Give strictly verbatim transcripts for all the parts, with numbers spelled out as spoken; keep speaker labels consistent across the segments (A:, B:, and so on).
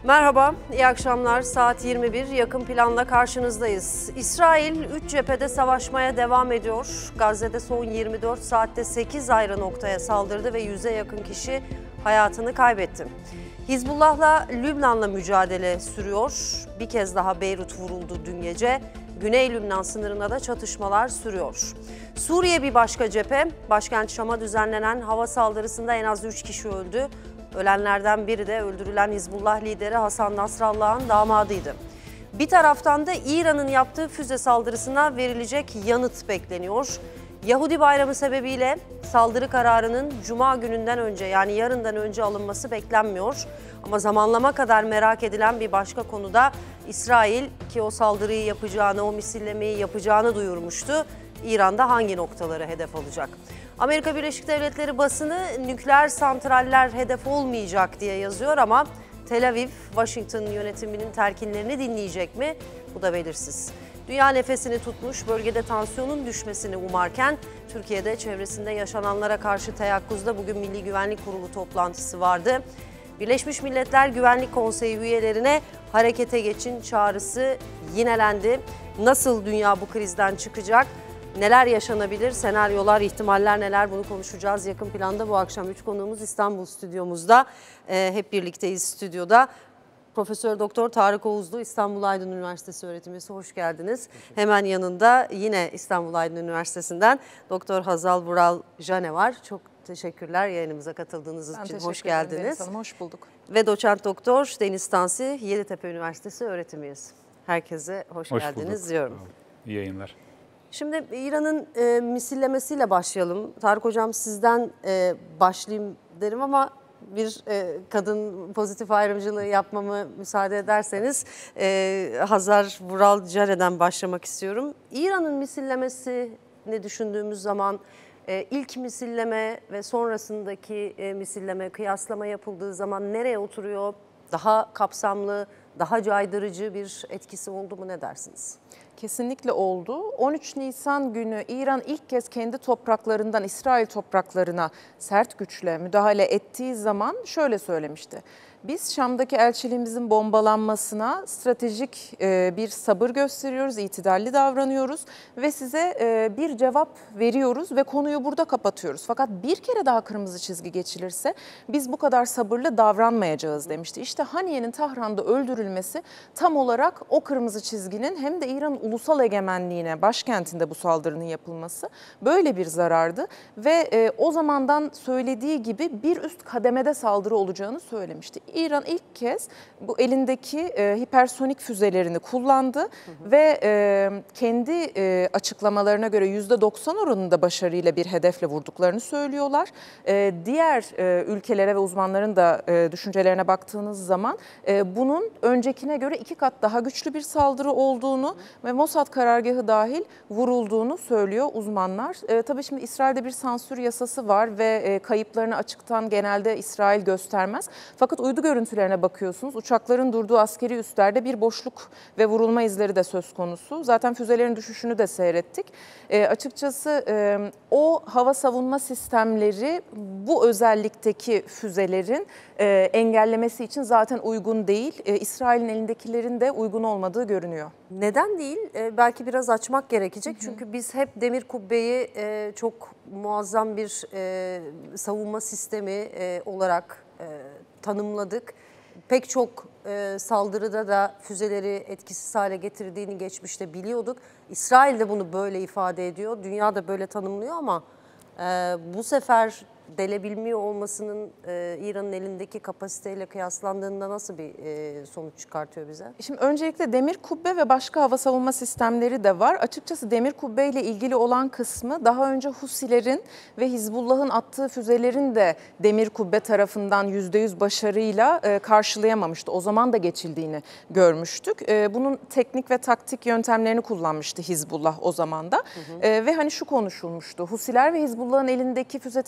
A: Merhaba, iyi akşamlar. Saat yirmi bir, yakın planla karşınızdayız. İsrail üç cephede savaşmaya devam ediyor. Gazze'de son yirmi dört saatte sekiz ayrı noktaya saldırdı ve yüze yakın kişi hayatını kaybetti. Hizbullah'la Lübnan'la mücadele sürüyor. Bir kez daha Beyrut vuruldu dün gece. Güney Lübnan sınırında da çatışmalar sürüyor. Suriye bir başka cephe. Başkent Şam'a düzenlenen hava saldırısında en az üç kişi öldü. Ölenlerden biri de öldürülen Hizbullah lideri Hasan Nasrallah'ın damadıydı. Bir taraftan da İran'ın yaptığı füze saldırısına verilecek yanıt bekleniyor. Yahudi Bayramı sebebiyle saldırı kararının Cuma gününden önce, yani yarından önce alınması beklenmiyor. Ama zamanlama kadar merak edilen bir başka konuda İsrail, ki o saldırıyı yapacağını, o misillemeyi yapacağını duyurmuştu. İran'da hangi noktaları hedef alacak? Amerika Birleşik Devletleri basını nükleer santraller hedef olmayacak diye yazıyor ama Tel Aviv, Washington yönetiminin telkinlerini dinleyecek mi? Bu da belirsiz. Dünya nefesini tutmuş, bölgede tansiyonun düşmesini umarken Türkiye'de çevresinde yaşananlara karşı teyakkuzda bugün Milli Güvenlik Kurulu toplantısı vardı. Birleşmiş Milletler Güvenlik Konseyi üyelerine harekete geçin çağrısı yinelendi. Nasıl dünya bu krizden çıkacak? Neler yaşanabilir, senaryolar, ihtimaller neler, bunu konuşacağız. Yakın planda bu akşam üç konuğumuz İstanbul stüdyomuzda. Ee, hep birlikteyiz stüdyoda. Profesör Doktor Tarık Oğuzlu, İstanbul Aydın Üniversitesi öğretim üyesi, hoş geldiniz. Hemen yanında yine İstanbul Aydın Üniversitesi'nden Doktor Hazal Vural Jane var. Çok teşekkürler yayınımıza katıldığınız
B: ben
A: için, hoş geldiniz.
B: Deniz Hanım, hoş bulduk.
A: Ve Doçent Doktor Deniz Tansi, Yeditepe Üniversitesi öğretim üyesi. Herkese hoş, hoş geldiniz bulduk. Diyorum.
C: İyi yayınlar.
A: Şimdi İran'ın e, misillemesiyle başlayalım. Tarık Hocam, sizden e, başlayayım derim ama bir e, kadın pozitif ayrımcılığı yapmamı müsaade ederseniz e, Hazar Vural Care'den başlamak istiyorum. İran'ın misillemesini düşündüğümüz zaman e, ilk misilleme ve sonrasındaki e, misilleme kıyaslama yapıldığı zaman nereye oturuyor? Daha kapsamlı, daha caydırıcı bir etkisi oldu mu, ne dersiniz?
B: Kesinlikle oldu. on üç Nisan günü İran ilk kez kendi topraklarından İsrail topraklarına sert güçle müdahale ettiği zaman şöyle söylemişti. Biz Şam'daki elçiliğimizin bombalanmasına stratejik bir sabır gösteriyoruz, itidalli davranıyoruz ve size bir cevap veriyoruz ve konuyu burada kapatıyoruz. Fakat bir kere daha kırmızı çizgi geçilirse biz bu kadar sabırlı davranmayacağız demişti. İşte Haniye'nin Tahran'da öldürülmesi tam olarak o kırmızı çizginin hem de İran'ın ulusal egemenliğine, başkentinde bu saldırının yapılması böyle bir zarardı ve o zamandan söylediği gibi bir üst kademede saldırı olacağını söylemişti. İran ilk kez bu elindeki e, hipersonik füzelerini kullandı hı hı. ve e, kendi e, açıklamalarına göre yüzde doksan oranında başarıyla bir hedefle vurduklarını söylüyorlar. E, diğer e, ülkelere ve uzmanların da e, düşüncelerine baktığınız zaman e, bunun öncekine göre iki kat daha güçlü bir saldırı olduğunu hı hı. ve Mossad karargahı dahil vurulduğunu söylüyor uzmanlar. E, tabii şimdi İsrail'de bir sansür yasası var ve e, kayıplarını açıktan genelde İsrail göstermez. Fakat uydu görüntülerine bakıyorsunuz. Uçakların durduğu askeri üslerde bir boşluk ve vurulma izleri de söz konusu. Zaten füzelerin düşüşünü de seyrettik. E, açıkçası e, o hava savunma sistemleri bu özellikteki füzelerin e, engellemesi için zaten uygun değil. E, İsrail'in elindekilerin de uygun olmadığı görünüyor.
A: Neden değil? E, belki biraz açmak gerekecek. Hı hı. Çünkü biz hep demir kubbeyi e, çok muazzam bir e, savunma sistemi e, olarak e, tanımladık. Pek çok e, saldırıda da füzeleri etkisiz hale getirdiğini geçmişte biliyorduk. İsrail de bunu böyle ifade ediyor. Dünya da böyle tanımlıyor ama e, bu sefer delebilmiyor olmasının e, İran'ın elindeki kapasiteyle kıyaslandığında nasıl bir e, sonuç çıkartıyor bize?
B: Şimdi öncelikle demir kubbe ve başka hava savunma sistemleri de var. Açıkçası demir kubbe ile ilgili olan kısmı daha önce Husilerin ve Hizbullah'ın attığı füzelerin de demir kubbe tarafından yüzde yüz başarıyla e, karşılayamamıştı. O zaman da geçildiğini görmüştük. E, bunun teknik ve taktik yöntemlerini kullanmıştı Hizbullah o zaman da. Hı hı. E, ve hani şu konuşulmuştu. Husiler ve Hizbullah'ın elindeki füze teknolojisi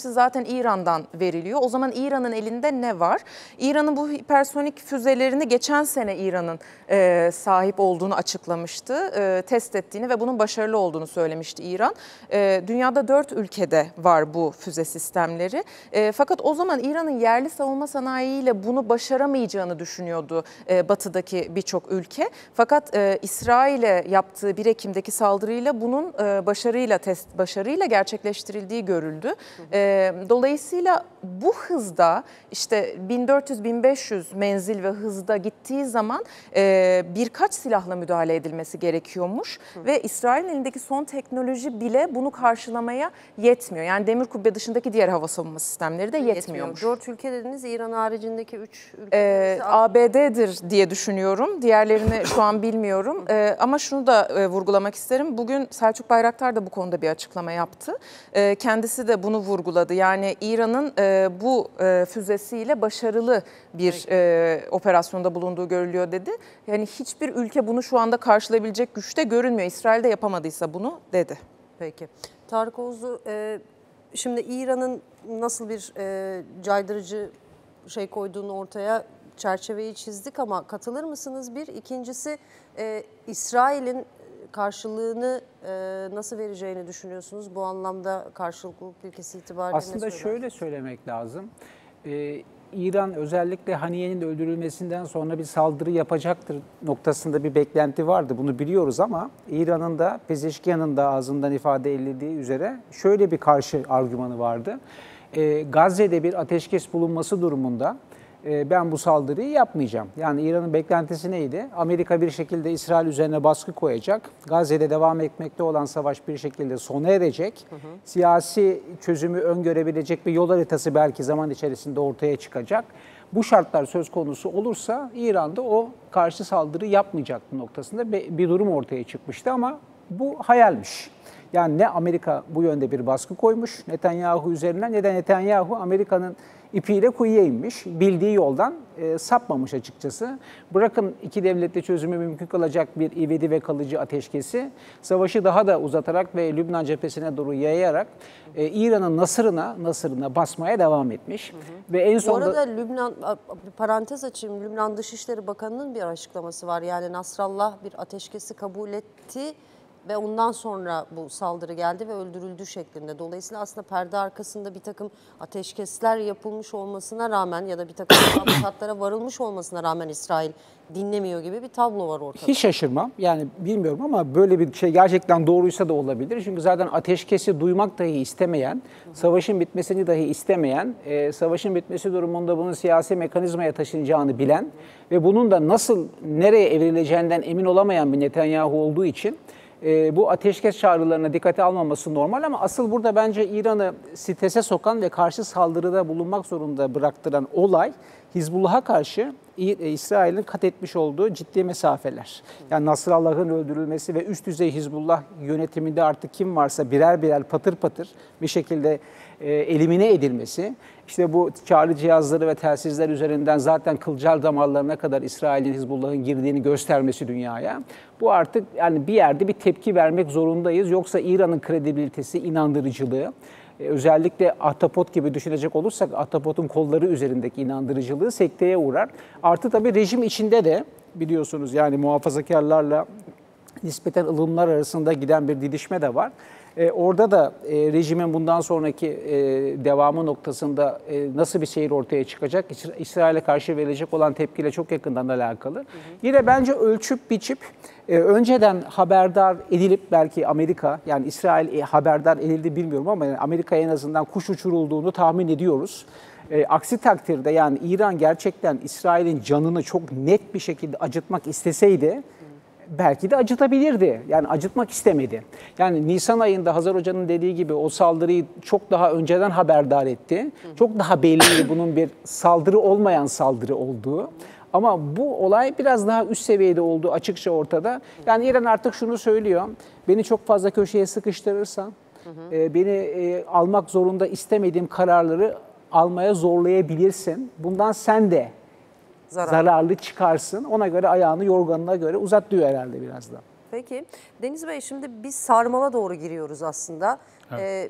B: tanesi zaten İran'dan veriliyor. O zaman İran'ın elinde ne var? İran'ın bu hipersonik füzelerini geçen sene İran'ın e, sahip olduğunu açıklamıştı. E, test ettiğini ve bunun başarılı olduğunu söylemişti İran. E, dünyada dört ülkede var bu füze sistemleri. E, fakat o zaman İran'ın yerli savunma sanayiyle bunu başaramayacağını düşünüyordu e, batıdaki birçok ülke. Fakat e, İsrail'e yaptığı bir Ekim'deki saldırıyla bunun e, başarıyla test başarıyla gerçekleştirildiği görüldü. E, dolayısıyla bu hızda işte bin dört yüz bin beş yüz menzil ve hızda gittiği zaman e, birkaç silahla müdahale edilmesi gerekiyormuş Hı. ve İsrail'in elindeki son teknoloji bile bunu karşılamaya yetmiyor. Yani demir kubbe dışındaki diğer hava savunma sistemleri de yetmiyormuş.
A: Dört ülke dediniz, İran haricindeki üç ülke.
B: Ee, A B D'dir diye düşünüyorum. Diğerlerini şu an bilmiyorum. Ee, ama şunu da e, vurgulamak isterim. Bugün Selçuk Bayraktar da bu konuda bir açıklama yaptı. Ee, kendisi de bunu vurguladı. Yani İran'ın e, bu e, füzesiyle başarılı bir e, operasyonda bulunduğu görülüyor dedi. Yani hiçbir ülke bunu şu anda karşılayabilecek güçte görünmüyor. İsrail de yapamadıysa bunu dedi.
A: Peki. Tarık Oğuzlu, e, şimdi İran'ın nasıl bir e, caydırıcı şey koyduğunu ortaya, çerçeveyi çizdik ama katılır mısınız? Bir. İkincisi, e, İsrail'in karşılığını e, nasıl vereceğini düşünüyorsunuz? Bu anlamda karşılıklılık ilkesi itibariyle
C: Aslında
A: ne
C: şöyle söylemek lazım. Ee, İran özellikle Haniye'nin öldürülmesinden sonra bir saldırı yapacaktır noktasında bir beklenti vardı. Bunu biliyoruz ama İran'ın da Pezeşkiyan'ın da ağzından ifade edildiği üzere şöyle bir karşı argümanı vardı. Ee, Gazze'de bir ateşkes bulunması durumunda e, ben bu saldırıyı yapmayacağım. Yani İran'ın beklentisi neydi? Amerika bir şekilde İsrail üzerine baskı koyacak. Gazze'de devam etmekte olan savaş bir şekilde sona erecek. Hı hı. Siyasi çözümü öngörebilecek bir yol haritası belki zaman içerisinde ortaya çıkacak. Bu şartlar söz konusu olursa İran'da o karşı saldırı yapmayacaktı noktasında bir durum ortaya çıkmıştı ama bu hayalmiş. Yani ne Amerika bu yönde bir baskı koymuş Netanyahu üzerine ne de Netanyahu Amerika'nın ipiyle kuyuya inmiş. Bildiği yoldan e, sapmamış açıkçası. Bırakın iki devletli çözümü mümkün kılacak bir ivedi ve kalıcı ateşkesi, savaşı daha da uzatarak ve Lübnan cephesine doğru yayarak e, İran'ın nasırına nasırına basmaya devam etmiş. Hı hı. Ve en sonunda...
A: Bu arada Lübnan, bir parantez açayım, Lübnan Dışişleri Bakanı'nın bir açıklaması var. Yani Nasrallah bir ateşkesi kabul etti ve ondan sonra bu saldırı geldi ve öldürüldü şeklinde. Dolayısıyla aslında perde arkasında bir takım ateşkesler yapılmış olmasına rağmen ya da bir takım mukatlara varılmış olmasına rağmen İsrail dinlemiyor gibi bir tablo var ortada.
C: Hiç şaşırmam. Yani bilmiyorum ama böyle bir şey gerçekten doğruysa da olabilir. Çünkü zaten ateşkesi duymak dahi istemeyen, savaşın bitmesini dahi istemeyen, e, savaşın bitmesi durumunda bunun siyasi mekanizmaya taşınacağını bilen ve bunun da nasıl, nereye evrileceğinden emin olamayan bir Netanyahu olduğu için E, bu ateşkes çağrılarına dikkate almaması normal ama asıl burada bence İran'ı strese sokan ve karşı saldırıda bulunmak zorunda bıraktıran olay Hizbullah'a karşı İsrail'in kat etmiş olduğu ciddi mesafeler. Yani Nasrallah'ın öldürülmesi ve üst düzey Hizbullah yönetiminde artık kim varsa birer birer patır patır bir şekilde e, elimine edilmesi. İşte bu çağrı cihazları ve telsizler üzerinden zaten kılcal damarlarına kadar İsrail'in Hizbullah'ın girdiğini göstermesi dünyaya. Bu artık yani bir yerde bir tepki vermek zorundayız. Yoksa İran'ın kredibilitesi, inandırıcılığı, özellikle ahtapot gibi düşünecek olursak ahtapotun kolları üzerindeki inandırıcılığı sekteye uğrar. Artı tabii rejim içinde de biliyorsunuz yani muhafazakarlarla nispeten ılımlar arasında giden bir didişme de var. Ee, orada da e, rejimin bundan sonraki e, devamı noktasında e, nasıl bir seyir ortaya çıkacak? İsrail'e karşı verilecek olan tepkiyle çok yakından alakalı. Hı hı. Yine bence ölçüp biçip e, önceden haberdar edilip belki Amerika yani İsrail e, haberdar edildi bilmiyorum ama yani Amerika'ya en azından kuş uçurulduğunu tahmin ediyoruz. E, aksi takdirde yani İran gerçekten İsrail'in canını çok net bir şekilde acıtmak isteseydi belki de acıtabilirdi. Yani acıtmak istemedi. Yani Nisan ayında Hazar Hoca'nın dediği gibi o saldırıyı çok daha önceden haberdar etti. Çok daha belliydi bunun bir saldırı olmayan saldırı olduğu. Ama bu olay biraz daha üst seviyede olduğu açıkça ortada. Yani İran artık şunu söylüyor. Beni çok fazla köşeye sıkıştırırsan, e, beni e, almak zorunda istemediğim kararları almaya zorlayabilirsin. Bundan sen de Zarar. zararlı çıkarsın. Ona göre ayağını yorganına göre uzat diyor herhalde biraz da.
A: Peki Deniz Bey, şimdi biz sarmala doğru giriyoruz aslında. Evet. Ee,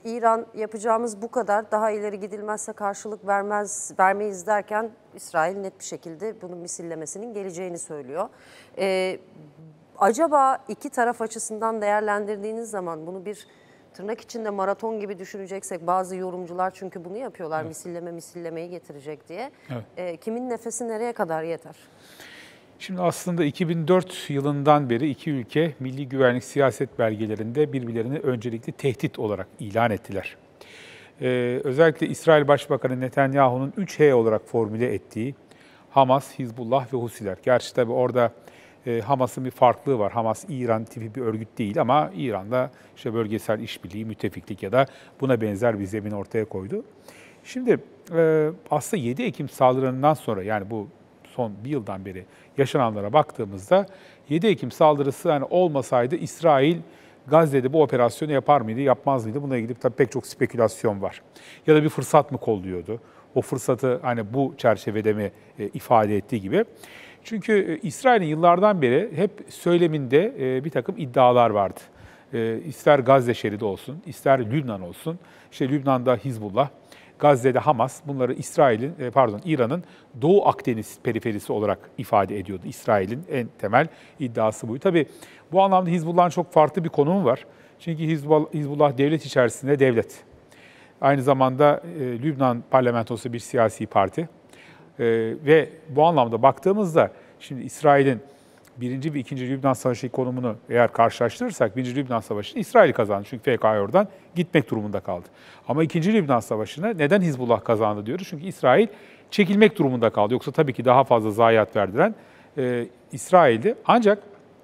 A: İran yapacağımız bu kadar, daha ileri gidilmezse karşılık vermez vermeyiz derken İsrail net bir şekilde bunun misillemesinin geleceğini söylüyor. Ee, acaba iki taraf açısından değerlendirdiğiniz zaman bunu bir tırnak içinde maraton gibi düşüneceksek, bazı yorumcular çünkü bunu yapıyorlar, evet. misilleme misillemeyi getirecek diye. Evet. Ee, kimin nefesi nereye kadar yeter?
D: Şimdi aslında iki bin dört yılından beri iki ülke milli güvenlik siyaset belgelerinde birbirlerini öncelikli tehdit olarak ilan ettiler. Ee, özellikle İsrail Başbakanı Netanyahu'nun üç H olarak formüle ettiği Hamas, Hizbullah ve Husiler. Gerçi tabii orada e, Hamas'ın bir farklılığı var. Hamas İran tipi bir örgüt değil ama İran'da işte bölgesel işbirliği, müttefiklik ya da buna benzer bir zemin ortaya koydu. Şimdi e, aslında yedi Ekim saldırılarından sonra, yani bu son bir yıldan beri yaşananlara baktığımızda yedi Ekim saldırısı yani olmasaydı İsrail Gazze'de bu operasyonu yapar mıydı, yapmaz mıydı? Buna ilgili tabii pek çok spekülasyon var. Ya da bir fırsat mı kolluyordu? O fırsatı hani bu çerçevede mi e, ifade ettiği gibi. Çünkü e, İsrail'in yıllardan beri hep söyleminde e, bir takım iddialar vardı. E, ister Gazze şeridi olsun, ister Lübnan olsun. İşte Lübnan'da Hizbullah, Gazze'de Hamas, bunları İsrail'in, pardon İran'ın Doğu Akdeniz periferisi olarak ifade ediyordu. İsrail'in en temel iddiası buydu. Tabii bu anlamda Hizbullah'ın çok farklı bir konumu var. Çünkü Hizbullah, Hizbullah devlet içerisinde devlet. Aynı zamanda e, Lübnan parlamentosu bir siyasi parti. E, ve bu anlamda baktığımızda şimdi İsrail'in birinci ve ikinci Lübnan Savaşı konumunu eğer karşılaştırırsak, birinci Lübnan Savaşı'nı İsrail kazandı. Çünkü P K K oradan gitmek durumunda kaldı. Ama ikinci Lübnan Savaşı'nı neden Hizbullah kazandı diyoruz? Çünkü İsrail çekilmek durumunda kaldı. Yoksa tabii ki daha fazla zayiat verdiren e, İsrail'di. Ancak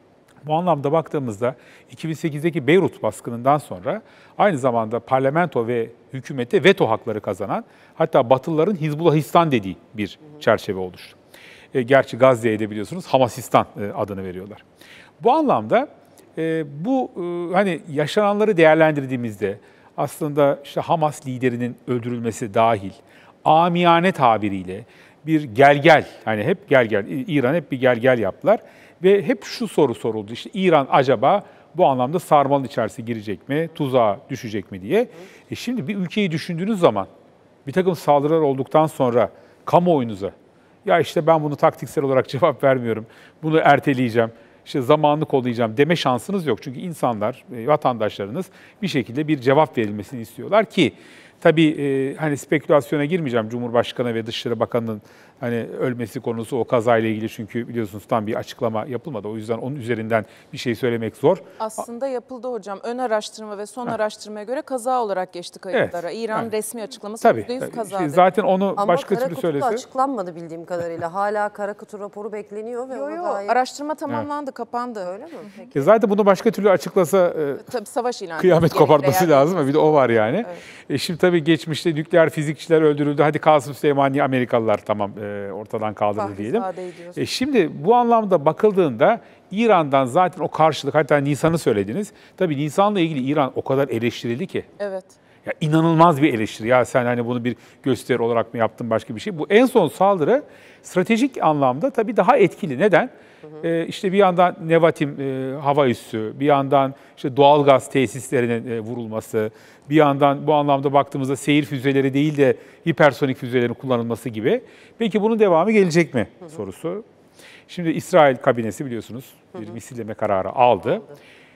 D: bu anlamda baktığımızda iki bin sekizdeki Beyrut baskınından sonra aynı zamanda parlamento ve hükümete veto hakları kazanan, hatta Batılıların Hizbullahistan dediği bir çerçeve oluştu. E, gerçi Gazze'ye de biliyorsunuz Hamasistan e, adını veriyorlar. Bu anlamda e, bu e, hani yaşananları değerlendirdiğimizde aslında işte Hamas liderinin öldürülmesi dahil, amiyane tabiriyle bir gel gel, hani hep gel gel, İran hep bir gel gel yaptılar ve hep şu soru soruldu, işte İran acaba bu anlamda sarmalın içerisine girecek mi, tuzağa düşecek mi diye. E şimdi bir ülkeyi düşündüğünüz zaman bir takım saldırılar olduktan sonra kamuoyunuza, ya işte ben bunu taktiksel olarak cevap vermiyorum, bunu erteleyeceğim, işte zamanını kollayacağım deme şansınız yok. Çünkü insanlar, vatandaşlarınız bir şekilde bir cevap verilmesini istiyorlar ki tabii e, hani spekülasyona girmeyeceğim, Cumhurbaşkanı ve Dışişleri Bakanı'nın hani ölmesi konusu o kazayla ilgili, çünkü biliyorsunuz tam bir açıklama yapılmadı. O yüzden onun üzerinden bir şey söylemek zor.
B: Aslında yapıldı hocam. Ön araştırma ve son ha. araştırmaya göre kaza olarak geçti kayıtlara. Evet. İran evet. resmi açıklaması
D: tabii,
B: yüzde yüz
D: tabii.
B: kaza.
D: İşte zaten onu
A: ama
D: başka türlü söylese. Ama
A: Kara Kutu'da açıklanmadı bildiğim kadarıyla. Hala Kara Kutu raporu bekleniyor ve
B: yo, yo,
A: dair...
B: araştırma tamamlandı, evet. kapandı.
A: Öyle mi? Peki.
D: E zaten bunu başka türlü açıklasa e,
B: tabii savaş ilanı.
D: Kıyamet kopartması lazım. Bir de o var yani.
B: Evet.
D: E şimdi tabii geçmişte nükleer fizikçiler öldürüldü. Hadi Kasım Süleymani, Amerikalılar tamam e, ortadan kaldırdı diyelim. E şimdi bu anlamda bakıldığında İran'dan zaten o karşılık, hatta Nisan'ı söylediniz. Tabii Nisan'la ilgili İran o kadar eleştirildi ki.
B: Evet.
D: Ya inanılmaz bir eleştiri. Ya sen hani bunu bir gösteri olarak mı yaptın, başka bir şey? Bu en son saldırı stratejik anlamda tabii daha etkili. Neden? Hı hı. Ee, işte bir yandan Nevatim e, hava üssü, bir yandan işte doğalgaz tesislerinin e, vurulması, bir yandan bu anlamda baktığımızda seyir füzeleri değil de hipersonik füzelerin kullanılması gibi. Peki bunun devamı gelecek mi hı hı. sorusu. Şimdi İsrail kabinesi biliyorsunuz bir hı hı. misilleme kararı aldı. aldı.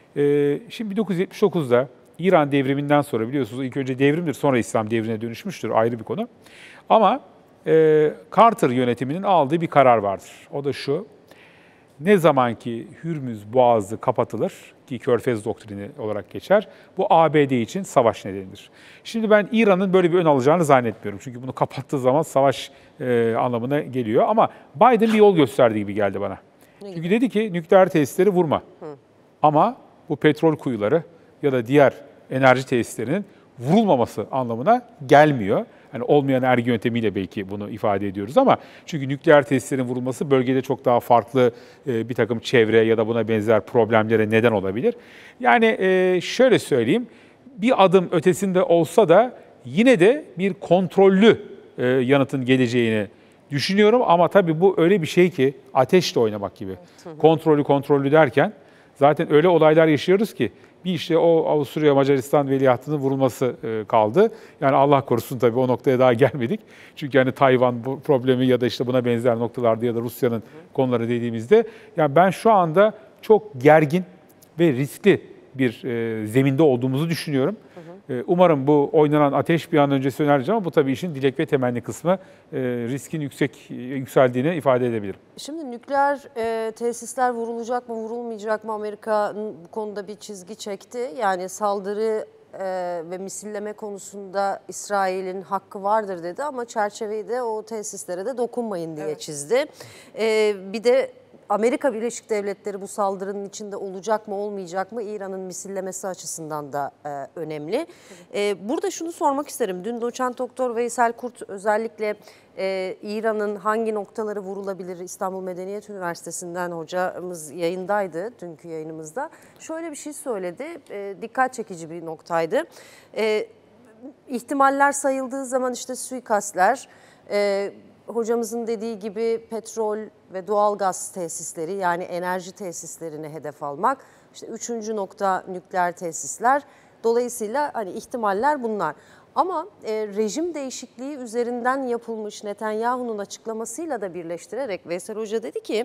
D: Ee, şimdi bin dokuz yüz yetmiş dokuzda İran devriminden sonra biliyorsunuz ilk önce devrimdir, sonra İslam devrine dönüşmüştür, ayrı bir konu. Ama e, Carter yönetiminin aldığı bir karar vardır. O da şu: ne zaman ki Hürmüz Boğazı kapatılır, ki Körfez doktrini olarak geçer, bu A B D için savaş nedenidir. Şimdi ben İran'ın böyle bir ön alacağını zannetmiyorum. Çünkü bunu kapattığı zaman savaş e, anlamına geliyor. Ama Biden bir yol gösterdiği gibi geldi bana. Çünkü dedi ki nükleer tesisleri vurma. Hı. Ama bu petrol kuyuları ya da diğer enerji tesislerinin vurulmaması anlamına gelmiyor. Hani olmayan ergi yöntemiyle belki bunu ifade ediyoruz ama çünkü nükleer tesislerin vurulması bölgede çok daha farklı bir takım çevre ya da buna benzer problemlere neden olabilir. Yani şöyle söyleyeyim, bir adım ötesinde olsa da yine de bir kontrollü yanıtın geleceğini düşünüyorum ama tabii bu öyle bir şey ki ateşle oynamak gibi. Kontrollü kontrollü derken zaten öyle olaylar yaşıyoruz ki Bir işte o Avusturya Macaristan veliahtının vurulması kaldı. Yani Allah korusun tabii o noktaya daha gelmedik. Çünkü hani Tayvan problemi ya da işte buna benzer noktalarda ya da Rusya'nın konuları dediğimizde yani ben şu anda çok gergin ve riskli bir e, zeminde olduğumuzu düşünüyorum. Hı hı. E, umarım bu oynanan ateş bir an önce söner ama bu tabii işin dilek ve temenni kısmı. E, riskin yüksek yükseldiğini ifade edebilirim.
A: Şimdi nükleer e, tesisler vurulacak mı, vurulmayacak mı? Amerika bu konuda bir çizgi çekti. Yani saldırı e, ve misilleme konusunda İsrail'in hakkı vardır dedi ama çerçeveyi de o tesislere de dokunmayın diye evet. çizdi. E, bir de Amerika Birleşik Devletleri bu saldırının içinde olacak mı olmayacak mı İran'ın misillemesi açısından da e, önemli. E, burada şunu sormak isterim. Dün doçent doktor Veysel Kurt özellikle e, İran'ın hangi noktaları vurulabilir İstanbul Medeniyet Üniversitesi'nden hocamız yayındaydı dünkü yayınımızda. Şöyle bir şey söyledi. E, dikkat çekici bir noktaydı. E, ihtimaller sayıldığı zaman işte suikastler, e, hocamızın dediği gibi petrol ve doğalgaz tesisleri yani enerji tesislerini hedef almak. İşte üçüncü nokta nükleer tesisler. Dolayısıyla hani ihtimaller bunlar. Ama e, rejim değişikliği üzerinden yapılmış Netanyahu'nun açıklamasıyla da birleştirerek Veysel Hoca dedi ki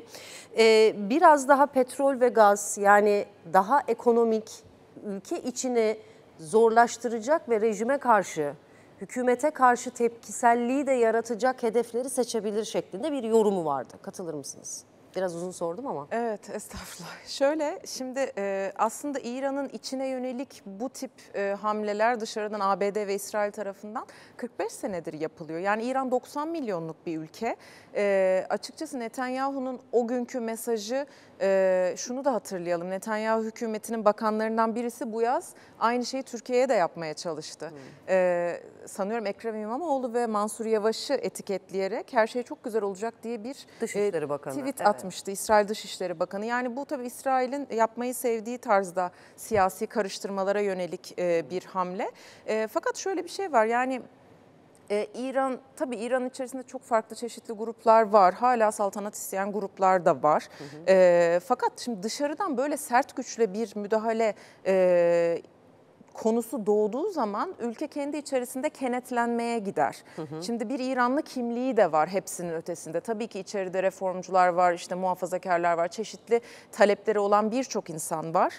A: e, biraz daha petrol ve gaz yani daha ekonomik ülke içini zorlaştıracak ve rejime karşı hükümete karşı tepkiselliği de yaratacak hedefleri seçebilir şeklinde bir yorumu vardı. Katılır mısınız? Biraz uzun sordum ama.
B: Evet, estağfurullah. Şöyle, şimdi e, aslında İran'ın içine yönelik bu tip e, hamleler dışarıdan A B D ve İsrail tarafından kırk beş senedir yapılıyor. Yani İran doksan milyonluk bir ülke. E, açıkçası Netanyahu'nun o günkü mesajı, e, şunu da hatırlayalım. Netanyahu hükümetinin bakanlarından birisi bu yaz aynı şeyi Türkiye'ye de yapmaya çalıştı. Hmm. E, sanıyorum Ekrem İmamoğlu ve Mansur Yavaş'ı etiketleyerek her şey çok güzel olacak diye bir
A: Dışişleri Bakanı,
B: tweet
A: evet.
B: atmıştı İsrail Dışişleri Bakanı. Yani bu tabii İsrail'in yapmayı sevdiği tarzda siyasi karıştırmalara yönelik bir hamle. Fakat şöyle bir şey var, yani İran, tabii İran içerisinde çok farklı çeşitli gruplar var. Hala saltanat isteyen gruplar da var. Hı hı. E, fakat şimdi dışarıdan böyle sert güçle bir müdahale e, konusu doğduğu zaman ülke kendi içerisinde kenetlenmeye gider. Hı hı. Şimdi bir İranlı kimliği de var hepsinin ötesinde. Tabii ki içeride reformcular var, işte muhafazakarlar var, çeşitli talepleri olan birçok insan var.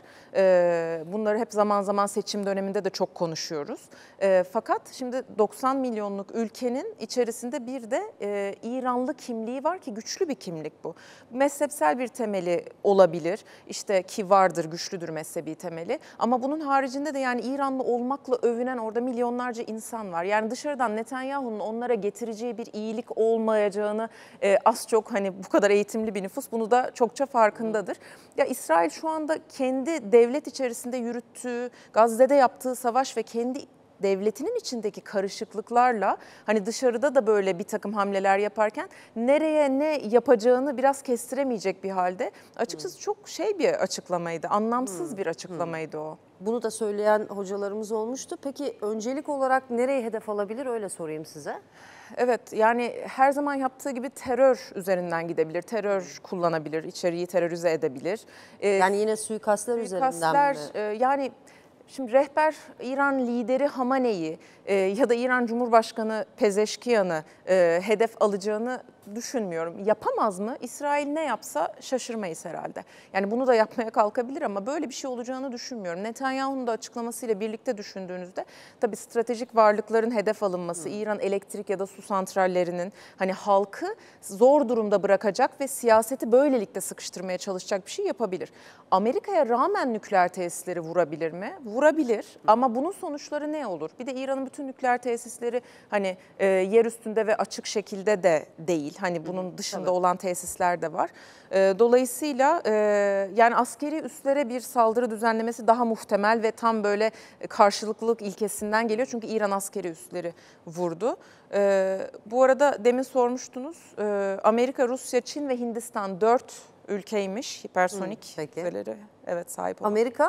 B: Ee, bunları hep zaman zaman seçim döneminde de çok konuşuyoruz. Ee, fakat şimdi doksan milyonluk ülkenin içerisinde bir de e, İranlı kimliği var ki güçlü bir kimlik bu. Mezhepsel bir temeli olabilir, işte ki vardır, güçlüdür mezhebi temeli, ama bunun haricinde de yani İranlı olmakla övünen orada milyonlarca insan var. Yani dışarıdan Netanyahu'nun onlara getireceği bir iyilik olmayacağını e, az çok, hani bu kadar eğitimli bir nüfus bunu da çokça farkındadır. Ya İsrail şu anda kendi devlet içerisinde yürüttüğü, Gazze'de yaptığı savaş ve kendi devletinin içindeki karışıklıklarla hani dışarıda da böyle bir takım hamleler yaparken nereye ne yapacağını biraz kestiremeyecek bir halde. Açıkçası hmm. çok şey bir açıklamaydı, anlamsız hmm. bir açıklamaydı hmm. o.
A: Bunu da söyleyen hocalarımız olmuştu. Peki öncelik olarak nereye hedef alabilir, öyle sorayım size.
B: Evet, yani her zaman yaptığı gibi terör üzerinden gidebilir, terör kullanabilir, içeriği terörize edebilir.
A: Ee, yani yine suikastler, suikastler üzerinden mi?
B: E, yani şimdi rehber İran lideri Hamane'yi e, ya da İran Cumhurbaşkanı Pezeşkiyan'ı e, hedef alacağını düşünmüyorum. Yapamaz mı? İsrail ne yapsa şaşırmayız herhalde. Yani bunu da yapmaya kalkabilir ama böyle bir şey olacağını düşünmüyorum. Netanyahu'nun da açıklamasıyla birlikte düşündüğünüzde tabii stratejik varlıkların hedef alınması, hmm. İran elektrik ya da su santrallerinin hani halkı zor durumda bırakacak ve siyaseti böylelikle sıkıştırmaya çalışacak bir şey yapabilir. Amerika'ya rağmen nükleer tesisleri vurabilir mi? Vurabilir ama bunun sonuçları ne olur? Bir de İran'ın bütün nükleer tesisleri hani e, yer üstünde ve açık şekilde de değil. Hani bunun dışında evet. olan tesisler de var. E, dolayısıyla e, yani askeri üslere bir saldırı düzenlemesi daha muhtemel ve tam böyle karşılıklılık ilkesinden geliyor. Çünkü İran askeri üsleri vurdu. E, bu arada demin sormuştunuz. E, Amerika, Rusya, Çin ve Hindistan dört ülkeymiş hipersonik füzeleri evet sahip olan.
A: Amerika?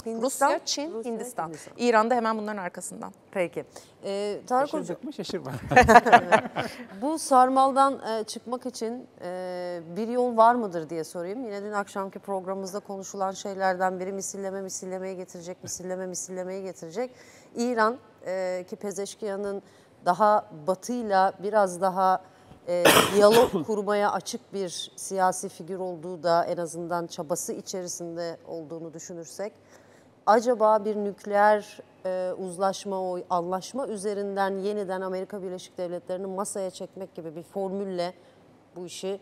A: Hindistan,
B: Rusya, Çin,
A: Rusya,
B: Hindistan.
A: Hindistan.
B: İran da hemen bunların arkasından.
A: Peki. Ee, Tarık Hocam,
C: Şaşıracak mı? Şaşırma.
A: bu sarmaldan e, çıkmak için e, bir yol var mıdır diye sorayım. Yine dün akşamki programımızda konuşulan şeylerden biri misilleme misillemeye getirecek, misilleme misillemeye getirecek. İran e, ki Pezeşkiyan'ın daha batıyla biraz daha e, diyalog kurmaya açık bir siyasi figür olduğu da en azından çabası içerisinde olduğunu düşünürsek, acaba bir nükleer e, uzlaşma, o anlaşma üzerinden yeniden Amerika Birleşik Devletleri'ni masaya çekmek gibi bir formülle bu işi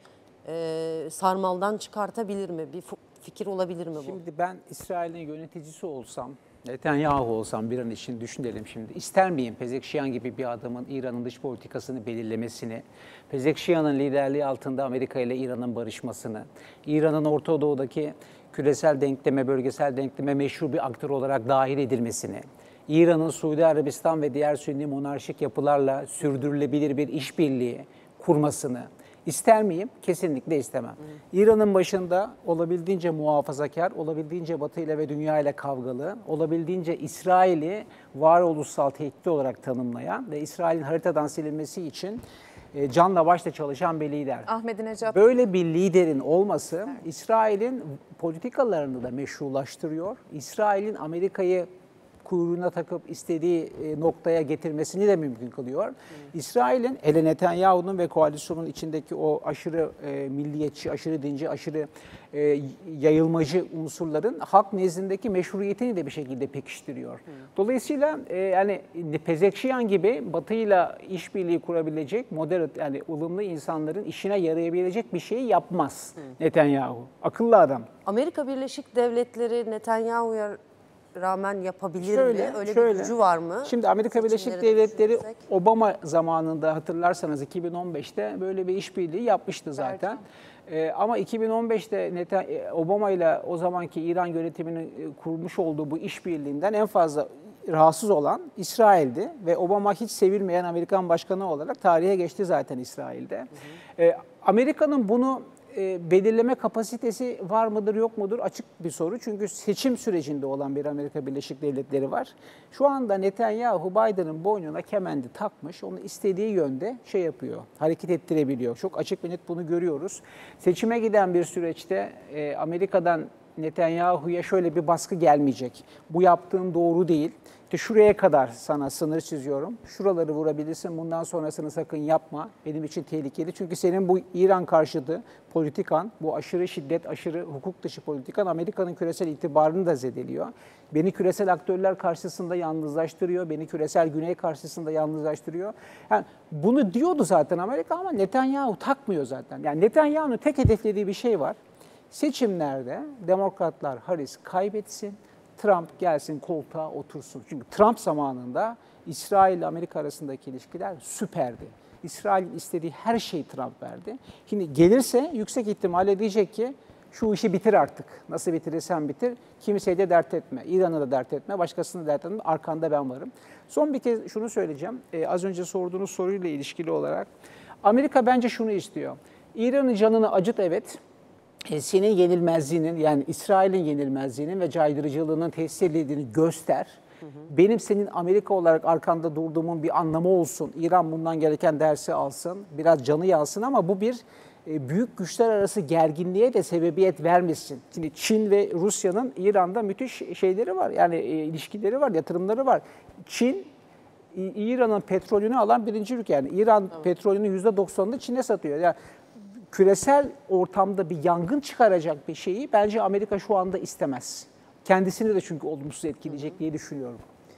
A: e, sarmaldan çıkartabilir mi? Bir fikir olabilir mi bu?
C: Şimdi ben İsrail'in yöneticisi olsam, Netanyahu olsam bir an için düşünelim şimdi. İster miyim Pezeshkian gibi bir adamın İran'ın dış politikasını belirlemesini, Pezeshkian'ın liderliği altında Amerika ile İran'ın barışmasını, İran'ın Orta Doğu'daki küresel denkleme, bölgesel denkleme meşru bir aktör olarak dahil edilmesini, İran'ın Suudi Arabistan ve diğer Sünni monarşik yapılarla sürdürülebilir bir işbirliği kurmasını ister miyim? Kesinlikle istemem. İran'ın başında olabildiğince muhafazakar, olabildiğince Batı ile ve dünya ile kavgalı, olabildiğince İsrail'i varoluşsal tehdit olarak tanımlayan ve İsrail'in haritadan silinmesi için e, canla başla çalışan bir lider.
B: Ahmadinejad.
C: Böyle bir liderin olması İsrail'in politikalarını da meşrulaştırıyor. İsrail'in Amerika'yı kuyruğuna takıp istediği noktaya getirmesini de mümkün kılıyor. Hmm. İsrail'in, hele Netanyahu'nun ve koalisyonun içindeki o aşırı e, milliyetçi, aşırı dinci, aşırı e, yayılmacı unsurların halk nezdindeki meşruiyetini de bir şekilde pekiştiriyor. Hmm. Dolayısıyla e, yani Pezeshkian gibi Batı'yla işbirliği kurabilecek, moderat yani ılımlı insanların işine yarayabilecek bir şeyi yapmaz hmm. Netanyahu. Akıllı adam.
A: Amerika Birleşik Devletleri Netanyahu'ya rağmen yapabilir
C: şöyle,
A: mi? Öyle
C: şöyle.
A: bir gücü var mı?
C: Şimdi Amerika Birleşik Devletleri Obama zamanında hatırlarsanız iki bin on beşte böyle bir işbirliği yapmıştı zaten. Ee, ama iki bin on beşte Netan Obama ile o zamanki İran yönetiminin kurmuş olduğu bu işbirliğinden en fazla rahatsız olan İsrail'di ve Obama hiç sevilmeyen Amerikan başkanı olarak tarihe geçti zaten İsrail'de. Hı hı. Ee, Amerika'nın bunu E, belirleme kapasitesi var mıdır yok mudur açık bir soru. Çünkü seçim sürecinde olan bir Amerika Birleşik Devletleri var. Şu anda Netanyahu Biden'ın boynuna kemendi takmış. Onu istediği yönde şey yapıyor, hareket ettirebiliyor. Çok açık ve net bunu görüyoruz. Seçime giden bir süreçte e, Amerika'dan Netanyahu'ya şöyle bir baskı gelmeyecek. Bu yaptığın doğru değil. İşte şuraya kadar sana sınır çiziyorum. Şuraları vurabilirsin. Bundan sonrasını sakın yapma. Benim için tehlikeli. Çünkü senin bu İran karşıtı politikan, bu aşırı şiddet, aşırı hukuk dışı politikan Amerika'nın küresel itibarını da zedeliyor. Beni küresel aktörler karşısında yalnızlaştırıyor. Beni küresel güney karşısında yalnızlaştırıyor. Yani bunu diyordu zaten Amerika ama Netanyahu takmıyor zaten. Yani Netanyahu'nun tek hedeflediği bir şey var. Seçimlerde Demokratlar Harris kaybetsin, Trump gelsin koltuğa otursun. Çünkü Trump zamanında İsrail ile Amerika arasındaki ilişkiler süperdi. İsrail'in istediği her şeyi Trump verdi. Şimdi gelirse yüksek ihtimalle diyecek ki şu işi bitir artık. Nasıl bitirirsen bitir. Kimseyi de dert etme. İran'ı da dert etme. Başkasını dert etme. Arkanda ben varım. Son bir kez şunu söyleyeceğim. Ee, az önce sorduğunuz soruyla ilişkili olarak. Amerika bence şunu istiyor. İran'ın canını acıt evet. Senin yenilmezliğinin yani İsrail'in yenilmezliğinin ve caydırıcılığının tesis edildiğini göster. Hı hı. Benim senin Amerika olarak arkanda durduğumun bir anlamı olsun. İran bundan gereken dersi alsın. Biraz canı yansın ama bu bir e, büyük güçler arası gerginliğe de sebebiyet vermesin. Şimdi Çin ve Rusya'nın İran'da müthiş şeyleri var. Yani e, ilişkileri var, yatırımları var. Çin İran'ın petrolünü alan birinci ülke. Yani İran evet. petrolünün yüzde doksanını Çin'e satıyor. Yani küresel ortamda bir yangın çıkaracak bir şeyi bence Amerika şu anda istemez. Kendisini de çünkü olumsuz etkileyecek diye düşünüyorum.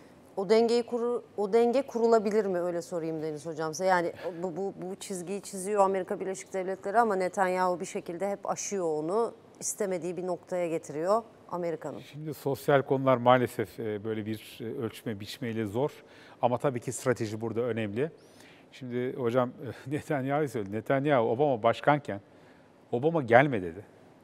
A: O dengeyi kuru, o denge kurulabilir mi öyle sorayım Deniz Hocam size. Yani bu, bu, bu çizgiyi çiziyor Amerika Birleşik Devletleri ama Netanyahu bir şekilde hep aşıyor onu. İstemediği bir noktaya getiriyor Amerika'nın.
D: Şimdi sosyal konular maalesef böyle bir ölçme biçmeyle zor. Ama tabii ki strateji burada önemli. Şimdi hocam Netanyahu'yu söyledi. Netanyahu Obama başkanken Obama gelme dedi.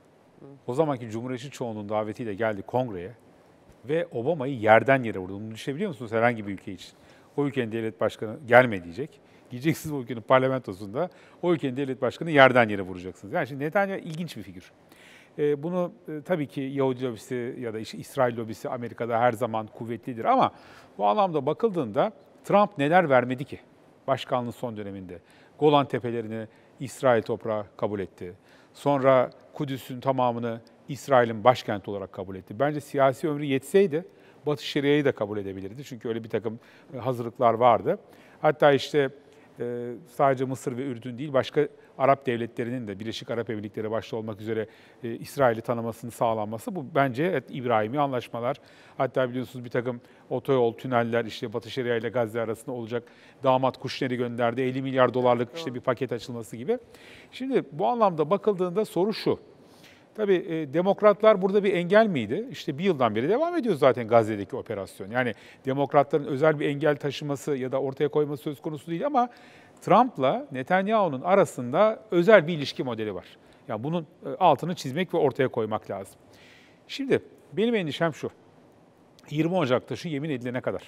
D: O zamanki Cumhuriyetçi çoğunluğun davetiyle geldi kongreye ve Obama'yı yerden yere vurdu. Bunu düşünebiliyor musunuz herhangi bir ülke için? O ülkenin devlet başkanı gelme diyecek. Gideceksiniz o ülkenin parlamentosunda o ülkenin devlet başkanı yerden yere vuracaksınız. Yani şimdi Netanyahu ilginç bir figür. E, bunu e, tabii ki Yahudi lobisi ya da işte İsrail lobisi Amerika'da her zaman kuvvetlidir ama bu anlamda bakıldığında Trump neler vermedi ki başkanlığı son döneminde? Golan Tepelerini İsrail toprağı kabul etti. Sonra Kudüs'ün tamamını İsrail'in başkenti olarak kabul etti. Bence siyasi ömrü yetseydi Batı Şeria'yı da kabul edebilirdi. Çünkü öyle bir takım hazırlıklar vardı. Hatta işte sadece Mısır ve Ürdün değil, başka Arap devletlerinin de Birleşik Arap Emirlikleri başta olmak üzere İsrail'i tanımasını sağlanması, bu bence evet, İbrahimi anlaşmalar. Hatta biliyorsunuz bir takım otoyol, tüneller, işte Batı Şeria ile Gazze arasında olacak, damat Kuşner'i gönderdi, elli milyar dolarlık işte bir paket açılması gibi. Şimdi bu anlamda bakıldığında soru şu. Tabii e, demokratlar burada bir engel miydi? İşte bir yıldan beri devam ediyor zaten Gazze'deki operasyon. Yani demokratların özel bir engel taşıması ya da ortaya koyması söz konusu değil ama Trump'la Netanyahu'nun arasında özel bir ilişki modeli var. Yani bunun e, altını çizmek ve ortaya koymak lazım. Şimdi benim endişem şu. yirmi Ocak'ta şu yemin edilene kadar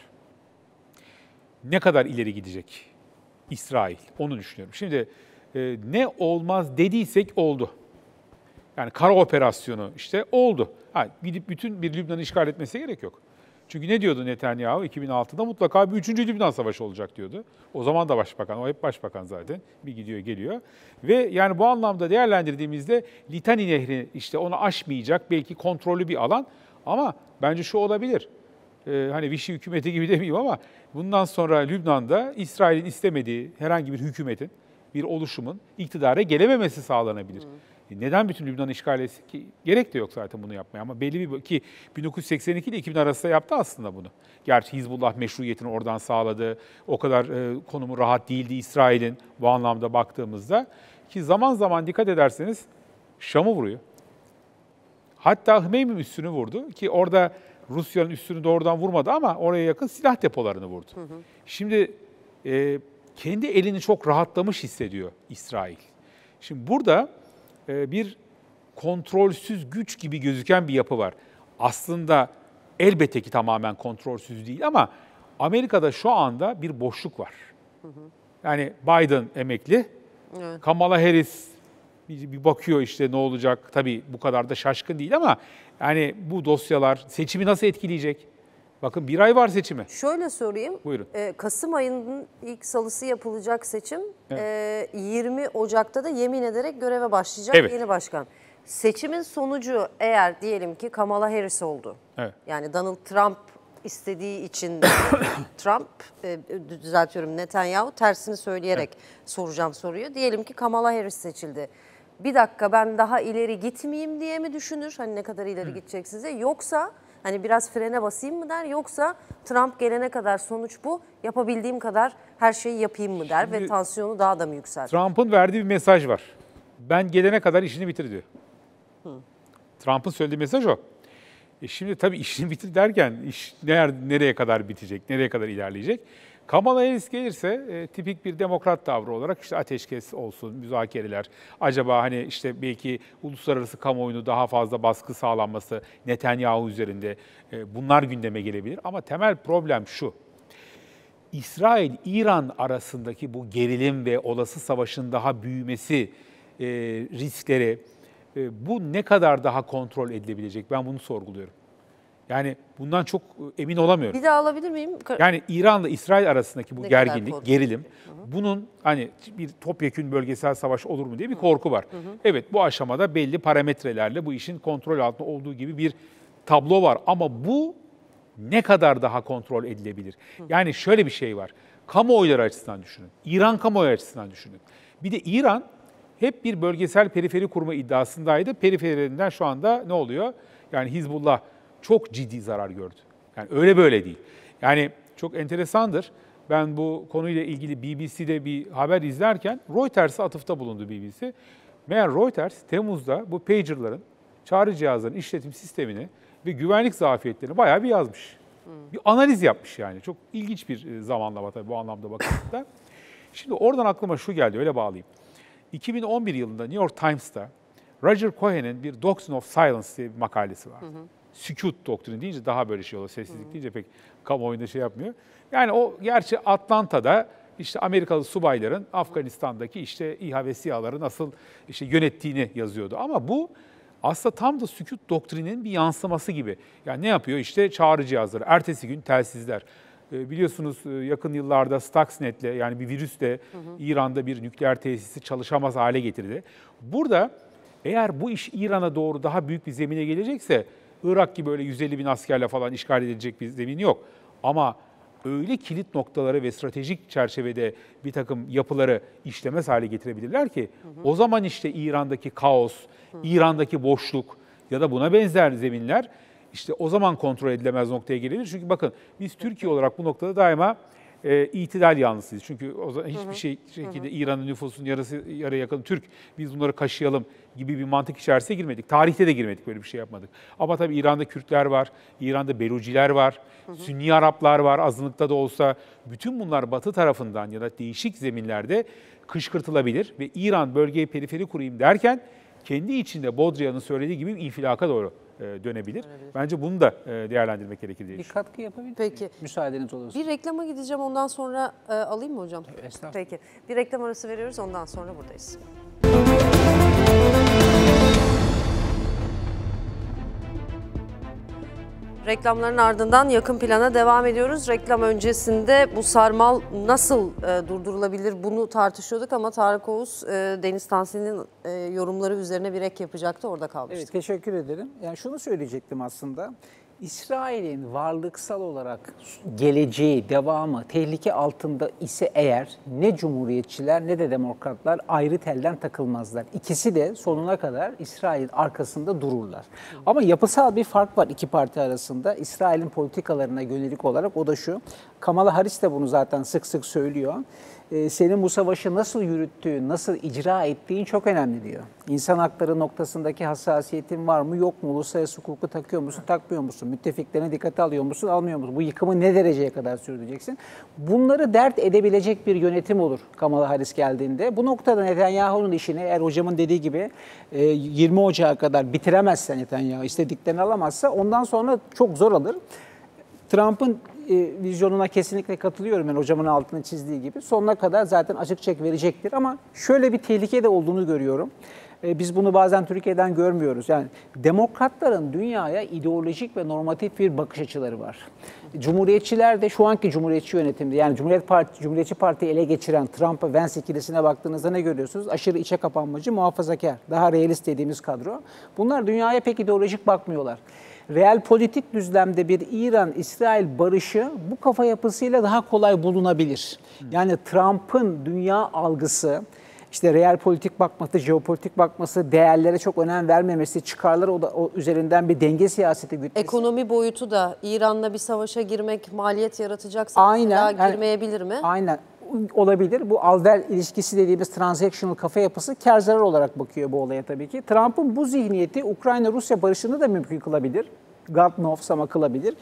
D: ne kadar ileri gidecek İsrail? Onu düşünüyorum. Şimdi e, ne olmaz dediysek oldu. Yani kara operasyonu işte oldu. Ha, gidip bütün bir Lübnan'ı işgal etmesine gerek yok. Çünkü ne diyordu Netanyahu iki bin altıda? Mutlaka bir üçüncü Lübnan Savaşı olacak diyordu. O zaman da başbakan, o hep başbakan zaten. Bir gidiyor geliyor. Ve yani bu anlamda değerlendirdiğimizde Litani Nehri işte onu aşmayacak belki kontrollü bir alan. Ama bence şu olabilir. Ee, hani Vichy hükümeti gibi demeyeyim ama bundan sonra Lübnan'da İsrail'in istemediği herhangi bir hükümetin, bir oluşumun iktidara gelememesi sağlanabilir. Hmm. Neden bütün Lübnan'ı işgal etsin ki? Gerek de yok zaten bunu yapmaya ama belli bir ki bin dokuz yüz seksen iki ile iki bin arasında yaptı aslında bunu. Gerçi Hizbullah meşruiyetini oradan sağladı. O kadar e, konumu rahat değildi İsrail'in bu anlamda baktığımızda. Ki zaman zaman dikkat ederseniz Şam'ı vuruyor. Hatta Hmeymim üssünü vurdu ki orada Rusya'nın üssünü doğrudan vurmadı ama oraya yakın silah depolarını vurdu. Hı hı. Şimdi e, kendi elini çok rahatlamış hissediyor İsrail. Şimdi burada bir kontrolsüz güç gibi gözüken bir yapı var. Aslında elbette ki tamamen kontrolsüz değil ama Amerika'da şu anda bir boşluk var. Hı hı. Yani Biden emekli, evet. Kamala Harris bir bakıyor işte ne olacak. Tabii bu kadar da şaşkın değil ama yani bu dosyalar seçimi nasıl etkileyecek? Bakın bir ay var seçime.
A: Şöyle sorayım.
D: Buyurun.
A: Ee, Kasım ayının ilk salısı yapılacak seçim. Evet. Ee, yirmi Ocak'ta da yemin ederek göreve başlayacak evet. yeni başkan. Seçimin sonucu eğer diyelim ki Kamala Harris oldu. Evet. Yani Donald Trump istediği için Trump, e, düzeltiyorum Netanyahu tersini söyleyerek evet. soracağım soruyu. Diyelim ki Kamala Harris seçildi. Bir dakika ben daha ileri gitmeyeyim diye mi düşünür? Hani ne kadar ileri Hı. gidecek size? Yoksa hani biraz frene basayım mı der, yoksa Trump gelene kadar sonuç bu, yapabildiğim kadar her şeyi yapayım mı der Şimdi, ve tansiyonu daha da mı yükseltir? Trump'ın
D: verdiği bir mesaj var. Ben gelene kadar işini bitir diyor. Hı. Trump'ın söylediği mesaj o. E şimdi tabii işini bitir derken iş nereye kadar bitecek, nereye kadar ilerleyecek? Kamala Harris gelirse e, tipik bir demokrat tavrı olarak işte ateşkes olsun, müzakereler, acaba hani işte belki uluslararası kamuoyunu daha fazla baskı sağlanması Netanyahu üzerinde e, bunlar gündeme gelebilir. Ama temel problem şu, İsrail-İran arasındaki bu gerilim ve olası savaşın daha büyümesi e, riskleri, e, bu ne kadar daha kontrol edilebilecek? Ben bunu sorguluyorum. Yani bundan çok emin olamıyorum.
A: Bir daha alabilir miyim?
D: Yani İran'la İsrail arasındaki bu ne gerginlik, gerilim, hı hı. bunun hani bir topyekün bölgesel savaş olur mu diye bir korku var. Hı hı. Evet, bu aşamada belli parametrelerle bu işin kontrol altında olduğu gibi bir tablo var. Ama bu ne kadar daha kontrol edilebilir? Hı. Yani şöyle bir şey var. Kamuoyları açısından düşünün. İran kamuoyu açısından düşünün. Bir de İran hep bir bölgesel periferi kurma iddiasındaydı. Periferilerinden şu anda ne oluyor? Yani Hizbullah çok ciddi zarar gördü. Yani öyle böyle değil. Yani çok enteresandır. Ben bu konuyla ilgili B B C'de bir haber izlerken Reuters'a atıfta bulundu B B C. Meğer Reuters Temmuz'da bu pager'ların, çağrı cihazlarının işletim sistemini ve güvenlik zafiyetlerini bayağı bir yazmış. Hmm. Bir analiz yapmış yani. Çok ilginç bir zamanlama tabii bu anlamda bakıldığında. Şimdi oradan aklıma şu geldi, öyle bağlayayım. iki bin on bir yılında New York Times'ta Roger Cohen'in bir Doctrine of Silence diye bir makalesi var. Hı hı. Sükût doktrini deyince daha böyle şey oluyor. Sessizlik deyince pek kamuoyunda şey yapmıyor. Yani o gerçi Atlanta'da işte Amerikalı subayların Afganistan'daki işte İHA ve SİHA'ları nasıl işte yönettiğini yazıyordu. Ama bu aslında tam da sükût doktrinin bir yansıması gibi. Yani ne yapıyor? İşte çağrı cihazları, ertesi gün telsizler. Biliyorsunuz yakın yıllarda Stuxnet'le yani bir virüsle hı hı. İran'da bir nükleer tesisi çalışamaz hale getirdi. Burada eğer bu iş İran'a doğru daha büyük bir zemine gelecekse Irak gibi öyle yüz elli bin askerle falan işgal edilecek bir zemin yok. Ama öyle kilit noktaları ve stratejik çerçevede bir takım yapıları işlemez hale getirebilirler ki hı hı. o zaman işte İran'daki kaos, hı. İran'daki boşluk ya da buna benzer zeminler İşte o zaman kontrol edilemez noktaya gelebilir. Çünkü bakın biz Türkiye olarak bu noktada daima e, itidal yanlısıyız. Çünkü o zaman hiçbir şey şekilde İran'ın nüfusunun yarısı yarıya yakın Türk, biz bunları kaşıyalım gibi bir mantık içerisine girmedik. Tarihte de girmedik, böyle bir şey yapmadık. Ama tabii İran'da Kürtler var, İran'da Beluciler var, hı hı. Sünni Araplar var azınlıkta da olsa. Bütün bunlar Batı tarafından ya da değişik zeminlerde kışkırtılabilir ve İran bölgeye periferi kurayım derken kendi içinde Bodrian'ın söylediği gibi infilaka doğru dönebilir. dönebilir. Bence bunu da değerlendirmek gerekir diye
C: Bir katkı yapabilir
A: Peki.
C: mi? Müsaadeniz olursa.
A: Bir reklama gideceğim, ondan sonra e, alayım mı hocam?
C: Estağfurullah.
A: Peki. Bir reklam arası veriyoruz, ondan sonra buradayız. Reklamların ardından yakın plana devam ediyoruz. Reklam öncesinde bu sarmal nasıl e, durdurulabilir bunu tartışıyorduk ama Tarık Oğuz e, Deniz Tansi'nin e, yorumları üzerine bir ek yapacaktı, orada kalmıştık.
C: Evet, teşekkür ederim. Yani şunu söyleyecektim aslında. İsrail'in varlıksal olarak geleceği, devamı tehlike altında ise eğer ne cumhuriyetçiler ne de demokratlar ayrı telden takılmazlar. İkisi de sonuna kadar İsrail'in arkasında dururlar. Ama yapısal bir fark var iki parti arasında. İsrail'in politikalarına yönelik olarak, o da şu. Kamala Harris de bunu zaten sık sık söylüyor. Ee, senin bu savaşı nasıl yürüttüğün, nasıl icra ettiğin çok önemli diyor. İnsan hakları noktasındaki hassasiyetin var mı yok mu? Uluslararası hukuku takıyor musun, takmıyor musun? Müttefiklerine dikkate alıyor musun, almıyor musun? Bu yıkımı ne dereceye kadar sürdüreceksin? Bunları dert edebilecek bir yönetim olur Kamala Harris geldiğinde. Bu noktada Netanyahu'nun işini eğer hocamın dediği gibi yirmi Ocağı kadar bitiremezse, Netanyahu istediklerini alamazsa, ondan sonra çok zor alır. Trump'ın e, vizyonuna kesinlikle katılıyorum. Yani hocamın altını çizdiği gibi. Sonuna kadar zaten açık çek verecektir. Ama şöyle bir tehlike de olduğunu görüyorum. E, biz bunu bazen Türkiye'den görmüyoruz. Yani demokratların dünyaya ideolojik ve normatif bir bakış açıları var. Cumhuriyetçiler de şu anki cumhuriyetçi yönetimde, yani Cumhuriyet Parti, Cumhuriyetçi Parti'yi ele geçiren Trump ve Vance ikilisine baktığınızda ne görüyorsunuz? Aşırı içe kapanmacı, muhafazakar, daha realist dediğimiz kadro. Bunlar dünyaya pek ideolojik bakmıyorlar. Real politik düzlemde bir İran-İsrail barışı bu kafa yapısıyla daha kolay bulunabilir. Yani Trump'ın dünya algısı, işte real politik bakması, jeopolitik bakması, değerlere çok önem vermemesi, çıkarları o, da, o üzerinden bir denge siyaseti gütmesi.
A: Ekonomi boyutu da İran'la bir savaşa girmek maliyet yaratacaksa
C: aynen,
A: daha girmeyebilir mi?
C: Aynen. Olabilir. Bu al-ver ilişkisi dediğimiz transactional kafa yapısı kar zarar olarak bakıyor bu olaya tabii ki. Trump'ın bu zihniyeti Ukrayna-Rusya barışını da mümkün kılabilir. God knows ama kılabilir.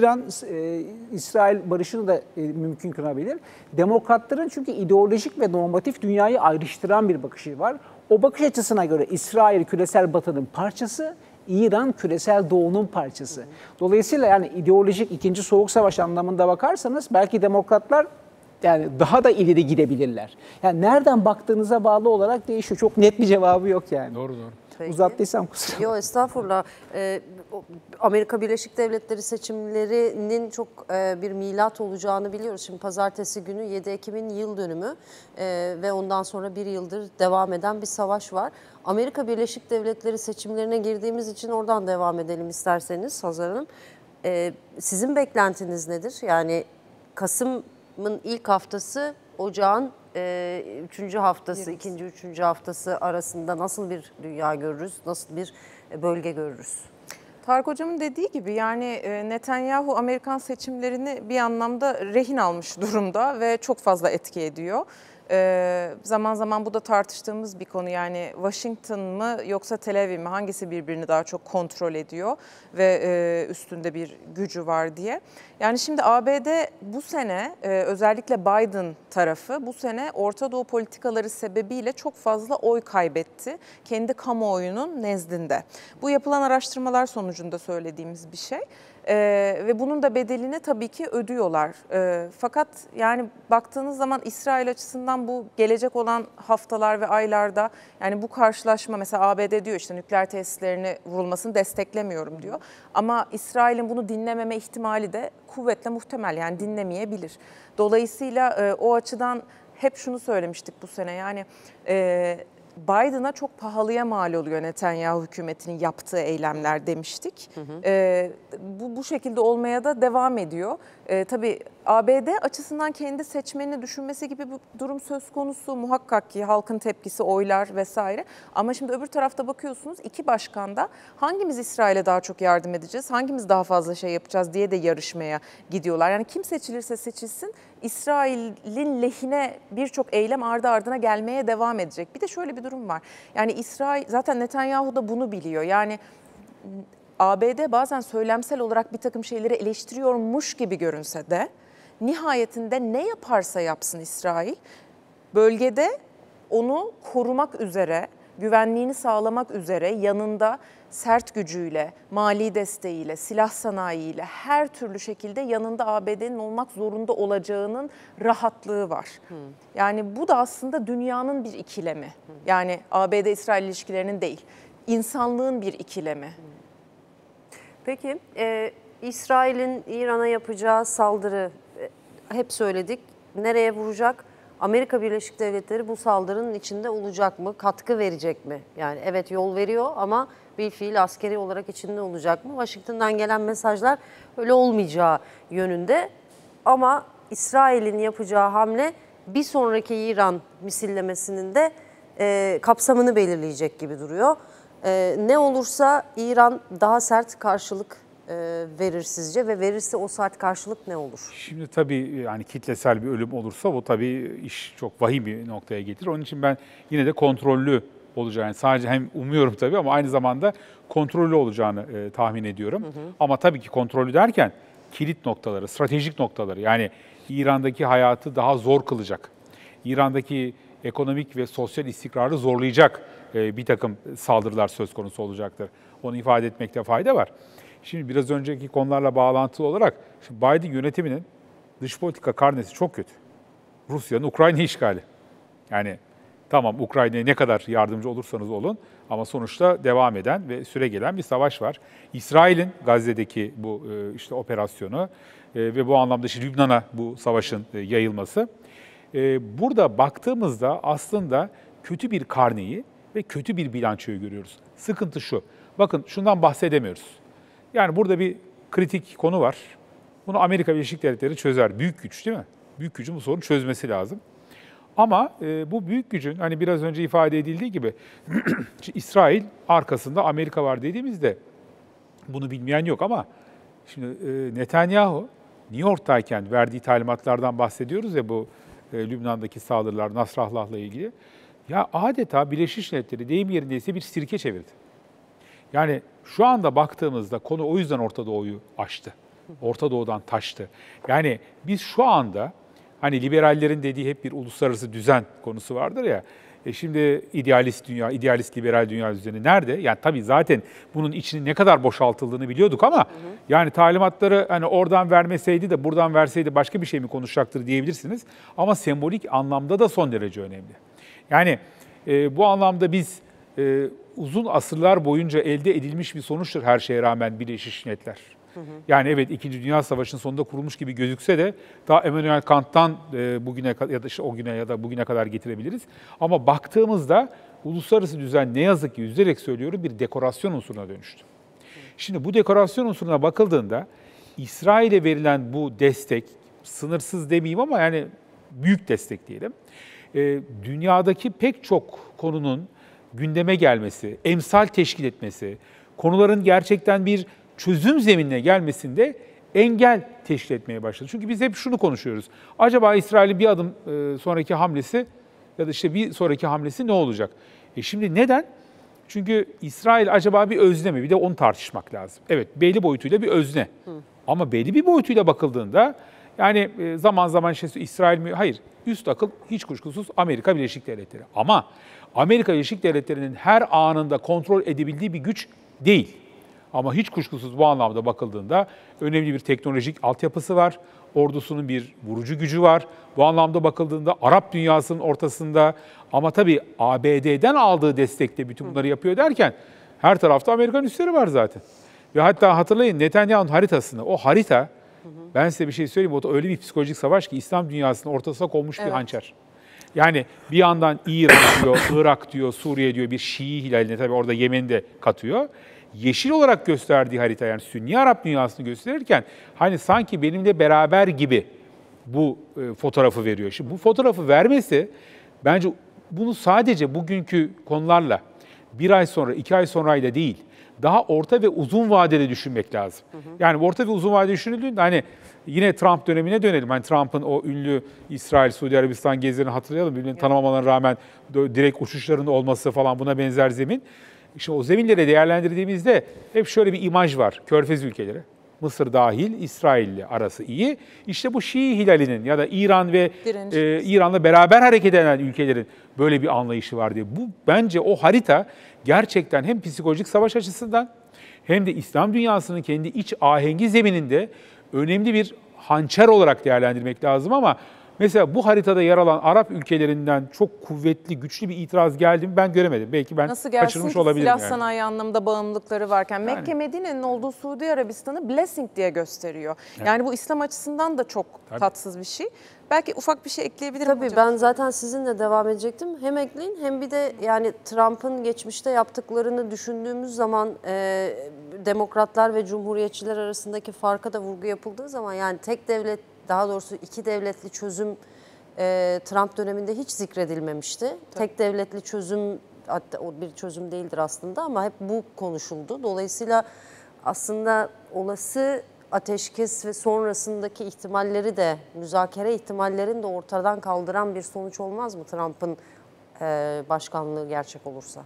C: İran-İsrail barışını da e, mümkün kılabilir. Demokratların çünkü ideolojik ve normatif dünyayı ayrıştıran bir bakışı var. O bakış açısına göre İsrail küresel batının parçası, İran küresel doğunun parçası. Dolayısıyla yani ideolojik ikinci soğuk savaş anlamında bakarsanız belki demokratlar yani daha da ileri gidebilirler. Yani nereden baktığınıza bağlı olarak değişiyor. Çok net bir cevabı yok yani.
D: Doğru doğru.
A: Peki.
C: Uzattıysam kusura.
A: Yok estağfurullah. Ee, Amerika Birleşik Devletleri seçimlerinin çok e, bir milat olacağını biliyoruz. Şimdi pazartesi günü yedi Ekim'in yıl dönümü e, ve ondan sonra bir yıldır devam eden bir savaş var. Amerika Birleşik Devletleri seçimlerine girdiğimiz için oradan devam edelim isterseniz Hazar Hanım. Ee, sizin beklentiniz nedir? Yani Kasım'ın ilk haftası, Ocağın e, üçüncü haftası, evet. ikinci, üçüncü haftası arasında nasıl bir dünya görürüz, nasıl bir bölge görürüz?
B: Tarık Hocam'ın dediği gibi yani Netanyahu Amerikan seçimlerini bir anlamda rehin almış durumda ve çok fazla etki ediyor. Ee, zaman zaman bu da tartıştığımız bir konu, yani Washington mı yoksa Tel Aviv mi, hangisi birbirini daha çok kontrol ediyor ve e, üstünde bir gücü var diye. Yani şimdi A B D bu sene e, özellikle Biden tarafı bu sene Orta Doğu politikaları sebebiyle çok fazla oy kaybetti kendi kamuoyunun nezdinde. Bu yapılan araştırmalar sonucunda söylediğimiz bir şey. Ee, ve bunun da bedelini tabii ki ödüyorlar. Ee, fakat yani baktığınız zaman İsrail açısından bu gelecek olan haftalar ve aylarda yani bu karşılaşma mesela A B D diyor işte nükleer tesislerini vurulmasını desteklemiyorum diyor. Ama İsrail'in bunu dinlememe ihtimali de kuvvetle muhtemel yani dinlemeyebilir. Dolayısıyla e, o açıdan hep şunu söylemiştik bu sene yani e, Biden'a çok pahalıya mal oluyor Netanyahu hükümetinin yaptığı eylemler demiştik. Hı hı. E, bu, bu şekilde olmaya da devam ediyor. E, tabii A B D açısından kendi seçmenini düşünmesi gibi bir durum söz konusu muhakkak ki halkın tepkisi, oylar vesaire. Ama şimdi öbür tarafta bakıyorsunuz iki başkan da hangimiz İsrail'e daha çok yardım edeceğiz, hangimiz daha fazla şey yapacağız diye de yarışmaya gidiyorlar. Yani kim seçilirse seçilsin İsrail'in lehine birçok eylem ardı ardına gelmeye devam edecek. Bir de şöyle bir durum var. Yani İsrail zaten Netanyahu da bunu biliyor. Yani A B D bazen söylemsel olarak bir takım şeyleri eleştiriyormuş gibi görünse de nihayetinde ne yaparsa yapsın İsrail bölgede onu korumak üzere, güvenliğini sağlamak üzere yanında sert gücüyle, mali desteğiyle, silah sanayiyle her türlü şekilde yanında A B D'nin olmak zorunda olacağının rahatlığı var. Hmm. Yani bu da aslında dünyanın bir ikilemi. Hmm. Yani A B D-İsrail ilişkilerinin değil, insanlığın bir ikilemi. Hmm.
A: Peki, e, İsrail'in İran'a yapacağı saldırı e, hep söyledik. Nereye vuracak? Amerika Birleşik Devletleri bu saldırının içinde olacak mı? Katkı verecek mi? Yani evet yol veriyor ama bir fiil askeri olarak içinde olacak mı? Washington'dan gelen mesajlar öyle olmayacağı yönünde. Ama İsrail'in yapacağı hamle bir sonraki İran misillemesinin de e, kapsamını belirleyecek gibi duruyor. E, ne olursa İran daha sert karşılık e, verir sizce ve verirse o sert karşılık ne olur?
D: Şimdi tabii yani kitlesel bir ölüm olursa bu tabii iş çok vahim bir noktaya getirir. Onun için ben yine de kontrollü olacağını, yani sadece hem umuyorum tabii ama aynı zamanda kontrollü olacağını e, tahmin ediyorum. Hı hı. Ama tabii ki kontrollü derken kilit noktaları, stratejik noktaları yani İran'daki hayatı daha zor kılacak. İran'daki ekonomik ve sosyal istikrarı zorlayacak e, bir takım saldırılar söz konusu olacaktır. Onu ifade etmekte fayda var. Şimdi biraz önceki konularla bağlantılı olarak şimdi Biden yönetiminin dış politika karnesi çok kötü. Rusya'nın Ukrayna işgali. Yani tamam Ukrayna'ya ne kadar yardımcı olursanız olun ama sonuçta devam eden ve süregelen bir savaş var. İsrail'in Gazze'deki bu işte operasyonu ve bu anlamda işte Lübnan'a bu savaşın yayılması. Burada baktığımızda aslında kötü bir karneyi ve kötü bir bilançoyu görüyoruz. Sıkıntı şu, bakın şundan bahsedemiyoruz. Yani burada bir kritik konu var. Bunu Amerika Birleşik Devletleri çözer. Büyük güç değil mi? Büyük gücün bu sorunu çözmesi lazım. Ama e, bu büyük gücün hani biraz önce ifade edildiği gibi İsrail arkasında Amerika var dediğimizde bunu bilmeyen yok ama şimdi e, Netanyahu New York'tayken verdiği talimatlardan bahsediyoruz ya bu e, Lübnan'daki saldırılar Nasrallah'la ilgili. Ya adeta Birleşmiş Milletleri deyim yerindeyse bir sirke çevirdi. Yani şu anda baktığımızda konu o yüzden Orta Doğu'yu aştı. Orta Doğu'dan taştı. Yani biz şu anda hani liberallerin dediği hep bir uluslararası düzen konusu vardır ya. E şimdi idealist dünya, idealist liberal dünya düzeni nerede? Yani tabii zaten bunun içinin ne kadar boşaltıldığını biliyorduk ama hı hı. yani talimatları hani oradan vermeseydi de buradan verseydi başka bir şey mi konuşacaktır diyebilirsiniz. Ama sembolik anlamda da son derece önemli. Yani e, bu anlamda biz e, uzun asırlar boyunca elde edilmiş bir sonuçtur her şeye rağmen Birleşmiş Milletler. Hı hı. Yani evet İkinci Dünya Savaşı'nın sonunda kurulmuş gibi gözükse de daha Immanuel Kant'tan e, bugüne ya da işte o güne ya da bugüne kadar getirebiliriz. Ama baktığımızda uluslararası düzen ne yazık ki üzülerek söylüyorum bir dekorasyon unsuruna dönüştü. Hı. Şimdi bu dekorasyon unsuruna bakıldığında İsrail'e verilen bu destek sınırsız demeyeyim ama yani büyük destek diyelim. E, dünyadaki pek çok konunun gündeme gelmesi, emsal teşkil etmesi, konuların gerçekten bir çözüm zeminine gelmesinde engel teşkil etmeye başladı. Çünkü biz hep şunu konuşuyoruz. Acaba İsrail'in bir adım e, sonraki hamlesi ya da işte bir sonraki hamlesi ne olacak? E şimdi neden? Çünkü İsrail acaba bir özne mi? Bir de onu tartışmak lazım. Evet, belli boyutuyla bir özne. Hı. Ama belli bir boyutuyla bakıldığında yani e, zaman zaman işte İsrail mi? Hayır. Üst akıl hiç kuşkusuz Amerika Birleşik Devletleri. Ama Amerika Birleşik Devletleri'nin her anında kontrol edebildiği bir güç değil. Ama hiç kuşkusuz bu anlamda bakıldığında önemli bir teknolojik altyapısı var. Ordusunun bir vurucu gücü var. Bu anlamda bakıldığında Arap dünyasının ortasında, ama tabii A B D'den aldığı destekle bütün bunları yapıyor derken her tarafta Amerikan üsleri var zaten. Ve hatta hatırlayın, Netanyahu'nun haritasını, o harita, ben size bir şey söyleyeyim, o da öyle bir psikolojik savaş ki İslam dünyasının ortasına konmuş bir
B: Evet.
D: hançer. Yani bir yandan İran diyor, Irak diyor, Suriye diyor, bir Şii hilaline, tabii orada Yemen'i de katıyor. Yeşil olarak gösterdiği harita, yani Sünni Arap dünyasını gösterirken hani sanki benimle beraber gibi bu e, fotoğrafı veriyor. Şimdi bu fotoğrafı vermesi bence bunu sadece bugünkü konularla bir ay sonra, iki ay sonrayla değil, daha orta ve uzun vadede düşünmek lazım. Hı hı. Yani orta ve uzun vadede düşünüldüğünde hani yine Trump dönemine dönelim. Hani Trump'ın o ünlü İsrail, Suudi Arabistan gezilerini hatırlayalım. Birbirini tanımamalarına rağmen direkt uçuşların olması falan, buna benzer zemin. İşte o zeminleri değerlendirdiğimizde hep şöyle bir imaj var. Körfez ülkeleri, Mısır dahil, İsrail'le arası iyi. İşte bu Şii hilalinin ya da İran ve e, İran'la beraber hareket eden ülkelerin böyle bir anlayışı var diye. Bu bence o harita gerçekten hem psikolojik savaş açısından hem de İslam dünyasının kendi iç ahengi zemininde önemli bir hançer olarak değerlendirmek lazım. Ama mesela bu haritada yer alan Arap ülkelerinden çok kuvvetli, güçlü bir itiraz geldi mi ben göremedim. Belki ben
B: Nasıl gelsin
D: kaçırmış
B: ki
D: olabilirim.
B: silah
D: yani.
B: sanayi anlamında bağımlılıkları varken
D: Yani.
B: Mekke Medine'nin olduğu Suudi Arabistan'ı blessing diye gösteriyor.
D: Evet.
B: Yani bu İslam açısından da çok
D: Tabii.
B: tatsız bir şey. Belki ufak bir şey ekleyebilirim
A: Tabii
B: hocam.
A: ben zaten sizinle devam edecektim. Hem ekleyin hem bir de yani Trump'ın geçmişte yaptıklarını düşündüğümüz zaman e, demokratlar ve cumhuriyetçiler arasındaki farka da vurgu yapıldığı zaman, yani tek devlet, daha doğrusu iki devletli çözüm e, Trump döneminde hiç zikredilmemişti. Tabii. Tek devletli çözüm, hatta o bir çözüm değildir aslında ama hep bu konuşuldu. Dolayısıyla aslında olası ateşkes ve sonrasındaki ihtimalleri de, müzakere ihtimallerini de ortadan kaldıran bir sonuç olmaz mı Trump'ın e, başkanlığı gerçek olursa?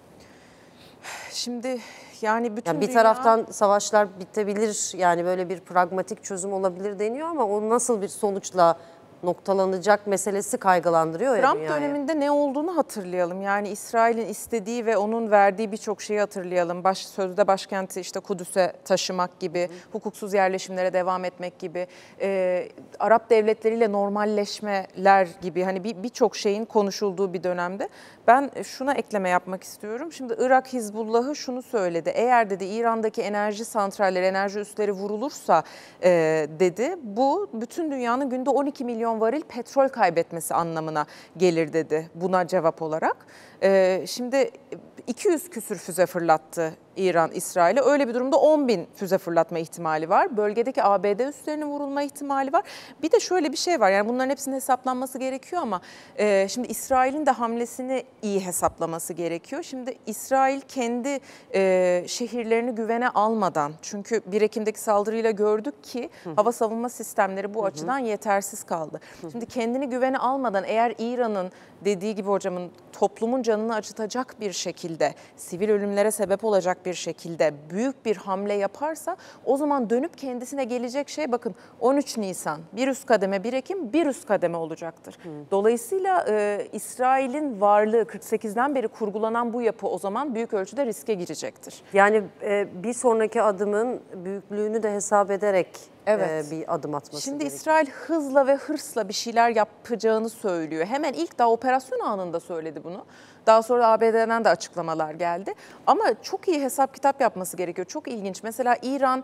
B: Şimdi yani bütün
A: Yani bir
B: dünya...
A: taraftan savaşlar bitebilir, yani böyle bir pragmatik çözüm olabilir deniyor ama o nasıl bir sonuçla noktalanacak meselesi kaygılandırıyor ya
B: Trump
A: dünyayı.
B: döneminde ne olduğunu hatırlayalım. Yani İsrail'in istediği ve onun verdiği birçok şeyi hatırlayalım. Baş, sözde başkenti işte Kudüs'e taşımak gibi, hı. hukuksuz yerleşimlere devam etmek gibi, e, Arap devletleriyle normalleşmeler gibi, hani birçok bir şeyin konuşulduğu bir dönemde. Ben şuna ekleme yapmak istiyorum. Şimdi Irak Hizbullah'ı şunu söyledi. Eğer dedi İran'daki enerji santralleri, enerji üsleri vurulursa e, dedi, bu bütün dünyanın günde on iki milyon varil petrol kaybetmesi anlamına gelir dedi buna cevap olarak. Ee, şimdi iki yüz küsür füze fırlattı İran İsrail'e. Öyle bir durumda on bin füze fırlatma ihtimali var. Bölgedeki A B D üslerinin vurulma ihtimali var. Bir de şöyle bir şey var, yani bunların hepsinin hesaplanması gerekiyor ama e, şimdi İsrail'in de hamlesini iyi hesaplaması gerekiyor. Şimdi İsrail kendi e, şehirlerini güvene almadan, çünkü bir Ekim'deki saldırıyla gördük ki Hı. hava savunma sistemleri bu Hı. açıdan yetersiz kaldı. Hı. Şimdi kendini güvene almadan eğer İran'ın dediği gibi hocamın toplumun canını acıtacak bir şekilde, sivil ölümlere sebep olacak bir şekilde büyük bir hamle yaparsa, o zaman dönüp kendisine gelecek şey, bakın on üç Nisan, bir üst kademe, bir Ekim, bir üst kademe olacaktır. Hmm. Dolayısıyla e, İsrail'in varlığı, kırk sekizden beri kurgulanan bu yapı o zaman büyük ölçüde riske girecektir.
A: Yani e, bir sonraki adımın büyüklüğünü de hesap ederek
B: Evet.
A: bir adım atması
B: Şimdi
A: gerekiyor.
B: İsrail hızla ve hırsla bir şeyler yapacağını söylüyor. Hemen ilk daha operasyon anında söyledi bunu. Daha sonra A B D'den de açıklamalar geldi. Ama çok iyi hesap kitap yapması gerekiyor. Çok ilginç. Mesela İran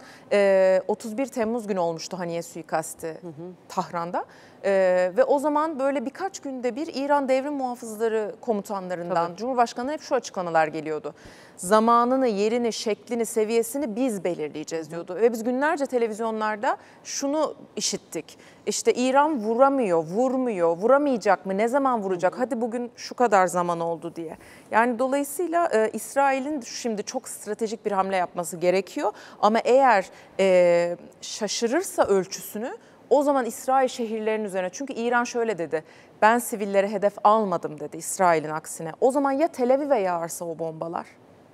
B: otuz bir Temmuz günü olmuştu Haniye suikasti hı hı. Tahran'da. Ee, ve o zaman böyle birkaç günde bir İran Devrim Muhafızları komutanlarından, Tabii. Cumhurbaşkanı'na hep şu açıklamalar geliyordu. Zamanını, yerini, şeklini, seviyesini biz belirleyeceğiz diyordu. Ve biz günlerce televizyonlarda şunu işittik. İşte İran vuramıyor, vurmuyor, vuramayacak mı, ne zaman vuracak, hadi bugün şu kadar zaman oldu diye. Yani dolayısıyla e, İsrail'in şimdi çok stratejik bir hamle yapması gerekiyor. Ama eğer e, şaşırırsa ölçüsünü, o zaman İsrail şehirlerinin üzerine, çünkü İran şöyle dedi, ben sivillere hedef almadım dedi İsrail'in aksine. O zaman ya Tel Aviv'e yağarsa o bombalar,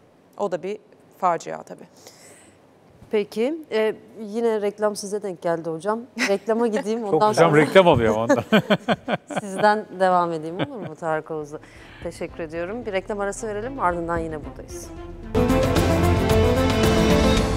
B: o da bir facia tabii.
A: Peki, e, yine reklam size denk geldi hocam. Reklama gideyim, ondan
D: Çok hocam
A: sonra
D: reklam alıyor ondan.
A: sizden devam edeyim, olur mu Tarık Oğuz'la? Teşekkür ediyorum. Bir reklam arası verelim, ardından yine buradayız.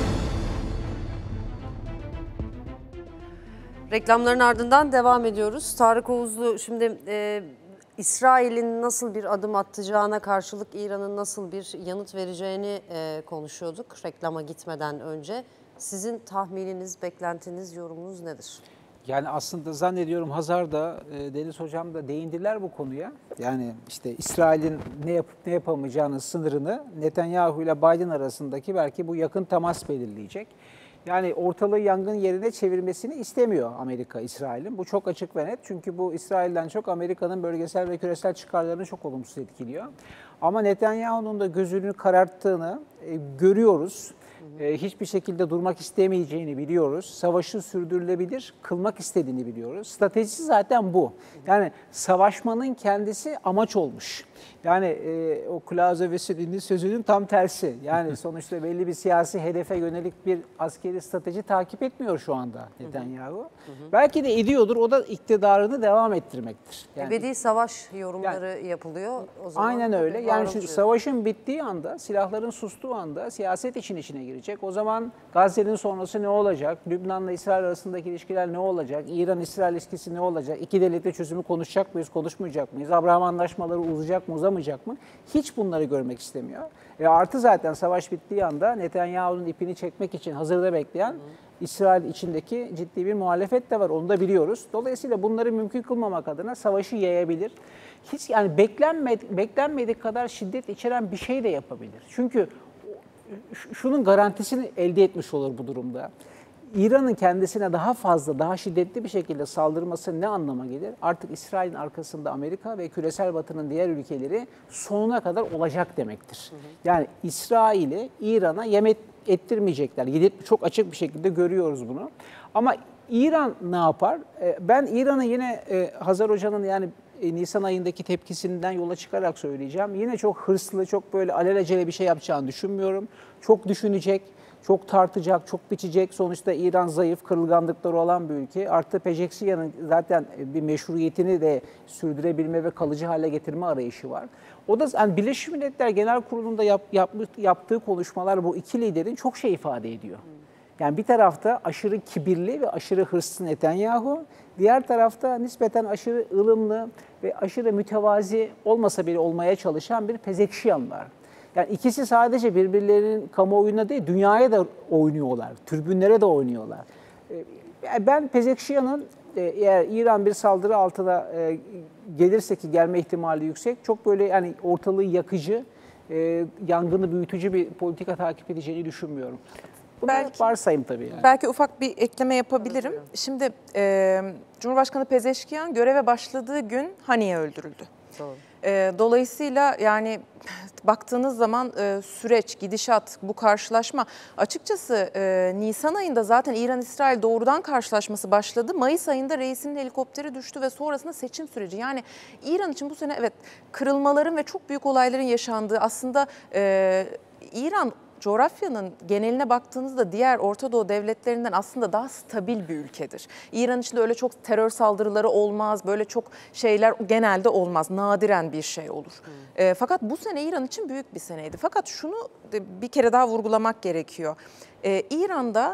A: Reklamların ardından devam ediyoruz. Tarık Oğuzlu, şimdi e, İsrail'in nasıl bir adım atacağına karşılık İran'ın nasıl bir yanıt vereceğini e, konuşuyorduk reklama gitmeden önce. Sizin tahmininiz, beklentiniz, yorumunuz nedir?
C: Yani aslında zannediyorum Hazar da e, Deniz Hocam da değindiler bu konuya. Yani işte İsrail'in ne yapıp ne yapamayacağının sınırını Netanyahu ile Biden arasındaki belki bu yakın temas belirleyecek. Yani ortalığı yangın yerine çevirmesini istemiyor Amerika, İsrail'in. Bu çok açık ve net. Çünkü bu İsrail'den çok Amerika'nın bölgesel ve küresel çıkarlarını çok olumsuz etkiliyor. Ama Netanyahu'nun da gözünü kararttığını e, görüyoruz. E, hiçbir şekilde durmak istemeyeceğini biliyoruz. Savaşı sürdürülebilir kılmak istediğini biliyoruz. Stratejisi zaten bu. Yani savaşmanın kendisi amaç olmuş. Yani e, o Clausewitz'in sözünün tam tersi. Yani sonuçta belli bir siyasi hedefe yönelik bir askeri strateji takip etmiyor şu anda Netanyahu. Hı hı. Belki de ediyordur. O da iktidarını devam ettirmektir.
A: Yani, Ebedi savaş yorumları yani, yapılıyor. O zaman
C: aynen öyle. Yani şu savaşın bittiği anda, silahların sustuğu anda siyaset için içine girecek. O zaman Gazze'nin sonrası ne olacak? Lübnan'la İsrail arasındaki ilişkiler ne olacak? İran-İsrail ilişkisi ne olacak? İki devletli çözümü konuşacak mıyız, konuşmayacak mıyız? Abraham anlaşmaları uzayacak mı, uzamayacak mı? Hiç bunları görmek istemiyor. E artı zaten savaş bittiği anda Netanyahu'nun ipini çekmek için hazırda bekleyen İsrail içindeki ciddi bir muhalefet de var. Onu da biliyoruz. Dolayısıyla bunları mümkün kılmamak adına savaşı yayabilir. Hiç yani beklenmedik, beklenmedik kadar şiddet içeren bir şey de yapabilir. Çünkü şunun garantisini elde etmiş olur bu durumda. İran'ın kendisine daha fazla, daha şiddetli bir şekilde saldırması ne anlama gelir? Artık İsrail'in arkasında Amerika ve küresel Batı'nın diğer ülkeleri sonuna kadar olacak demektir. Hı hı. Yani İsrail'i İran'a yem ettirmeyecekler. Gidip çok açık bir şekilde görüyoruz bunu. Ama İran ne yapar? Ben İran'ı yine Hazar Hoca'nın yani Nisan ayındaki tepkisinden yola çıkarak söyleyeceğim. Yine çok hırslı, çok böyle alelacele bir şey yapacağını düşünmüyorum. Çok düşünecek, çok tartacak, çok biçecek. Sonuçta İran zayıf, kırılganlıkları olan bir ülke. Artı Pezeşkiyan'ın zaten bir meşruiyetini de sürdürebilme ve kalıcı hale getirme arayışı var. O da yani Birleşmiş Milletler Genel Kurulu'nda yap, yap, yaptığı konuşmalar bu iki liderin çok şey ifade ediyor. Yani bir tarafta aşırı kibirli ve aşırı hırslı Netanyahu, diğer tarafta nispeten aşırı ılımlı ve aşırı mütevazi olmasa bile olmaya çalışan bir Pezeşkiyan var. Yani ikisi sadece birbirlerinin kamuoyuna değil, dünyaya da oynuyorlar, tribünlere de oynuyorlar. Ben Pezeşkiyan'ın eğer İran bir saldırı altına gelirse ki gelme ihtimali yüksek, çok böyle yani ortalığı yakıcı, yangını büyütücü bir politika takip edeceğini düşünmüyorum. Bu belki varsayım tabii yani.
B: Belki ufak bir ekleme yapabilirim. Şimdi e, Cumhurbaşkanı Pezeşkiyan göreve başladığı gün Haniye öldürüldü. Doğru. E, dolayısıyla yani baktığınız zaman e, süreç, gidişat, bu karşılaşma açıkçası e, Nisan ayında zaten İran-İsrail doğrudan karşılaşması başladı. Mayıs ayında reisinin helikopteri düştü ve sonrasında seçim süreci. Yani İran için bu sene evet kırılmaların ve çok büyük olayların yaşandığı aslında e, İran coğrafyanın geneline baktığınızda diğer Orta Doğu devletlerinden aslında daha stabil bir ülkedir. İran içinde öyle çok terör saldırıları olmaz, böyle çok şeyler genelde olmaz, nadiren bir şey olur. Hmm. E, fakat bu sene İran için büyük bir seneydi. Fakat şunu bir kere daha vurgulamak gerekiyor. E, İran'da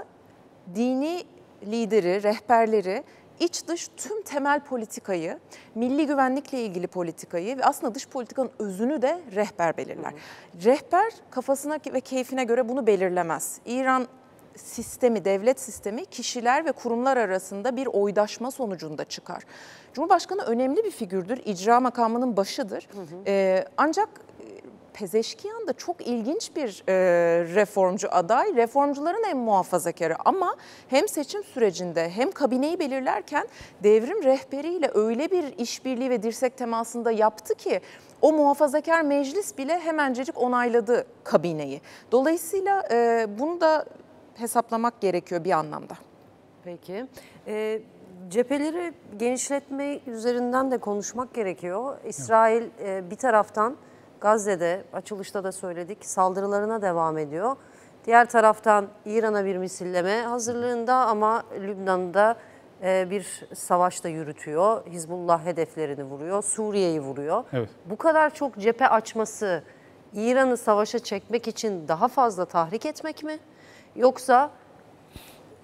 B: dini lideri, rehberleri, İç dış tüm temel politikayı, milli güvenlikle ilgili politikayı ve aslında dış politikanın özünü de rehber belirler. Hı hı. Rehber kafasına ve keyfine göre bunu belirlemez. İran sistemi, devlet sistemi kişiler ve kurumlar arasında bir oydaşma sonucunda çıkar. Cumhurbaşkanı önemli bir figürdür, icra makamının başıdır. Hı hı. Ee, ancak Pezeşkiyan da çok ilginç bir e, reformcu aday. Reformcuların en muhafazakarı ama hem seçim sürecinde hem kabineyi belirlerken devrim rehberiyle öyle bir işbirliği ve dirsek temasında yaptı ki o muhafazakar meclis bile hemencecik onayladı kabineyi. Dolayısıyla e, bunu da hesaplamak gerekiyor bir anlamda.
A: Peki. E, cepheleri genişletme üzerinden de konuşmak gerekiyor. İsrail e, bir taraftan Gazze'de, açılışta da söyledik, saldırılarına devam ediyor. Diğer taraftan İran'a bir misilleme hazırlığında ama Lübnan'da bir savaş da yürütüyor. Hizbullah hedeflerini vuruyor, Suriye'yi vuruyor. Evet. Bu kadar çok cephe açması İran'ı savaşa çekmek için daha fazla tahrik etmek mi? Yoksa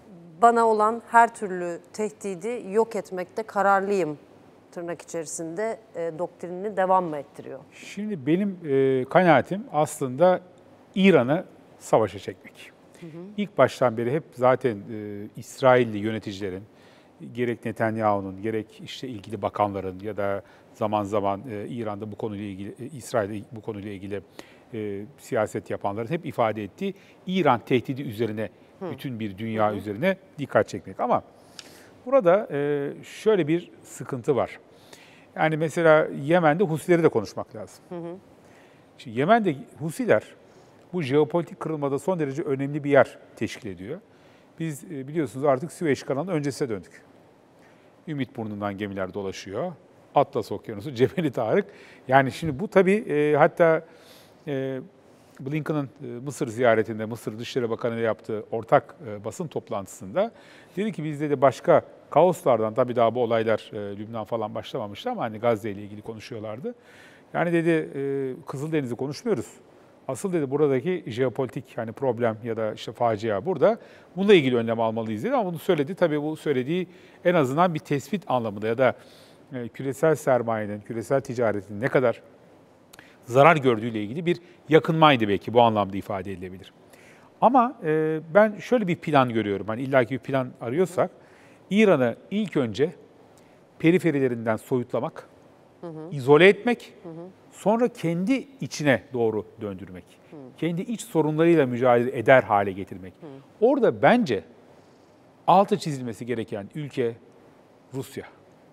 A: bana olan her türlü tehdidi yok etmekte kararlıyım tırnak içerisinde e, doktrinini devam mı ettiriyor?
D: Şimdi benim e, kanaatim aslında İran'ı savaşa çekmek. Hı hı. İlk baştan beri hep zaten e, İsrailli yöneticilerin, gerek Netanyahu'nun, gerek işte ilgili bakanların ya da zaman zaman e, İran'da bu konuyla ilgili, e, İsrail'de bu konuyla ilgili e, siyaset yapanların hep ifade ettiği İran tehdidi üzerine, hı. bütün bir dünya hı hı. üzerine dikkat çekmek. Ama burada e, şöyle bir sıkıntı var. Yani mesela Yemen'de Husileri de konuşmak lazım. Hı hı. Şimdi Yemen'de Husiler bu jeopolitik kırılmada son derece önemli bir yer teşkil ediyor. Biz e, biliyorsunuz artık Süveyş Kanalı'nın öncesine döndük. Ümitburnu'ndan gemiler dolaşıyor. Atlas Okyanusu, Cebeli Tarık. Yani şimdi bu tabii e, hatta e, Blinken'ın e, Mısır ziyaretinde, Mısır Dışişleri Bakanı ile yaptığı ortak e, basın toplantısında dedi ki bizde de başka kaoslardan, tabii daha bu olaylar e, Lübnan falan başlamamıştı ama hani Gazze ile ilgili konuşuyorlardı. Yani dedi e, Kızıldeniz'i konuşmuyoruz. Asıl dedi buradaki jeopolitik hani problem ya da işte facia burada. Bununla ilgili önlem almalıyız dedi ama bunu söyledi. Tabii bu söylediği en azından bir tespit anlamında ya da e, küresel sermayenin, küresel ticaretin ne kadar zarar gördüğüyle ilgili bir yakınmaydı belki bu anlamda ifade edilebilir. Ama e, ben şöyle bir plan görüyorum. Hani illaki bir plan arıyorsak İran'ı ilk önce periferilerinden soyutlamak, hı hı. izole etmek, hı hı. sonra kendi içine doğru döndürmek. Hı. Kendi iç sorunlarıyla mücadele eder hale getirmek. Hı. Orada bence altı çizilmesi gereken ülke Rusya.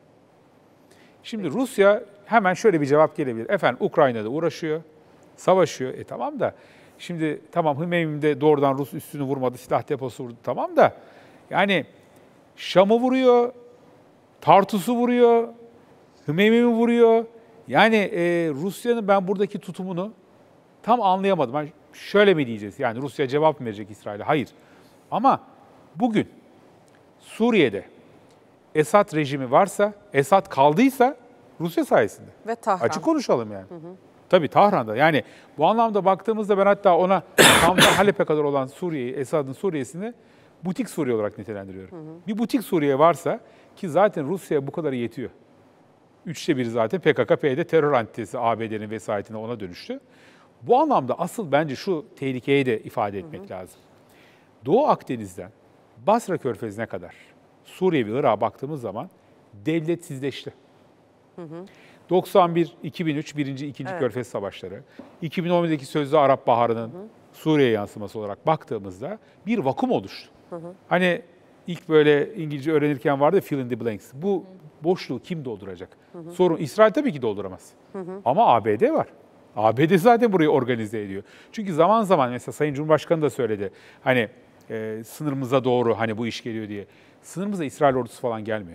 D: Şimdi Peki. Rusya hemen şöyle bir cevap gelebilir. Efendim Ukrayna'da uğraşıyor, savaşıyor. E tamam da şimdi tamam Hümeymi'de doğrudan Rus üstünü vurmadı, silah deposu vurdu tamam da yani Şam'ı vuruyor, Tartus'u vuruyor, Hümeymi'yi vuruyor. Yani e, Rusya'nın ben buradaki tutumunu tam anlayamadım. Yani şöyle mi diyeceğiz? Yani Rusya cevap mı verecek İsrail'e? Hayır. Ama bugün Suriye'de Esad rejimi varsa, Esad kaldıysa Rusya sayesinde.
B: Ve Tahran.
D: Açık konuşalım yani. Hı hı. Tabii Tahran'da. Yani bu anlamda baktığımızda ben hatta ona Şam'dan Halep'e kadar olan Suriye'yi, Esad'ın Suriye'sini butik Suriye olarak nitelendiriyorum. Hı hı. Bir butik Suriye varsa ki zaten Rusya'ya bu kadar yetiyor. Üçte biri zaten P K K P Y D terör antitesi A B D'nin vesayetine ona dönüştü. Bu anlamda asıl bence şu tehlikeyi de ifade etmek hı hı. lazım. Doğu Akdeniz'den Basra Körfezi'ne kadar Suriye ve Irak'a baktığımız zaman devletsizleşti. Hı hı. doksan bir iki bin üç birinci ikinci Evet. Körfez Savaşları, iki bin on birdeki Sözlü Arap Baharı'nın Suriye yansıması olarak baktığımızda bir vakum oluştu. Hı hı. Hani ilk böyle İngilizce öğrenirken vardı fill in the blanks. Bu hı hı. boşluğu kim dolduracak? Hı hı. Sorun İsrail tabii ki dolduramaz. Hı hı. Ama A B D var. A B D zaten burayı organize ediyor. Çünkü zaman zaman mesela Sayın Cumhurbaşkanı da söyledi. Hani e, sınırımıza doğru hani bu iş geliyor diye. Sınırımıza İsrail ordusu falan gelmiyor.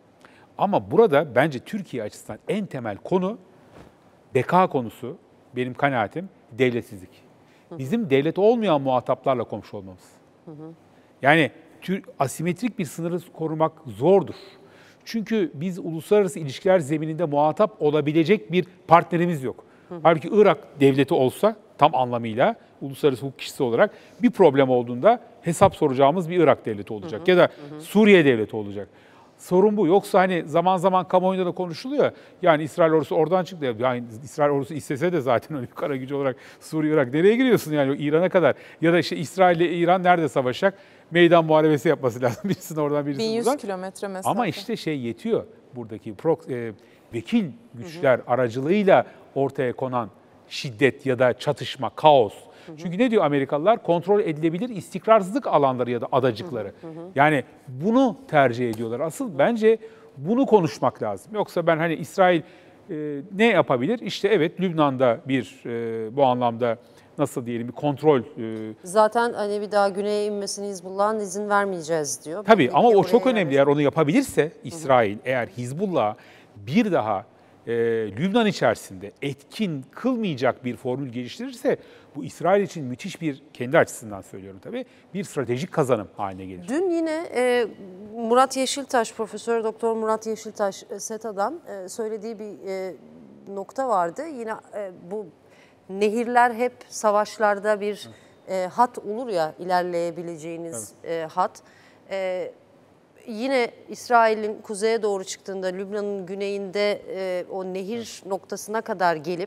D: Ama burada bence Türkiye açısından en temel konu, beka konusu, benim kanaatim devletsizlik. Bizim devlet olmayan muhataplarla komşu olmamız. Hı hı. Yani tür, asimetrik bir sınırı korumak zordur. Çünkü biz uluslararası ilişkiler zemininde muhatap olabilecek bir partnerimiz yok. Hı hı. Halbuki Irak devleti olsa tam anlamıyla uluslararası hukuk kişisi olarak bir problem olduğunda hesap soracağımız bir Irak devleti olacak. Hı hı. Ya da hı hı. Suriye devleti olacak. Sorun bu. Yoksa hani zaman zaman kamuoyunda da konuşuluyor. Yani İsrail ordusu oradan çıktı. Yani İsrail ordusu istese de zaten öyle bir kara gücü olarak Suriye, Irak. Nereye giriyorsun yani İran'a kadar? Ya da işte İsrail ile İran nerede savaşacak? Meydan muharebesi yapması lazım. Birisini oradan birisini
B: bin yüz
D: buradan.
B: kilometre mesafe.
D: Ama işte şey yetiyor. Buradaki pro, e, vekil güçler hı hı. aracılığıyla ortaya konan şiddet ya da çatışma, kaos. Hı hı. Çünkü ne diyor Amerikalılar? Kontrol edilebilir istikrarsızlık alanları ya da adacıkları. Hı hı. Yani bunu tercih ediyorlar. Asıl bence bunu konuşmak lazım. Yoksa ben hani İsrail e, ne yapabilir? İşte evet Lübnan'da bir e, bu anlamda nasıl diyelim bir kontrol. E,
A: Zaten hani bir daha güneye inmesine Hizbullah'ın izin vermeyeceğiz diyor.
D: Tabii ama o çok önemli. Eğer onu yapabilirse İsrail, hı hı. eğer Hizbullah bir daha e, Lübnan içerisinde etkin kılmayacak bir formül geliştirirse bu İsrail için müthiş bir, kendi açısından söylüyorum tabii, bir stratejik kazanım haline gelir.
A: Dün yine e, Murat Yeşiltaş, Profesör Doktor Murat Yeşiltaş e, SETA'dan e, söylediği bir e, nokta vardı. Yine e, bu nehirler hep savaşlarda bir e, hat olur ya, ilerleyebileceğiniz e, hat. e, yine İsrail'in kuzeye doğru çıktığında Lübnan'ın güneyinde e, o nehir noktasına kadar gelip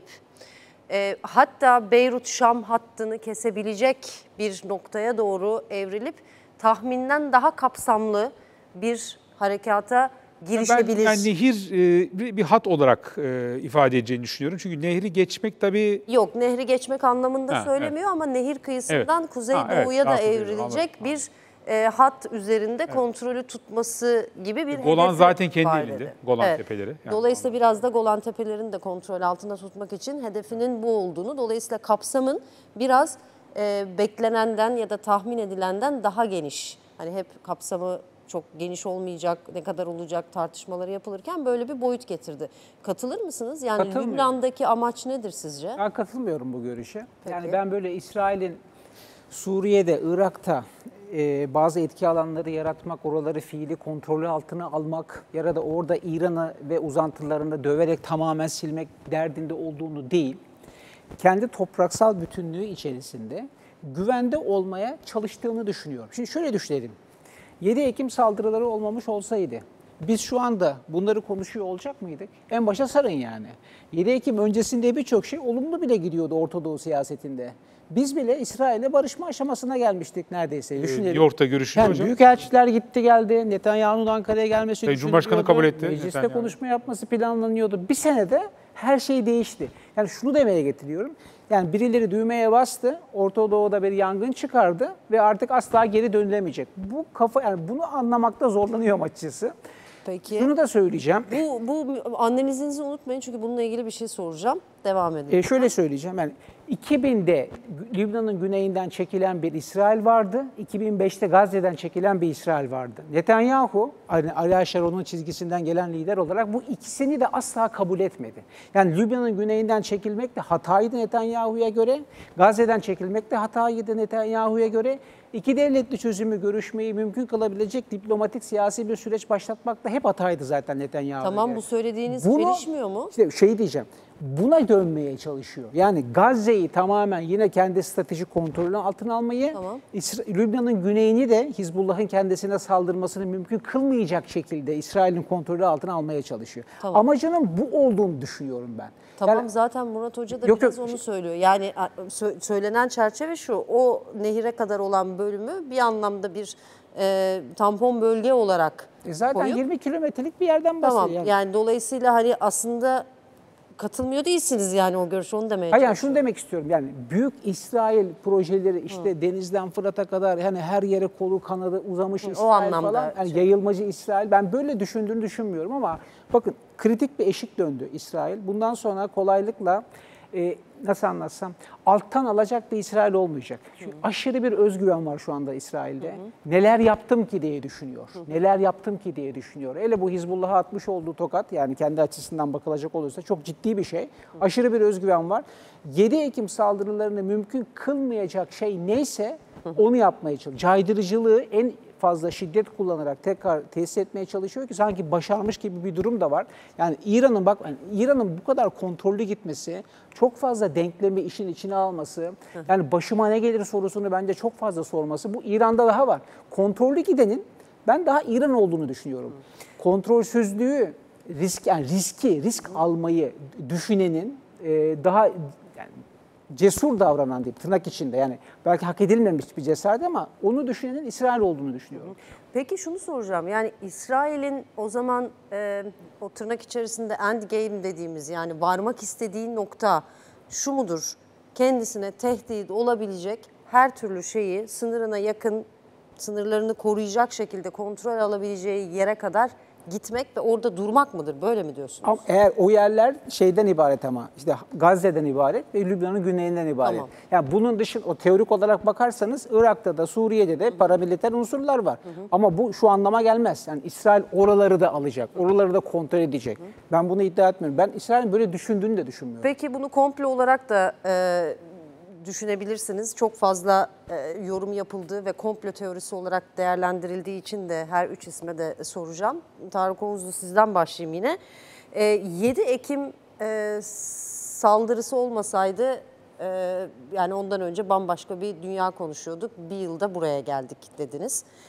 A: e, hatta Beyrut-Şam hattını kesebilecek bir noktaya doğru evrilip tahminden daha kapsamlı bir harekata girişebilir.
D: Ben yani nehir e, bir, bir hat olarak e, ifade edeceğini düşünüyorum. Çünkü nehri geçmek tabii...
A: Yok, nehri geçmek anlamında
D: Ha,
A: söylemiyor
D: evet.
A: ama nehir kıyısından
D: Evet.
A: kuzeydoğuya
D: Ha, evet,
A: da
D: daha
A: evrilecek
D: kuzeydoğu,
A: bir e, hat üzerinde kontrolü tutması gibi bir
D: Golan
A: hedefi
D: zaten kendi
A: var
D: elinde.
A: dedi.
D: Golan Tepeleri. Yani
A: Dolayısıyla biraz da Golan Tepelerini de kontrol altında tutmak için hedefinin bu olduğunu, dolayısıyla kapsamın biraz e, beklenenden ya da tahmin edilenden daha geniş. Hani hep kapsamı çok geniş olmayacak, ne kadar olacak tartışmaları yapılırken böyle bir boyut getirdi. Katılır mısınız? Yani
C: Katılmıyorum.
A: Lübnan'daki amaç nedir sizce?
C: Ben katılmıyorum bu görüşe.
A: Peki.
C: Yani ben böyle İsrail'in Suriye'de, Irak'ta e, bazı etki alanları yaratmak, oraları fiili kontrolü altına almak ya da orada İran'ı ve uzantılarını döverek tamamen silmek derdinde olduğunu değil, kendi topraksal bütünlüğü içerisinde güvende olmaya çalıştığını düşünüyorum. Şimdi şöyle düşünelim. yedi Ekim saldırıları olmamış olsaydı biz şu anda bunları konuşuyor olacak mıydık? En başa sarın yani. yedi Ekim öncesinde birçok şey olumlu bile gidiyordu Orta Doğu siyasetinde. Biz bile İsrail'le barışma aşamasına gelmiştik neredeyse. Düşünelim.
D: New York'ta görüşülüyor
C: Yani
D: hocam.
C: Büyükelçiler gitti geldi. Netanyahu'nun Ankara'ya gelmesi
D: Sayın
C: düşünülüyordu.
D: Cumhurbaşkanı kabul etti
C: Mecliste
D: Netanyahu.
C: konuşma yapması planlanıyordu. Bir senede her şey değişti. Yani şunu demeye getiriyorum. Yani birileri düğmeye bastı, Orta Doğu'da bir yangın çıkardı ve artık asla geri dönülemeyecek. Bu kafa, yani bunu anlamakta zorlanıyorum açıkçası.
A: Peki.
C: Şunu da söyleyeceğim.
A: Bu, bu analizinizi unutmayın çünkü bununla ilgili bir şey soracağım. Devam edin.
C: E şöyle söyleyeceğim. Yani iki binde Lübnan'ın güneyinden çekilen bir İsrail vardı. iki bin beşte Gazze'den çekilen bir İsrail vardı. Netanyahu, hani Ali Sharon'un çizgisinden gelen lider olarak bu ikisini de asla kabul etmedi. Yani Lübnan'ın güneyinden çekilmek de hataydı Netanyahu'ya göre. Gazze'den çekilmek de hataydı Netanyahu'ya göre. İki devletli çözümü görüşmeyi mümkün kılabilecek diplomatik siyasi bir süreç başlatmak da hep hataydı zaten Netanyahu'ya
A: Tamam,
C: göre.
A: bu söylediğiniz
C: Bunu-
A: çelişmiyor mu?
C: İşte şey diyeceğim, buna dönmeye çalışıyor. Yani Gazze'yi tamamen yine kendi stratejik kontrolü altına almayı,
A: Tamam.
C: İsra- Lübnan'ın güneyini de Hizbullah'ın kendisine saldırmasını mümkün kılmayacak şekilde İsrail'in kontrolü altına almaya çalışıyor.
A: Tamam.
C: Amacının bu olduğunu düşünüyorum ben.
A: Tamam,
C: Yani-
A: zaten Murat Hoca da
C: Yok,
A: biraz
C: yok.
A: onu söylüyor. Yani a, sö- söylenen çerçeve şu, o nehire kadar olan bölümü bir anlamda bir e, tampon bölge olarak
C: E zaten
A: koyup,
C: yirmi kilometrelik bir yerden bahsediyor.
A: tamam yani.
C: yani.
A: dolayısıyla hani aslında katılmıyor değilsiniz yani o görüşe, onu demeye
C: Hayır, yani
A: çalışıyorum.
C: şunu demek istiyorum. Yani büyük İsrail projeleri işte denizden Fırat'a kadar yani her yere kolu kanadı uzamış
A: o
C: İsrail
A: anlamda
C: falan. Yani
A: şey.
C: yayılmacı İsrail. Ben böyle düşündüğünü düşünmüyorum ama bakın kritik bir eşik döndü İsrail. Bundan sonra kolaylıkla e, nasıl anlatsam alttan alacak bir İsrail olmayacak. Çünkü aşırı bir özgüven var şu anda İsrail'de. Neler yaptım ki diye düşünüyor. Neler yaptım ki diye düşünüyor. Hele bu Hizbullah'a atmış olduğu tokat, yani kendi açısından bakılacak olursa çok ciddi bir şey. Aşırı bir özgüven var. yedi Ekim saldırılarını mümkün kılmayacak şey neyse onu yapmaya çalışıyor. Caydırıcılığı en fazla şiddet kullanarak tekrar tesis etmeye çalışıyor ki sanki başarmış gibi bir durum da var. Yani İran'ın bak yani İran'ın bu kadar kontrollü gitmesi, çok fazla denklemi işin içine alması, yani başıma ne gelir sorusunu bence çok fazla sorması, bu İran'da daha var. Kontrollü gidenin ben daha İran olduğunu düşünüyorum. Kontrolsüzlüğü, risk yani riski, risk almayı düşünenin e, daha yani cesur davranan diyeyim tırnak içinde, yani belki hak edilmemiş bir cesaret ama onu düşünenin İsrail olduğunu düşünüyorum.
A: Peki şunu soracağım, yani İsrail'in o zaman e, o tırnak içerisinde end game dediğimiz, yani varmak istediği nokta şu mudur? Kendisine tehdit olabilecek her türlü şeyi sınırına yakın, sınırlarını koruyacak şekilde kontrol alabileceği yere kadar gitmek ve orada durmak mıdır? Böyle mi diyorsunuz?
C: Ama eğer o yerler şeyden ibaret, ama işte Gazze'den ibaret ve Lübnan'ın güneyinden ibaret.
A: Tamam.
C: Yani bunun dışında o teorik olarak bakarsanız Irak'ta da Suriye'de de paramiliter unsurlar var. Hı hı. Ama bu şu anlama gelmez. Yani İsrail oraları da alacak, oraları da kontrol edecek. Hı hı. Ben bunu iddia etmiyorum. Ben İsrail'in böyle düşündüğünü de düşünmüyorum.
A: Peki bunu komplo olarak da e, düşünebilirsiniz. Çok fazla e, yorum yapıldığı ve komplo teorisi olarak değerlendirildiği için de her üç isme de soracağım. Tarık Oğuzlu, sizden başlayayım yine. E, yedi Ekim e, saldırısı olmasaydı e, yani ondan önce bambaşka bir dünya konuşuyorduk. Bir yılda buraya geldik dediniz.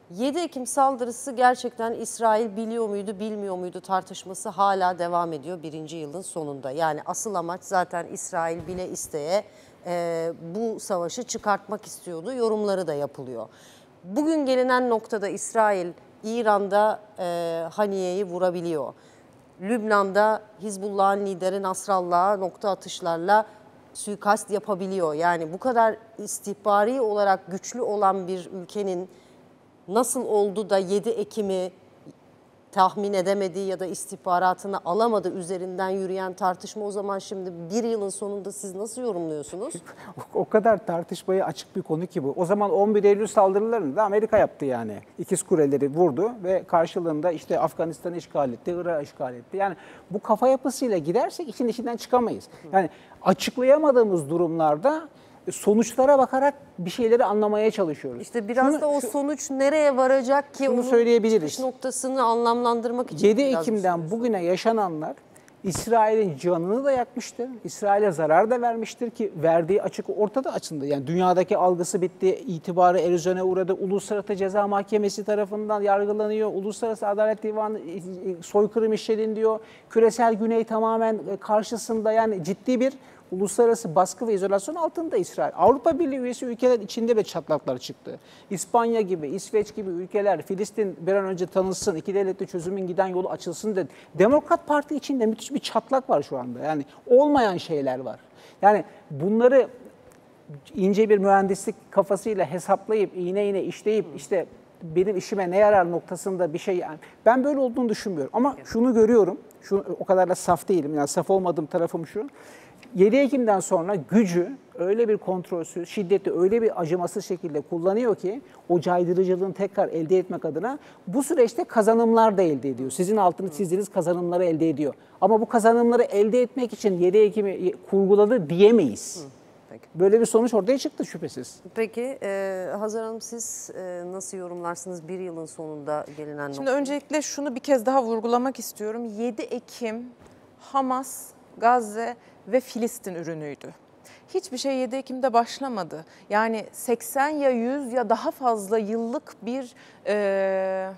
A: yedi Ekim saldırısı gerçekten İsrail biliyor muydu, bilmiyor muydu tartışması hala devam ediyor birinci yılın sonunda. Yani asıl amaç zaten İsrail bile isteye e, bu savaşı çıkartmak istiyordu. Yorumları da yapılıyor. Bugün gelinen noktada İsrail, İran'da e, Haniye'yi vurabiliyor. Lübnan'da Hizbullah'ın lideri Nasrallah'a nokta atışlarla suikast yapabiliyor. Yani bu kadar istihbari olarak güçlü olan bir ülkenin nasıl oldu da yedi Ekim'i tahmin edemediği ya da istihbaratını alamadı üzerinden yürüyen tartışma, o zaman şimdi bir yılın sonunda siz nasıl yorumluyorsunuz?
C: O kadar tartışmaya açık bir konu ki bu. O zaman on bir Eylül saldırılarını da Amerika yaptı yani. İkiz Kuleleri vurdu ve karşılığında işte Afganistan'ı işgal etti, Irak'ı işgal etti. Yani bu kafa yapısıyla gidersek işin içinden çıkamayız. Yani açıklayamadığımız durumlarda sonuçlara bakarak bir şeyleri anlamaya çalışıyoruz.
A: İşte biraz
C: şunu,
A: da o
C: şu,
A: sonuç nereye varacak ki onun
C: söyleyebiliriz.
A: çıkış noktasını anlamlandırmak için.
C: yedi Ekim'den bugüne yaşananlar İsrail'in canını da yakmıştır. İsrail'e zarar da vermiştir ki verdiği açık ortada açıldı. Yani dünyadaki algısı bitti, itibarı erozyona uğradı. Uluslararası Ceza Mahkemesi tarafından yargılanıyor. Uluslararası Adalet Divanı soykırım işledin diyor. Küresel Güney tamamen karşısında, yani ciddi bir uluslararası baskı ve izolasyon altında İsrail. Avrupa Birliği üyesi ülkeler içinde de çatlaklar çıktı. İspanya gibi, İsveç gibi ülkeler Filistin bir an önce tanınsın, iki devletli çözümün giden yolu açılsın dedi. Demokrat Parti içinde müthiş bir çatlak var şu anda. Yani olmayan şeyler var. Yani bunları ince bir mühendislik kafasıyla hesaplayıp, iğne iğne işleyip işte benim işime ne yarar noktasında bir şey, yani ben böyle olduğunu düşünmüyorum. Ama şunu görüyorum, şu, o kadar da saf değilim, yani saf olmadığım tarafım şu. yedi Ekim'den sonra gücü öyle bir kontrolsüz, şiddeti öyle bir acımasız şekilde kullanıyor ki o caydırıcılığını tekrar elde etmek adına bu süreçte kazanımlar da elde ediyor. Sizin altını çizdiğiniz kazanımları elde ediyor. Ama bu kazanımları elde etmek için yedi Ekim'i kurguladı diyemeyiz.
A: Peki.
C: Böyle bir sonuç ortaya çıktı şüphesiz.
A: Peki e, Hazar Hanım, siz e, nasıl yorumlarsınız bir yılın sonunda gelinen nokta?
B: Şimdi öncelikle şunu bir kez daha vurgulamak istiyorum. yedi Ekim Hamas, Gazze ve Filistin ürünüydü. Hiçbir şey yedi Ekim'de başlamadı. Yani seksen ya yüz ya daha fazla yıllık bir e,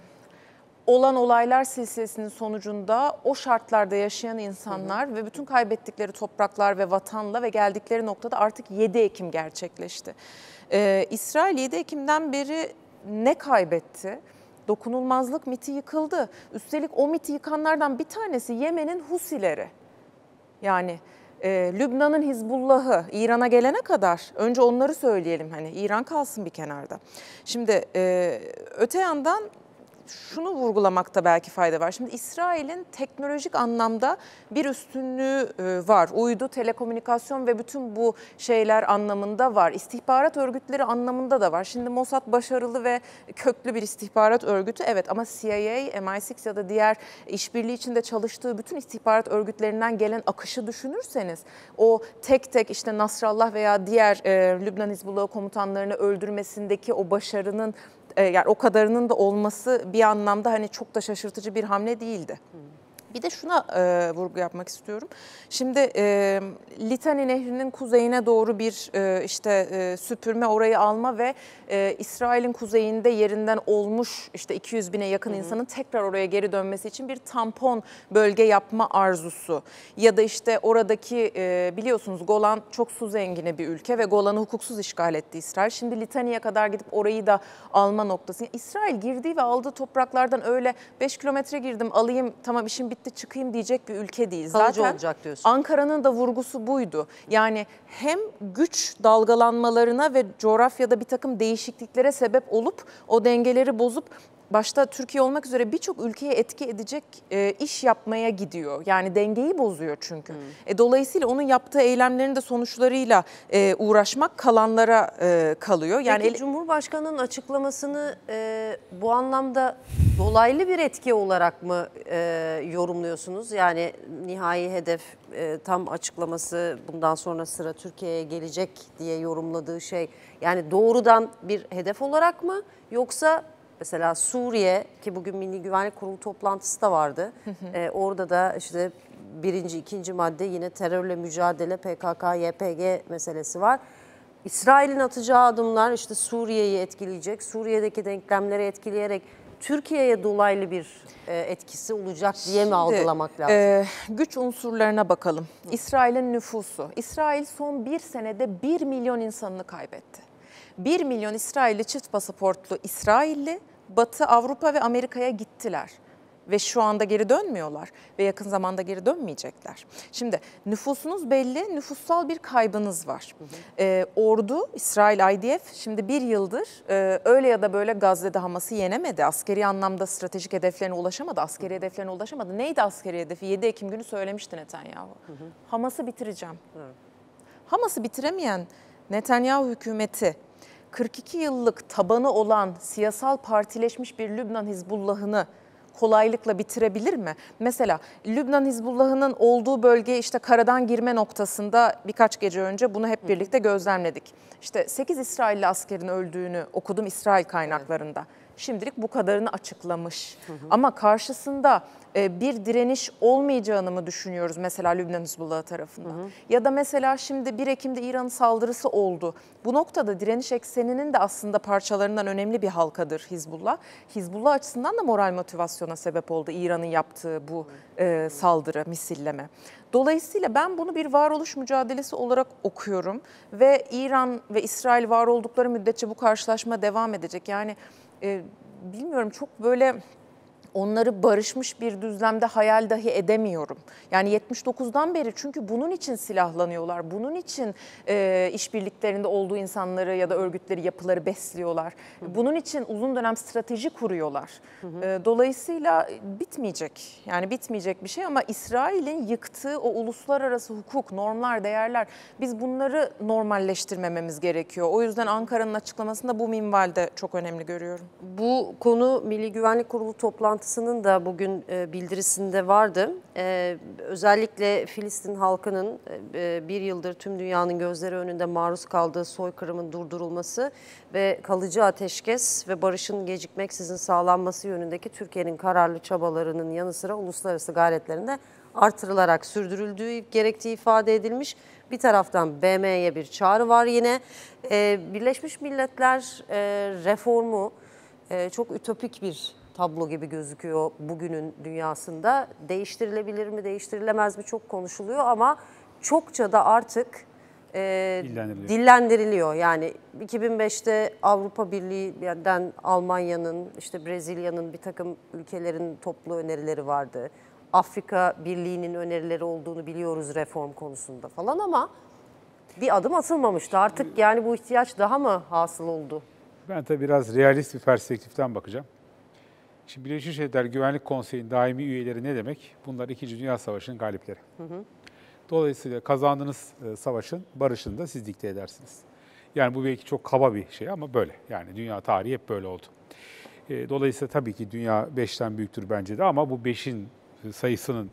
B: olan olaylar silsilesinin sonucunda o şartlarda yaşayan insanlar hı hı. ve bütün kaybettikleri topraklar ve vatanla ve geldikleri noktada artık yedi Ekim gerçekleşti. Ee, İsrail yedi Ekim'den beri ne kaybetti? Dokunulmazlık miti yıkıldı. Üstelik o miti yıkanlardan bir tanesi Yemen'in Husileri. Yani e, Lübnan'ın Hizbullah'ı İran'a gelene kadar önce onları söyleyelim, hani İran kalsın bir kenarda. Şimdi e, öte yandan şunu vurgulamakta belki fayda var. Şimdi İsrail'in teknolojik anlamda bir üstünlüğü var. Uydu, telekomünikasyon ve bütün bu şeyler anlamında var. İstihbarat örgütleri anlamında da var. Şimdi Mossad başarılı ve köklü bir istihbarat örgütü, evet, ama C I A, M I altı ya da diğer işbirliği içinde çalıştığı bütün istihbarat örgütlerinden gelen akışı düşünürseniz o tek tek işte Nasrallah veya diğer e, Lübnan Hizbullah komutanlarını öldürmesindeki o başarının, yani o kadarının da olması bir anlamda hani çok da şaşırtıcı bir hamle değildi. Hmm. Bir de şuna e, vurgu yapmak istiyorum. Şimdi e, Litani Nehri'nin kuzeyine doğru bir e, işte e, süpürme, orayı alma ve e, İsrail'in kuzeyinde yerinden olmuş işte iki yüz bine yakın hı hı. insanın tekrar oraya geri dönmesi için bir tampon bölge yapma arzusu. Ya da işte oradaki e, biliyorsunuz Golan çok su zengini bir ülke ve Golan'ı hukuksuz işgal etti İsrail. Şimdi Litani'ye kadar gidip orayı da alma noktası. Yani İsrail girdiği ve aldığı topraklardan öyle beş kilometre girdim alayım tamam işim bitti çıkayım diyecek bir ülke değil.
A: Kalıcı
B: Zaten
A: olacak diyorsun.
B: Ankara'nın da vurgusu buydu. Yani hem güç dalgalanmalarına ve coğrafyada bir takım değişikliklere sebep olup o dengeleri bozup başta Türkiye olmak üzere birçok ülkeye etki edecek e, iş yapmaya gidiyor. Yani dengeyi bozuyor çünkü. Hmm. E, dolayısıyla onun yaptığı eylemlerin de sonuçlarıyla e, uğraşmak kalanlara e, kalıyor. Yani
A: Peki Cumhurbaşkanı'nın açıklamasını e, bu anlamda dolaylı bir etki olarak mı e, yorumluyorsunuz? Yani nihai hedef e, tam açıklaması bundan sonra sıra Türkiye'ye gelecek diye yorumladığı şey. Yani doğrudan bir hedef olarak mı, yoksa mesela Suriye, ki bugün Milli Güvenlik Kurulu toplantısı da vardı. ee, orada da işte birinci, ikinci madde yine terörle mücadele, P K K, Y P G meselesi var. İsrail'in atacağı adımlar işte Suriye'yi etkileyecek, Suriye'deki denklemleri etkileyerek Türkiye'ye dolaylı bir e, etkisi olacak diye mi algılamak lazım?
B: E, güç unsurlarına bakalım. İsrail'in nüfusu. İsrail son bir senede bir milyon insanını kaybetti. bir milyon İsrailli çift pasaportlu İsrailli Batı, Avrupa ve Amerika'ya gittiler. Ve şu anda geri dönmüyorlar ve yakın zamanda geri dönmeyecekler. Şimdi nüfusunuz belli, nüfussal bir kaybınız var. Hı hı. Ee, ordu, İsrail I D F şimdi bir yıldır e, öyle ya da böyle Gazze'de Hamas'ı yenemedi. Askeri anlamda stratejik hedeflerine ulaşamadı, askeri hedeflerine ulaşamadı. Neydi askeri hedefi? yedi Ekim günü söylemişti Netanyahu. Hı hı. Hamas'ı bitireceğim. Hı. Hamas'ı bitiremeyen Netanyahu hükümeti kırk iki yıllık tabanı olan siyasal partileşmiş bir Lübnan Hizbullah'ını kolaylıkla bitirebilir mi? Mesela Lübnan Hizbullah'ının olduğu bölgeye işte karadan girme noktasında birkaç gece önce bunu hep birlikte gözlemledik. İşte sekiz İsrailli askerin öldüğünü okudum İsrail kaynaklarında. Şimdilik bu kadarını açıklamış. Hı hı. Ama karşısında bir direniş olmayacağını mı düşünüyoruz mesela Lübnan Hizbullah tarafından? Hı hı. Ya da mesela şimdi bir Ekim'de İran'ın saldırısı oldu. Bu noktada direniş ekseninin de aslında parçalarından önemli bir halkadır Hizbullah. Hizbullah açısından da moral motivasyona sebep oldu İran'ın yaptığı bu e, saldırı, misilleme. Dolayısıyla ben bunu bir varoluş mücadelesi olarak okuyorum ve İran ve İsrail var oldukları müddetçe bu karşılaşma devam edecek. Yani e, bilmiyorum çok böyle onları barışmış bir düzlemde hayal dahi edemiyorum. Yani yetmiş dokuzdan beri çünkü bunun için silahlanıyorlar. Bunun için e, işbirliklerinde olduğu insanları ya da örgütleri, yapıları besliyorlar. Hı hı. Bunun için uzun dönem strateji kuruyorlar. Hı hı. E, dolayısıyla bitmeyecek. Yani bitmeyecek bir şey ama İsrail'in yıktığı o uluslararası hukuk, normlar, değerler biz bunları normalleştirmememiz gerekiyor. O yüzden Ankara'nın açıklamasında bu minvalde çok önemli görüyorum.
A: Bu konu Milli Güvenlik Kurulu toplantısı da bugün bildirisinde vardı. Ee, özellikle Filistin halkının e, bir yıldır tüm dünyanın gözleri önünde maruz kaldığı soykırımın durdurulması ve kalıcı ateşkes ve barışın gecikmeksizin sağlanması yönündeki Türkiye'nin kararlı çabalarının yanı sıra uluslararası gayretlerinde artırılarak sürdürüldüğü gerektiği ifade edilmiş. Bir taraftan B M'ye bir çağrı var yine. Ee, Birleşmiş Milletler e, reformu e, çok ütopik bir tablo gibi gözüküyor bugünün dünyasında. Değiştirilebilir mi, değiştirilemez mi çok konuşuluyor ama çokça da artık e, dillendiriliyor. dillendiriliyor. Yani iki bin beşte Avrupa Birliği'nden Almanya'nın, işte Brezilya'nın bir takım ülkelerin toplu önerileri vardı. Afrika Birliği'nin önerileri olduğunu biliyoruz reform konusunda falan ama bir adım atılmamıştı. Artık yani bu ihtiyaç daha mı hasıl oldu?
D: Ben tabii biraz realist bir perspektiften bakacağım. Şimdi Birleşmiş Milletler Güvenlik Konseyi'nin daimi üyeleri ne demek? Bunlar İkinci Dünya Savaşı'nın galipleri. Hı hı. Dolayısıyla kazandığınız savaşın barışını da siz dikte edersiniz. Yani bu belki çok kaba bir şey ama böyle. Yani dünya tarihi hep böyle oldu. Dolayısıyla tabii ki dünya beşten büyüktür bence de ama bu beşin sayısının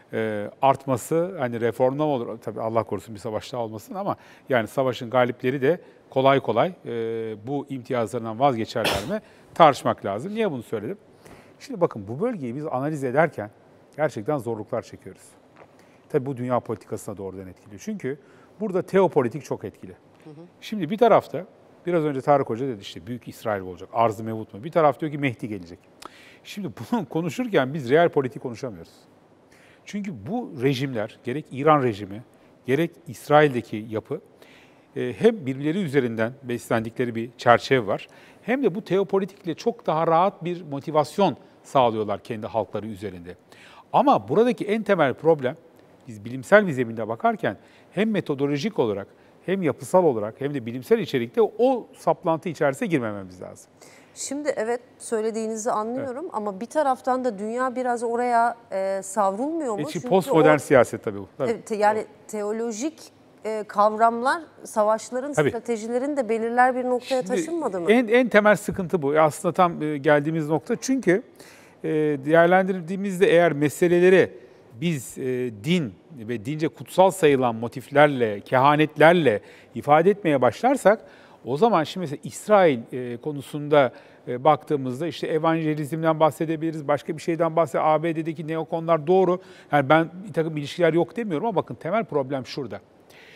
D: artması hani reformda mı olur? Tabii Allah korusun bir savaş daha olmasın ama yani savaşın galipleri de kolay kolay bu imtiyazlarından vazgeçerler mi tartışmak lazım. Niye bunu söyledim? Şimdi bakın bu bölgeyi biz analiz ederken gerçekten zorluklar çekiyoruz. Tabii bu dünya politikasına doğrudan etkiliyor. Çünkü burada teopolitik çok etkili. Hı hı. Şimdi bir tarafta biraz önce Tarık Hoca dedi işte büyük İsrail olacak, arz-ı mevut mu? Bir taraf diyor ki Mehdi gelecek. Şimdi bunu konuşurken biz real politik konuşamıyoruz. Çünkü bu rejimler gerek İran rejimi gerek İsrail'deki yapı hem birbirleri üzerinden beslendikleri bir çerçeve var. Hem de bu teopolitikle çok daha rahat bir motivasyon sağlıyorlar kendi halkları üzerinde. Ama buradaki en temel problem, biz bilimsel bir zeminde bakarken hem metodolojik olarak hem yapısal olarak hem de bilimsel içerikte o saplantı içerisine girmememiz lazım.
A: Şimdi evet söylediğinizi anlıyorum evet. Ama bir taraftan da dünya biraz oraya e, savrulmuyor mu?
D: E, Çünkü postmodern o, siyaset tabii bu. Tabii.
A: Evet, yani evet. teolojik e, kavramlar savaşların, tabii. stratejilerin de belirler bir noktaya Şimdi, taşınmadı mı?
D: En, en temel sıkıntı bu. Aslında tam e, geldiğimiz nokta çünkü e, değerlendirdiğimizde eğer meseleleri biz e, din ve dince kutsal sayılan motiflerle, kehanetlerle ifade etmeye başlarsak o zaman şimdi mesela İsrail e, konusunda e, baktığımızda işte evangelizmden bahsedebiliriz, başka bir şeyden bahsedebiliriz. A B D'deki neokonlar doğru. Yani ben bir takım ilişkiler yok demiyorum ama bakın temel problem şurada.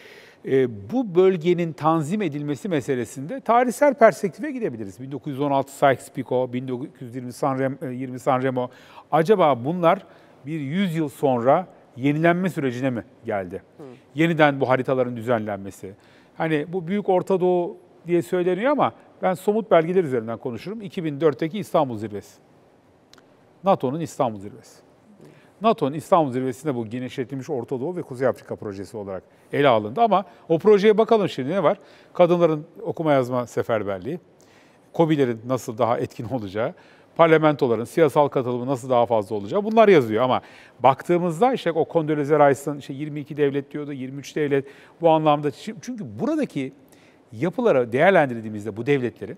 D: E, bu bölgenin tanzim edilmesi meselesinde tarihsel perspektife gidebiliriz. bin dokuz yüz on altı Sykes-Picot, bin dokuz yüz yirmi Sanremo, yirmi Sanremo. Acaba bunlar bir yüz yıl sonra yenilenme sürecine mi geldi? Hmm. Yeniden bu haritaların düzenlenmesi. Hani bu Büyük Orta Doğu diye söyleniyor ama ben somut belgeler üzerinden konuşurum. iki bin dörtteki İstanbul Zirvesi. NATO'nun İstanbul Zirvesi. NATO'nun İstanbul Zirvesi'nde bu genişletilmiş Orta Doğu ve Kuzey Afrika projesi olarak ele alındı. Ama o projeye bakalım şimdi ne var? Kadınların okuma yazma seferberliği, KOBİ'lerin nasıl daha etkin olacağı, parlamentoların siyasal katılımı nasıl daha fazla olacağı bunlar yazıyor. Ama baktığımızda işte o Condoleezza Rice'ın işte yirmi iki devlet diyordu, yirmi üç devlet bu anlamda. Çünkü buradaki yapılara değerlendirdiğimizde bu devletleri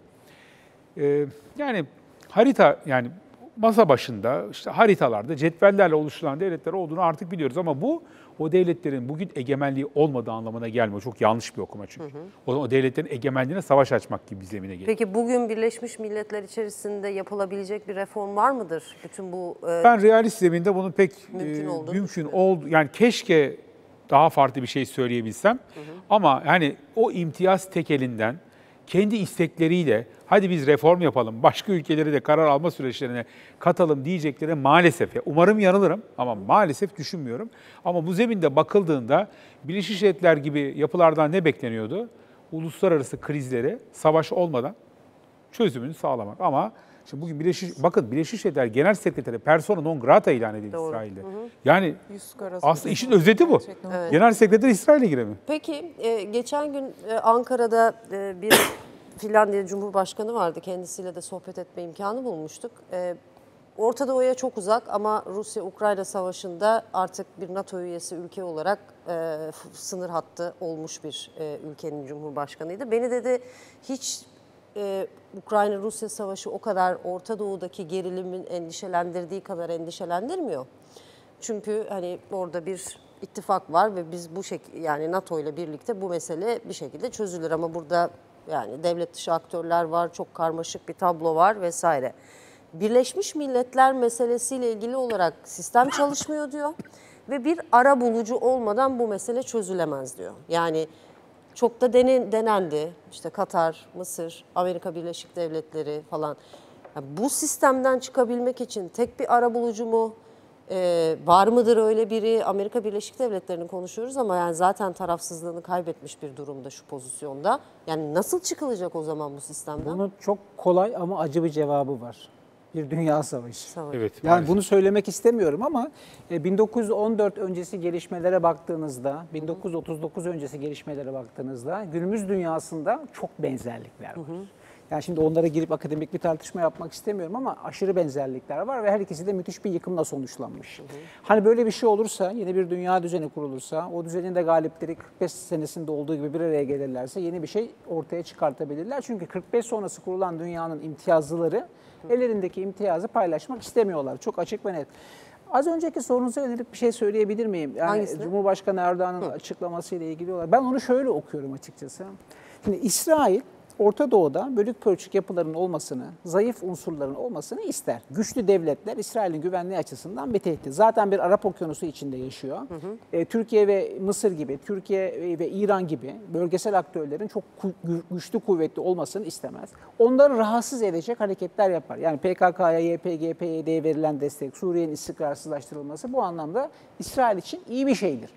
D: e, yani harita yani masa başında işte haritalarda cetvellerle oluşturulan devletler olduğunu artık biliyoruz ama bu o devletlerin bugün egemenliği olmadığı anlamına gelmiyor. Çok yanlış bir okuma çünkü. Hı hı. O, o devletlerin egemenliğine savaş açmak gibi bir zemine geliyor.
A: Peki bugün Birleşmiş Milletler içerisinde yapılabilecek bir reform var mıdır? Bütün bu
D: e, Ben realist zeminde bunun pek mümkün, e,
A: oldu,
D: mümkün oldu. Yani keşke daha farklı bir şey söyleyebilsem. Hı hı. Ama hani o imtiyaz tekelinden kendi istekleriyle hadi biz reform yapalım, başka ülkeleri de karar alma süreçlerine katalım diyecekleri maalesef, ya umarım yanılırım ama maalesef düşünmüyorum. Ama bu zeminde bakıldığında Birleşmiş Milletler gibi yapılardan ne bekleniyordu? Uluslararası krizleri savaş olmadan çözümünü sağlamak. Ama şimdi bugün Birleşmiş, bakın Birleşmiş Milletler Genel Sekreteri persona non grata ilan edildi Doğru. İsrail'de. Hı hı. Yani aslında işin özeti bu. Evet. Genel Sekreter İsrail'e giremiyor.
A: Peki e, geçen gün e, Ankara'da e, bir Finlandiya Cumhurbaşkanı vardı. Kendisiyle de sohbet etme imkanı bulmuştuk. E, Orta Doğu'ya çok uzak ama Rusya-Ukrayna savaşında artık bir NATO üyesi ülke olarak e, sınır hattı olmuş bir e, ülkenin Cumhurbaşkanıydı. Beni dedi hiç e, Ukrayna-Rusya savaşı o kadar Orta Doğu'daki gerilimin endişelendirdiği kadar endişelendirmiyor. Çünkü hani orada bir ittifak var ve biz bu şekilde yani NATO ile birlikte bu mesele bir şekilde çözülür ama burada yani devlet dışı aktörler var, çok karmaşık bir tablo var vesaire. Birleşmiş Milletler meselesiyle ilgili olarak sistem çalışmıyor diyor ve bir ara bulucu olmadan bu mesele çözülemez diyor. Yani çok da denen, denendi işte Katar, Mısır, Amerika Birleşik Devletleri falan. Yani bu sistemden çıkabilmek için tek bir ara bulucu mu? Ee, var mıdır öyle biri? Amerika Birleşik Devletleri'ni konuşuyoruz ama yani zaten tarafsızlığını kaybetmiş bir durumda şu pozisyonda. Yani nasıl çıkılacak o zaman bu sistemden?
C: Bunun çok kolay ama acı bir cevabı var. Bir dünya savaşı.
A: Savaş.
D: Evet,
C: yani maalesef. Bunu söylemek istemiyorum ama bin dokuz yüz on dört öncesi gelişmelere baktığınızda, bin dokuz yüz otuz dokuz öncesi gelişmelere baktığınızda günümüz dünyasında çok benzerlikler var. Hı hı. Yani şimdi onlara girip akademik bir tartışma yapmak istemiyorum ama aşırı benzerlikler var ve her ikisi de müthiş bir yıkımla sonuçlanmış. Hı hı. Hani böyle bir şey olursa, yeni bir dünya düzeni kurulursa, o düzenin de galipleri kırk beş senesinde olduğu gibi bir araya gelirlerse yeni bir şey ortaya çıkartabilirler. Çünkü kırk beş sonrası kurulan dünyanın imtiyazlıları hı. ellerindeki imtiyazı paylaşmak istemiyorlar. Çok açık ve net. Az önceki sorunuza yönelik bir şey söyleyebilir miyim? Yani Hangisini? Cumhurbaşkanı Erdoğan'ın açıklamasıyla ilgili olarak. Ben onu şöyle okuyorum açıkçası. Şimdi İsrail Orta Doğu'da bölük pörçük yapıların olmasını, zayıf unsurların olmasını ister. Güçlü devletler İsrail'in güvenliği açısından bir tehdit. Zaten bir Arap Okyanusu içinde yaşıyor. Hı hı. E, Türkiye ve Mısır gibi, Türkiye ve İran gibi bölgesel aktörlerin çok güçlü, kuvvetli olmasını istemez. Onları rahatsız edecek hareketler yapar. Yani P K K'ya, Y P G, P Y D'ye verilen destek, Suriye'nin istikrarsızlaştırılması bu anlamda İsrail için iyi bir şeydir.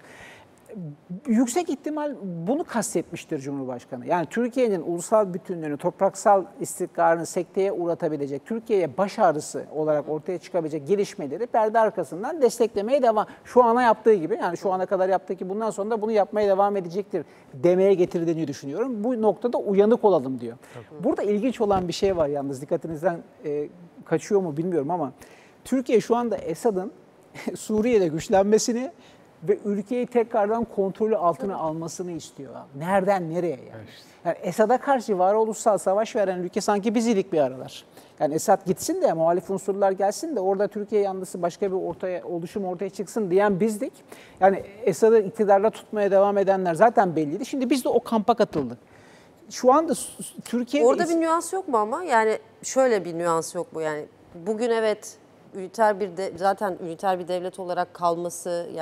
C: Yüksek ihtimal bunu kastetmiştir Cumhurbaşkanı. Yani Türkiye'nin ulusal bütünlüğünü, topraksal istikrarını sekteye uğratabilecek, Türkiye'ye baş ağrısı olarak ortaya çıkabilecek gelişmeleri perde arkasından desteklemeye devam. Şu ana yaptığı gibi, yani şu ana kadar yaptığı gibi bundan sonra da bunu yapmaya devam edecektir demeye getirdiğini düşünüyorum. Bu noktada uyanık olalım diyor. Tabii. Burada ilginç olan bir şey var yalnız, dikkatinizden e, kaçıyor mu bilmiyorum ama Türkiye şu anda Esad'ın Suriye'de güçlenmesini ve ülkeyi tekrardan kontrolü altına almasını istiyor. Nereden nereye yani? Yani Esad'a karşı varoluşsal savaş veren ülke sanki biz idik bir aralar. Yani Esad gitsin de muhalif unsurlar gelsin de orada Türkiye yanlısı başka bir ortaya oluşum ortaya çıksın diyen bizdik. Yani Esad'ı iktidarda tutmaya devam edenler zaten belliydi. Şimdi biz de o kampa katıldık. Şu anda Türkiye...
A: Orada bir nüans yok mu ama? Yani şöyle bir nüans yok mu? Yani bugün evet üniter bir de, zaten üniter bir devlet olarak kalması yani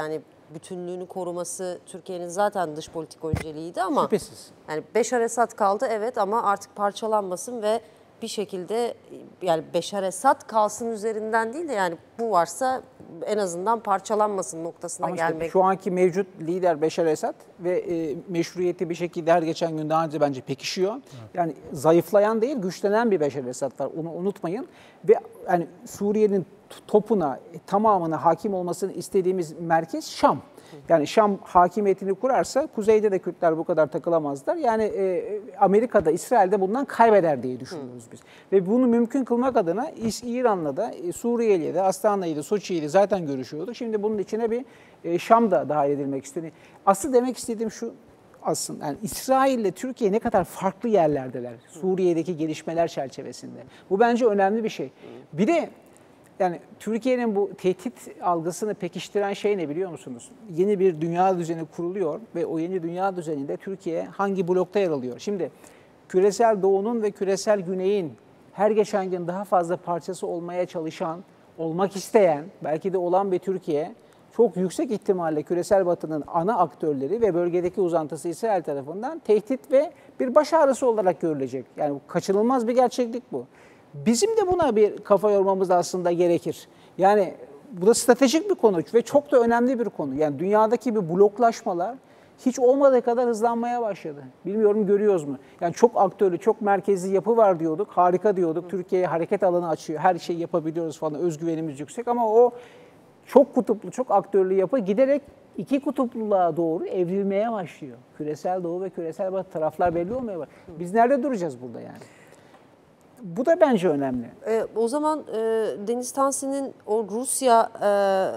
A: bütünlüğünü koruması Türkiye'nin zaten dış politik önceliğiydi ama
C: Şüphesiz.
A: yani Beşar Esad kaldı evet ama artık parçalanmasın ve bir şekilde yani Beşar Esad kalsın üzerinden değil de yani bu varsa en azından parçalanmasın noktasına
C: Ama işte
A: gelmek.
C: şu anki mevcut lider Beşar Esad ve e, meşruiyeti bir şekilde her geçen gün daha önce bence pekişiyor. Evet. Yani zayıflayan değil, güçlenen bir Beşar Esad var. Onu unutmayın. Ve yani Suriye'nin topuna, tamamına hakim olmasını istediğimiz merkez Şam. Yani Şam hakimiyetini kurarsa kuzeyde de Kürtler bu kadar takılamazlar. Yani e, Amerika'da, İsrail'de bundan kaybeder diye düşünüyoruz biz. Ve bunu mümkün kılmak adına İran'la da, e, Suriye'yle de, Astana'yla da, Soçi'yle de zaten görüşüyorduk. Şimdi bunun içine bir e, Şam da dahil edilmek isteniyor. Asıl demek istediğim şu aslında. Yani İsrail ile Türkiye ne kadar farklı yerlerdeler Suriye'deki gelişmeler çerçevesinde. Bu bence önemli bir şey. Bir de yani Türkiye'nin bu tehdit algısını pekiştiren şey ne biliyor musunuz? Yeni bir dünya düzeni kuruluyor ve o yeni dünya düzeninde Türkiye hangi blokta yer alıyor? Şimdi küresel doğunun ve küresel güneyin her geçen gün daha fazla parçası olmaya çalışan, olmak isteyen, belki de olan bir Türkiye çok yüksek ihtimalle küresel batının ana aktörleri ve bölgedeki uzantısı İsrail tarafından tehdit ve bir baş ağrısı olarak görülecek. Yani kaçınılmaz bir gerçeklik bu. Bizim de buna bir kafa yormamız aslında gerekir. Yani bu da stratejik bir konu ve çok da önemli bir konu. Yani dünyadaki bir bloklaşmalar hiç olmadığı kadar hızlanmaya başladı. Bilmiyorum görüyoruz mu? Yani çok aktörlü, çok merkezli yapı var diyorduk, harika diyorduk. Türkiye'ye hareket alanı açıyor, her şeyi yapabiliyoruz falan, özgüvenimiz yüksek. Ama o çok kutuplu, çok aktörlü yapı giderek iki kutupluluğa doğru evrilmeye başlıyor. Küresel doğu ve küresel batı taraflar belli olmaya başlıyor. Biz nerede duracağız burada yani? Bu da bence önemli.
A: E, o zaman e, Deniz Tansi'nin o Rusya e,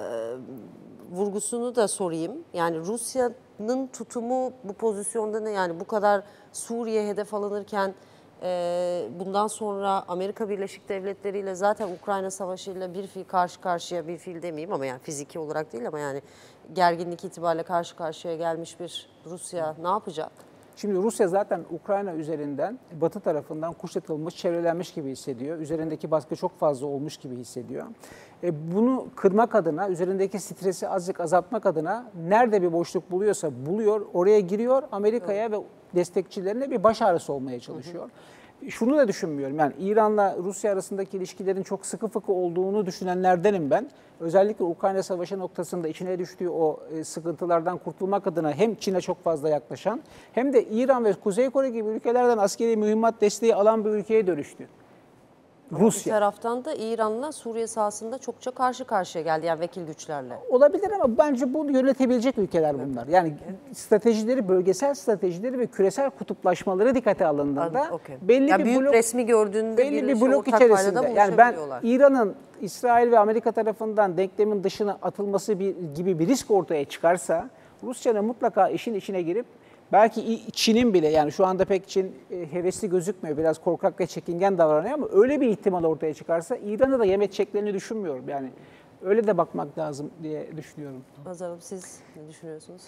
A: vurgusunu da sorayım. Yani Rusya'nın tutumu bu pozisyonda ne? Yani bu kadar Suriye hedef alınırken e, bundan sonra Amerika Birleşik Devletleri ile zaten Ukrayna Savaşı ile bir fiil karşı karşıya, bir fiil demeyeyim ama yani fiziki olarak değil ama yani gerginlik itibariyle karşı karşıya gelmiş bir Rusya ne yapacak?
C: Şimdi Rusya zaten Ukrayna üzerinden Batı tarafından kuşatılmış, çevrelenmiş gibi hissediyor. Üzerindeki baskı çok fazla olmuş gibi hissediyor. E bunu kırmak adına, üzerindeki stresi azıcık azaltmak adına nerede bir boşluk buluyorsa buluyor, oraya giriyor. Amerika'ya evet. ve destekçilerine bir baş ağrısı olmaya çalışıyor. Hı hı. Şunu da düşünmüyorum. Yani İran'la Rusya arasındaki ilişkilerin çok sıkı fıkı olduğunu düşünenlerdenim ben. Özellikle Ukrayna Savaşı noktasında içine düştüğü o sıkıntılardan kurtulmak adına hem Çin'e çok fazla yaklaşan hem de İran ve Kuzey Kore gibi ülkelerden askeri mühimmat desteği alan bir ülkeye dönüştü. Rusya.
A: Bir taraftan da İran'la Suriye sahasında çokça karşı karşıya geldi yani vekil güçlerle.
C: Olabilir ama bence bunu yönetebilecek ülkeler bunlar. Yani stratejileri, bölgesel stratejileri ve küresel kutuplaşmaları dikkate alındığında
A: okay.
C: belli
A: yani
C: bir
A: büyük
C: blok,
A: resmi gördüğünde
C: belli
A: bir,
C: bir blok içerisinde. Yani ben İran'ın İsrail ve Amerika tarafından denklemin dışına atılması bir, gibi bir risk ortaya çıkarsa Rusya'nın mutlaka işin içine girip belki Çin'in bile yani şu anda pek Çin hevesli gözükmüyor. Biraz korkak ve çekingen davranıyor ama öyle bir ihtimal ortaya çıkarsa İran'ı da yem edeceklerini düşünmüyorum. Yani öyle de bakmak lazım diye düşünüyorum.
A: Azar Hanım siz ne düşünüyorsunuz?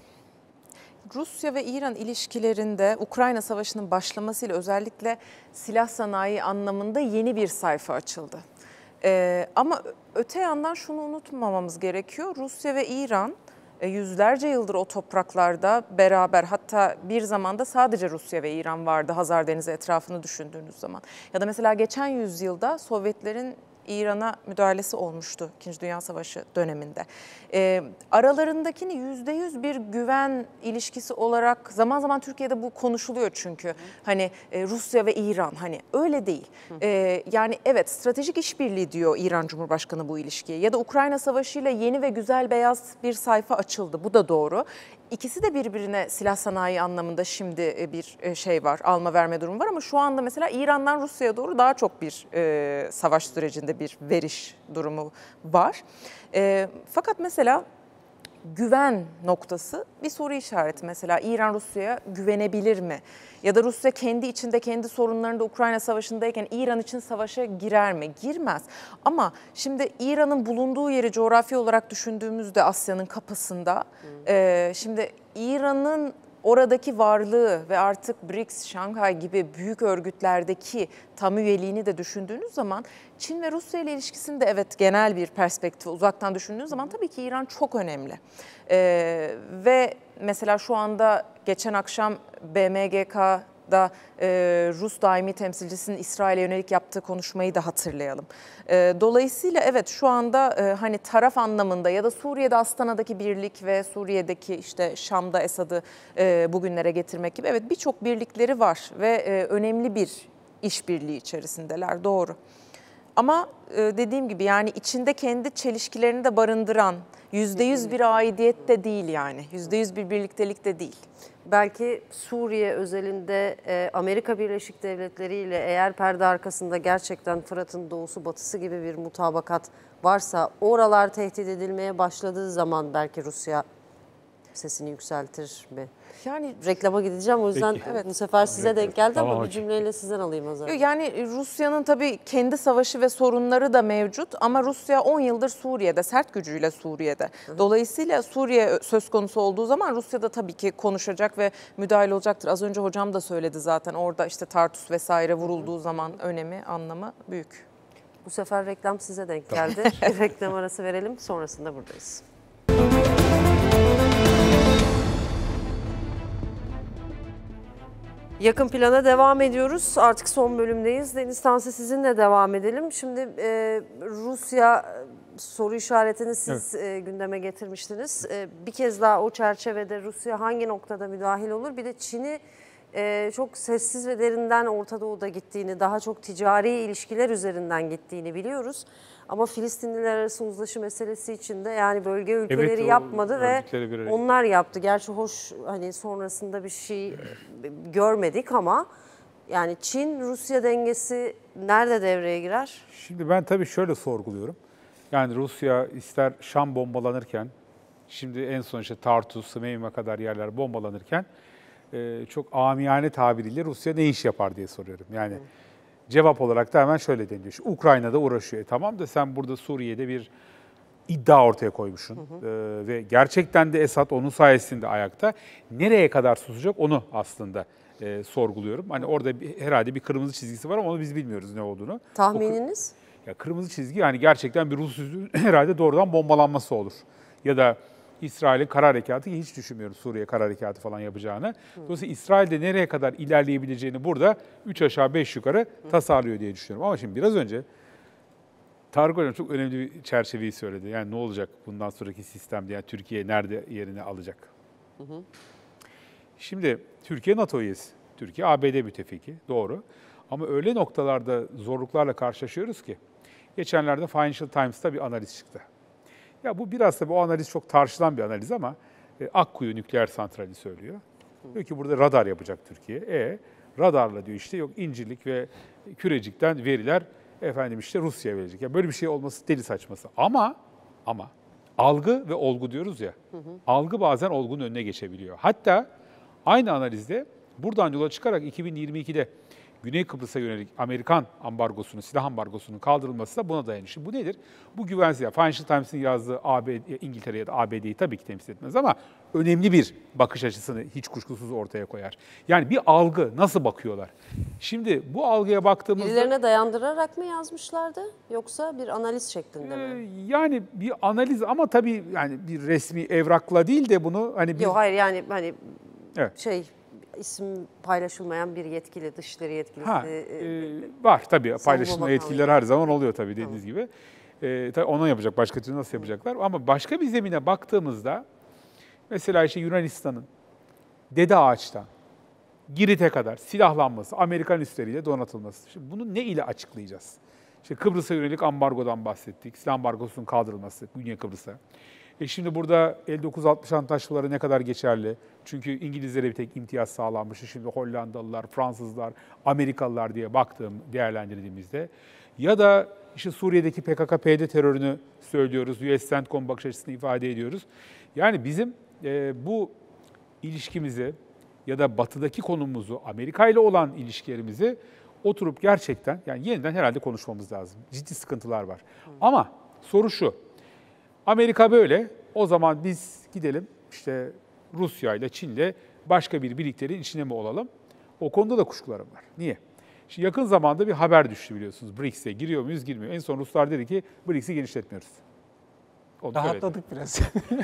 B: Rusya ve İran ilişkilerinde Ukrayna Savaşı'nın başlamasıyla özellikle silah sanayi anlamında yeni bir sayfa açıldı. Ee, ama öte yandan şunu unutmamamız gerekiyor. Rusya ve İran yüzlerce yıldır o topraklarda beraber, hatta bir zamanda sadece Rusya ve İran vardı Hazar Denizi etrafını düşündüğünüz zaman. Ya da mesela geçen yüzyılda Sovyetlerin İran'a müdahalesi olmuştu İkinci Dünya Savaşı döneminde. E, aralarındakini yüzde yüz bir güven ilişkisi olarak zaman zaman Türkiye'de bu konuşuluyor çünkü. Hı. Hani e, Rusya ve İran hani öyle değil. E, yani evet stratejik işbirliği diyor İran Cumhurbaşkanı bu ilişkiye. Ya da Ukrayna Savaşı ile yeni ve güzel beyaz bir sayfa açıldı. Bu da doğru. İkisi de birbirine silah sanayi anlamında şimdi bir şey var, alma verme durumu var ama şu anda mesela İran'dan Rusya'ya doğru daha çok bir e, savaş sürecinde bir veriş durumu var. E, fakat mesela güven noktası bir soru işareti. Mesela İran Rusya'ya güvenebilir mi? Ya da Rusya kendi içinde kendi sorunlarında Ukrayna Savaşı'ndayken İran için savaşa girer mi? Girmez. Ama şimdi İran'ın bulunduğu yeri coğrafi olarak düşündüğümüzde Asya'nın kapısında, hmm. e, şimdi İran'ın oradaki varlığı ve artık B R I C S, Şanghay gibi büyük örgütlerdeki tam üyeliğini de düşündüğünüz zaman Çin ve Rusya ile ilişkisinde evet genel bir perspektif uzaktan düşündüğünüz zaman tabii ki İran çok önemli. Ee, ve mesela şu anda geçen akşam B M G K'da e, Rus daimi temsilcisinin İsrail'e yönelik yaptığı konuşmayı da hatırlayalım. E, dolayısıyla evet şu anda e, hani taraf anlamında ya da Suriye'de Astana'daki birlik ve Suriye'deki işte Şam'da Esad'ı e, bugünlere getirmek gibi evet birçok birlikleri var ve e, önemli bir işbirliği içerisindeler, doğru. Ama e, dediğim gibi yani içinde kendi çelişkilerini de barındıran yüzde yüz bir aidiyet de değil yani yüzde yüz bir birliktelik de değil.
A: Belki Suriye özelinde e, Amerika Birleşik Devletleri ile eğer perde arkasında gerçekten Fırat'ın doğusu batısı gibi bir mutabakat varsa oralar tehdit edilmeye başladığı zaman belki Rusya sesini yükseltir mi?
B: Yani
A: Reklama gideceğim o yüzden
D: Peki.
A: evet, bu sefer size denk geldi
D: Tamam
A: ama bir
D: hocam.
A: cümleyle sizden alayım o zaman.
B: Yani Rusya'nın tabii kendi savaşı ve sorunları da mevcut ama Rusya on yıldır Suriye'de, sert gücüyle Suriye'de. Dolayısıyla Suriye söz konusu olduğu zaman Rusya da tabii ki konuşacak ve müdahil olacaktır. Az önce hocam da söyledi zaten orada işte Tartus vesaire vurulduğu zaman önemi, anlamı büyük.
A: Bu sefer reklam size denk geldi. Reklam arası verelim, sonrasında buradayız. Yakın plana devam ediyoruz. Artık son bölümdeyiz. Deniz Tansi sizinle devam edelim. Şimdi e, Rusya soru işaretini siz evet. e, gündeme getirmiştiniz. E, bir kez daha o çerçevede Rusya hangi noktada müdahil olur? Bir de Çin'i e, çok sessiz ve derinden Orta Doğu'da gittiğini, daha çok ticari ilişkiler üzerinden gittiğini biliyoruz. Ama Filistinliler arası uzlaşı meselesi için de yani bölge ülkeleri
D: evet,
A: yapmadı ve
D: bir
A: onlar yaptı. Gerçi hoş hani sonrasında bir şey görmedik ama yani Çin-Rusya dengesi nerede devreye girer?
D: Şimdi ben tabii şöyle sorguluyorum. Yani Rusya ister Şam bombalanırken, şimdi en son işte Tartus, Sımeyme kadar yerler bombalanırken e, çok amiyane tabiriyle Rusya ne iş yapar diye soruyorum. Yani Hı. cevap olarak da hemen şöyle deniliyor. Şu Ukrayna'da uğraşıyor. E, tamam da sen burada Suriye'de bir iddia ortaya koymuşsun. Hı hı. Ee, ve gerçekten de Esad onun sayesinde ayakta. Nereye kadar susacak onu aslında e, sorguluyorum. Hani orada bir, herhalde bir kırmızı çizgisi var ama onu biz bilmiyoruz ne olduğunu.
A: Tahmininiz?
D: O, ya kırmızı çizgi yani gerçekten bir Rus üssünün herhalde doğrudan bombalanması olur. Ya da İsrail'in kara harekatı, hiç düşünmüyorum Suriye kara harekatı falan yapacağını. Hı. Dolayısıyla İsrail'de nereye kadar ilerleyebileceğini burada üç aşağı beş yukarı Hı. tasarlıyor diye düşünüyorum. Ama şimdi biraz önce Tarık Hocam çok önemli bir çerçeveyi söyledi. Yani ne olacak bundan sonraki sistemde, yani Türkiye nerede yerini alacak? Hı hı. Şimdi Türkiye NATO üyesi, Türkiye A B D müttefiki, doğru. Ama öyle noktalarda zorluklarla karşılaşıyoruz ki, geçenlerde Financial Times'ta bir analiz çıktı. Ya bu biraz da bu analiz çok tartışılan bir analiz ama e, Akkuyu nükleer santrali söylüyor. Hı. Diyor ki burada radar yapacak Türkiye. E radarla diyor işte yok İncirlik ve Kürecik'ten veriler efendim işte Rusya'ya verecek. Ya böyle bir şey olması deli saçması. Ama ama algı ve olgu diyoruz ya. Hı hı. Algı bazen olgunun önüne geçebiliyor. Hatta aynı analizde buradan yola çıkarak iki bin yirmi ikide Güney Kıbrıs'a yönelik Amerikan ambargosunun, silah ambargosunun kaldırılması da buna dayanıyor. Şimdi bu nedir? Bu güvensizlik. Financial Times'in yazdığı A B D, İngiltere ya da A B D'yi tabii ki temsil etmez ama önemli bir bakış açısını hiç kuşkusuz ortaya koyar. Yani bir algı, nasıl bakıyorlar? Şimdi bu algıya baktığımızda...
A: Birilerine dayandırarak mı yazmışlardı yoksa bir analiz şeklinde mi?
D: E, yani bir analiz ama tabii yani bir resmi evrakla değil de bunu hani... Bir...
A: Yok hayır yani hani
D: evet.
A: şey... isim paylaşılmayan bir yetkili, dışişleri yetkilisi.
D: Ha, e, var tabii. Paylaşılma yetkileri her zaman oluyor tabii dediğiniz tamam. gibi. E, tabii ona yapacak. Başka türlü nasıl yapacaklar? Ama başka bir zemine baktığımızda mesela işte Yunanistan'ın Dede Ağaç'tan Girit'e kadar silahlanması, Amerikan üsleriyle donatılması. Şimdi bunu ne ile açıklayacağız? İşte Kıbrıs'a yönelik ambargodan bahsettik. Silah ambargosunun kaldırılması Güney Kıbrıs'a. E şimdi burada elli dokuz altmış antlaşmaları ne kadar geçerli? Çünkü İngilizlere bir tek imtiyaz sağlanmıştı. Şimdi Hollandalılar, Fransızlar, Amerikalılar diye baktığım, değerlendirdiğimizde. Ya da işte Suriye'deki P K K P Y D terörünü söylüyoruz. U S CENTCOM bakış açısını ifade ediyoruz. Yani bizim e, bu ilişkimizi ya da batıdaki konumumuzu, Amerika ile olan ilişkilerimizi oturup gerçekten yani yeniden herhalde konuşmamız lazım. Ciddi sıkıntılar var. Hı. Ama soru şu. Amerika böyle, o zaman biz gidelim işte Rusya ile Çin'le başka bir birliklerin içine mi olalım? O konuda da kuşkularım var. Niye? Şimdi yakın zamanda bir haber düştü biliyorsunuz. BRICS'e giriyor muyuz, girmiyor. En son Ruslar dedi ki B R I C S'i genişletmiyoruz. Onu
C: Rahatladık biraz.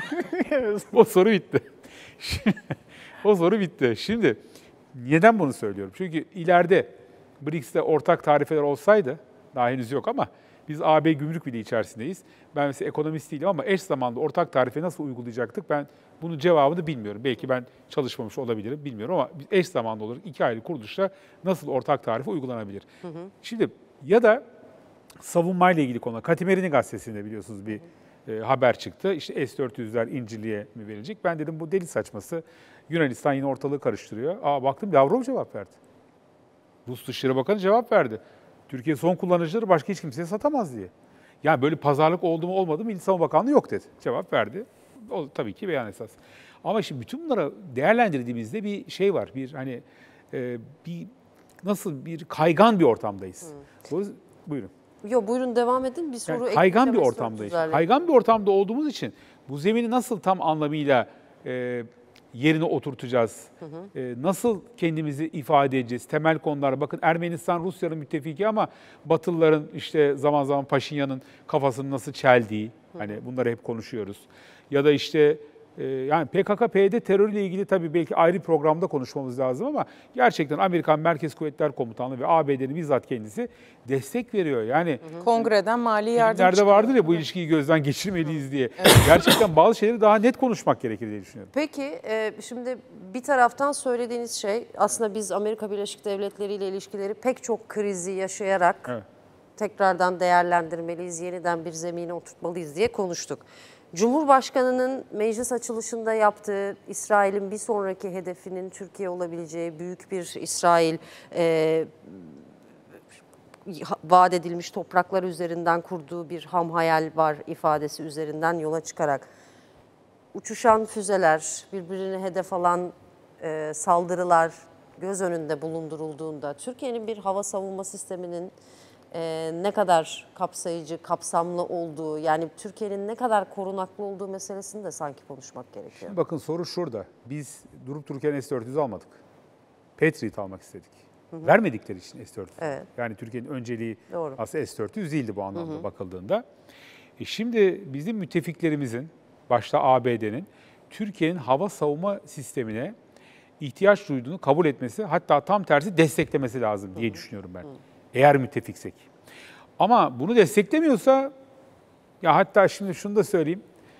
D: o soru bitti. Şimdi, o soru bitti. Şimdi neden bunu söylüyorum? Çünkü ileride B R I C S'te ortak tarifeler olsaydı, daha henüz yok ama biz A B Gümrük Birliği içerisindeyiz. Ben mesela ekonomist değilim ama eş zamanlı ortak tarife nasıl uygulayacaktık ben bunun cevabını bilmiyorum. Belki ben çalışmamış olabilirim bilmiyorum ama biz eş zamanlı olarak iki ayrı kuruluşla nasıl ortak tarife uygulanabilir? Hı hı. Şimdi ya da savunmayla ilgili konu. Katimerini gazetesinde biliyorsunuz bir e, haber çıktı. İşte S dört yüzler İncirli'ye mi verilecek? Ben dedim bu deli saçması. Yunanistan yine ortalığı karıştırıyor. Aa baktım Lavrov cevap verdi. Rus Dışişleri Bakanı cevap verdi. Türkiye son kullanıcıları başka hiç kimseye satamaz diye. Yani böyle pazarlık oldu mu olmadı mı Milli Savunma Bakanlığı yok dedi. Cevap verdi. O tabii ki beyan esas. Ama şimdi bütün bunları değerlendirdiğimizde bir şey var. Bir hani e, bir nasıl bir kaygan bir ortamdayız. Hmm. Bu, buyurun.
A: Yok buyurun devam edin. Bir soru
D: yani kaygan bir ortamdayız. Kaygan bir ortamda olduğumuz için bu zemini nasıl tam anlamıyla e, yerine oturtacağız? Hı hı. E, nasıl kendimizi ifade edeceğiz? Temel konular. Bakın Ermenistan Rusya'nın müttefiki ama Batılıların işte zaman zaman Paşinyan'ın kafasını nasıl çeldiği. Hı hı. Hani bunları hep konuşuyoruz. Ya da işte e, yani P K K P Y D terörüyle ilgili tabii belki ayrı programda konuşmamız lazım ama gerçekten Amerikan Merkez Kuvvetler Komutanlığı ve A B D'nin bizzat kendisi destek veriyor. Yani
B: hı hı. Kongreden mali yardım
D: nerede vardır ya bu ilişkiyi gözden geçirmeliyiz diye. Evet. Gerçekten bazı şeyleri daha net konuşmak gerekir diye düşünüyorum.
A: Peki e, şimdi bir taraftan söylediğiniz şey aslında biz Amerika Birleşik Devletleri ile ilişkileri pek çok krizi yaşayarak evet. tekrardan değerlendirmeliyiz, yeniden bir zemine oturtmalıyız diye konuştuk. Cumhurbaşkanı'nın meclis açılışında yaptığı İsrail'in bir sonraki hedefinin Türkiye olabileceği büyük bir İsrail e, vaat edilmiş topraklar üzerinden kurduğu bir ham hayal var ifadesi üzerinden yola çıkarak uçuşan füzeler, birbirini hedef alan e, saldırılar göz önünde bulundurulduğunda Türkiye'nin bir hava savunma sisteminin e, ne kadar kapsayıcı, kapsamlı olduğu, yani Türkiye'nin ne kadar korunaklı olduğu meselesini de sanki konuşmak gerekiyor.
D: Şimdi bakın soru şurada. Biz durup dururken S dört yüz almadık. Patriot almak istedik. Hı hı. Vermedikleri için S dört yüz. Evet. Yani Türkiye'nin önceliği Doğru. aslında S dört yüz değildi bu anlamda hı hı. bakıldığında. E şimdi bizim müttefiklerimizin, başta A B D'nin, Türkiye'nin hava savunma sistemine ihtiyaç duyduğunu kabul etmesi, hatta tam tersi desteklemesi lazım diye hı hı. düşünüyorum ben. Hı. Eğer müttefiksek. Ama bunu desteklemiyorsa, ya hatta şimdi şunu da söyleyeyim,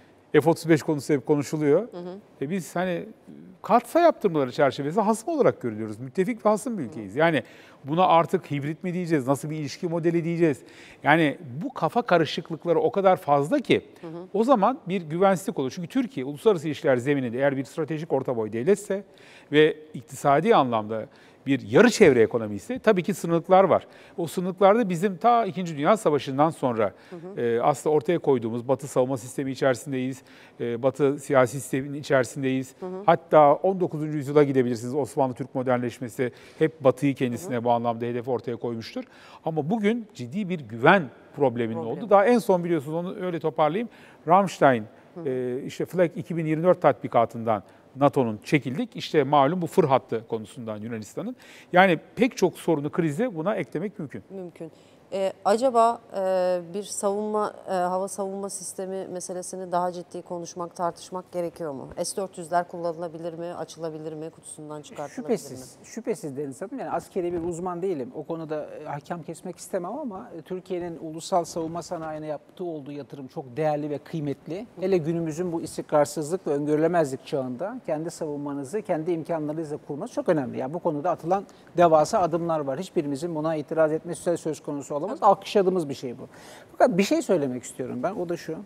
D: F otuz beş konusu hep konuşuluyor. Hı hı. E biz hani katsa yaptırmaları çerçevesinde hasım olarak görülüyoruz. Müttefik ve hasım bir ülkeyiz. Yani buna artık hibrit mi diyeceğiz, nasıl bir ilişki modeli diyeceğiz? Yani bu kafa karışıklıkları o kadar fazla ki hı hı. o zaman bir güvensizlik olur. Çünkü Türkiye uluslararası ilişkiler zemininde eğer bir stratejik orta boy devletse ve iktisadi anlamda bir yarı çevre ekonomisi, tabii ki sınırlıklar var. O sınırlıklarda bizim ta İkinci Dünya Savaşı'ndan sonra hı hı. E, aslında ortaya koyduğumuz Batı savunma sistemi içerisindeyiz, e, Batı siyasi sistemin içerisindeyiz. Hı hı. Hatta on dokuzuncu yüzyıla gidebilirsiniz. Osmanlı-Türk modernleşmesi hep Batı'yı kendisine hı hı. bu anlamda hedef ortaya koymuştur. Ama bugün ciddi bir güven probleminin Problem. oldu. Daha en son biliyorsunuz onu öyle toparlayayım. Ramstein, hı hı. E, işte Flag iki bin yirmi dört tatbikatından NATO'nun çekildik. İşte malum bu Fır hattı konusundan Yunanistan'ın. Yani pek çok sorunu, krizi buna eklemek mümkün.
A: Mümkün. Ee, acaba e, bir savunma, e, hava savunma sistemi meselesini daha ciddi konuşmak, tartışmak gerekiyor mu? S dört yüzler kullanılabilir mi, açılabilir mi, kutusundan çıkartılabilir
C: şüphesiz,
A: mi?
C: Şüphesiz Deniz Hanım. Yani askeri bir uzman değilim. O konuda hakem kesmek istemem ama Türkiye'nin ulusal savunma sanayine yaptığı olduğu yatırım çok değerli ve kıymetli. Hele günümüzün bu istikrarsızlık ve öngörülemezlik çağında kendi savunmanızı, kendi imkanlarınızla kurması çok önemli. Yani bu konuda atılan devasa adımlar var. Hiçbirimizin buna itiraz etmesi söz konusu olamaz. Alkışladığımız bir şey bu. Fakat bir şey söylemek istiyorum ben. O da şu.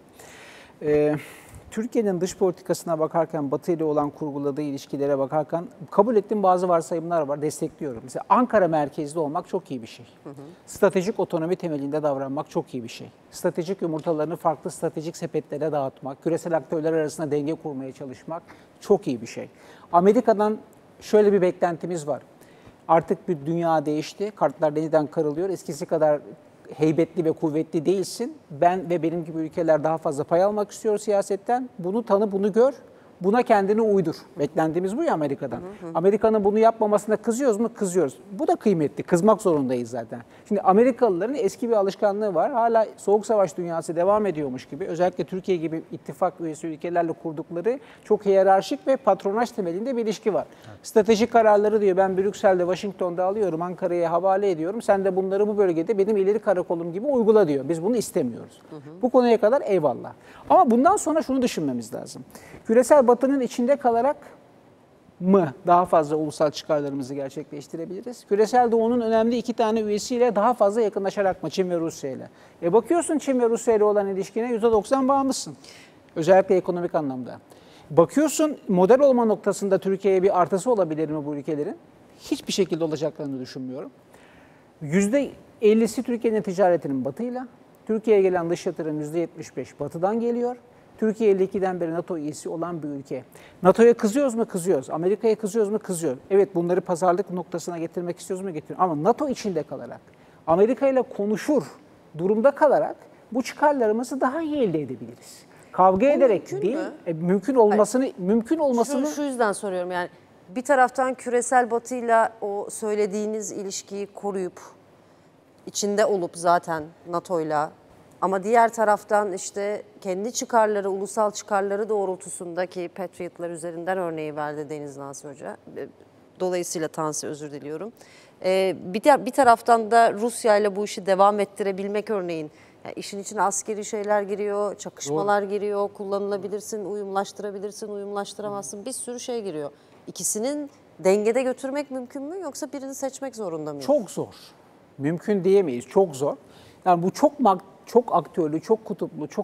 C: Ee, Türkiye'nin dış politikasına bakarken, Batı ile olan kurguladığı ilişkilere bakarken kabul ettiğim bazı varsayımlar var. Destekliyorum. Mesela Ankara merkezli olmak çok iyi bir şey. Hı hı. Stratejik otonomi temelinde davranmak çok iyi bir şey. Stratejik yumurtalarını farklı stratejik sepetlere dağıtmak, küresel aktörler arasında denge kurmaya çalışmak çok iyi bir şey. Amerika'dan şöyle bir beklentimiz var. Artık bir dünya değişti. Kartlar yeniden karılıyor. Eskisi kadar heybetli ve kuvvetli değilsin. Ben ve benim gibi ülkeler daha fazla pay almak istiyor siyasetten. Bunu tanı, bunu gör. Buna kendini uydur. Beklentimiz bu ya Amerika'dan. Amerika'nın bunu yapmamasına kızıyoruz mu? Kızıyoruz. Bu da kıymetli. Kızmak zorundayız zaten. Şimdi Amerikalıların eski bir alışkanlığı var. Hala Soğuk Savaş dünyası devam ediyormuş gibi. Özellikle Türkiye gibi ittifak üyesi ülkelerle kurdukları çok hiyerarşik ve patronaj temelinde bir ilişki var. Evet. Stratejik kararları diyor ben Brüksel'de, Washington'da alıyorum, Ankara'ya havale ediyorum. Sen de bunları bu bölgede benim ileri karakolum gibi uygula diyor. Biz bunu istemiyoruz. Hı hı. Bu konuya kadar eyvallah. Ama bundan sonra şunu düşünmemiz lazım. Küresel Batı'nın içinde kalarak mı daha fazla ulusal çıkarlarımızı gerçekleştirebiliriz? Küresel Doğu'nun önemli iki tane üyesiyle daha fazla yakınlaşarak mı Çin ve Rusya ile? E bakıyorsun Çin ve Rusya ile olan ilişkine yüzde doksan bağımlısın. Özellikle ekonomik anlamda. Bakıyorsun model olma noktasında Türkiye'ye bir artısı olabilir mi bu ülkelerin? Hiçbir şekilde olacaklarını düşünmüyorum. yüzde ellisi Türkiye'nin ticaretinin batıyla, Türkiye'ye gelen dış yatırım yüzde yetmiş beş batıdan geliyor. Türkiye elli ikiden beri NATO üyesi olan bir ülke. NATO'ya kızıyoruz mu? Kızıyoruz. Amerika'ya kızıyoruz mu? Kızıyoruz. Evet bunları pazarlık noktasına getirmek istiyoruz mu? Getiriyoruz. Ama NATO içinde kalarak, Amerika ile konuşur durumda kalarak bu çıkarlarımızı daha iyi elde edebiliriz. Kavga
A: bu
C: ederek
A: mümkün
C: değil,
A: mü?
C: E, mümkün olmasını Hayır. mümkün olmasını
A: şu, şu yüzden soruyorum yani bir taraftan küresel batıyla o söylediğiniz ilişkiyi koruyup içinde olup zaten NATO'yla ama diğer taraftan işte kendi çıkarları, ulusal çıkarları doğrultusundaki Patriot'lar üzerinden örneği verdi Deniz Nasi Hoca. Dolayısıyla Tansi özür diliyorum. Ee, bir, bir taraftan da Rusya ile bu işi devam ettirebilmek örneğin. Yani işin içine askeri şeyler giriyor, çakışmalar Doğru. giriyor, kullanılabilirsin, uyumlaştırabilirsin, uyumlaştıramazsın, bir sürü şey giriyor. İkisinin dengede götürmek mümkün mü yoksa birini seçmek zorunda mıyız?
C: Çok zor. Mümkün diyemeyiz, çok zor. Yani bu çok çok aktörlü, çok kutuplu, çok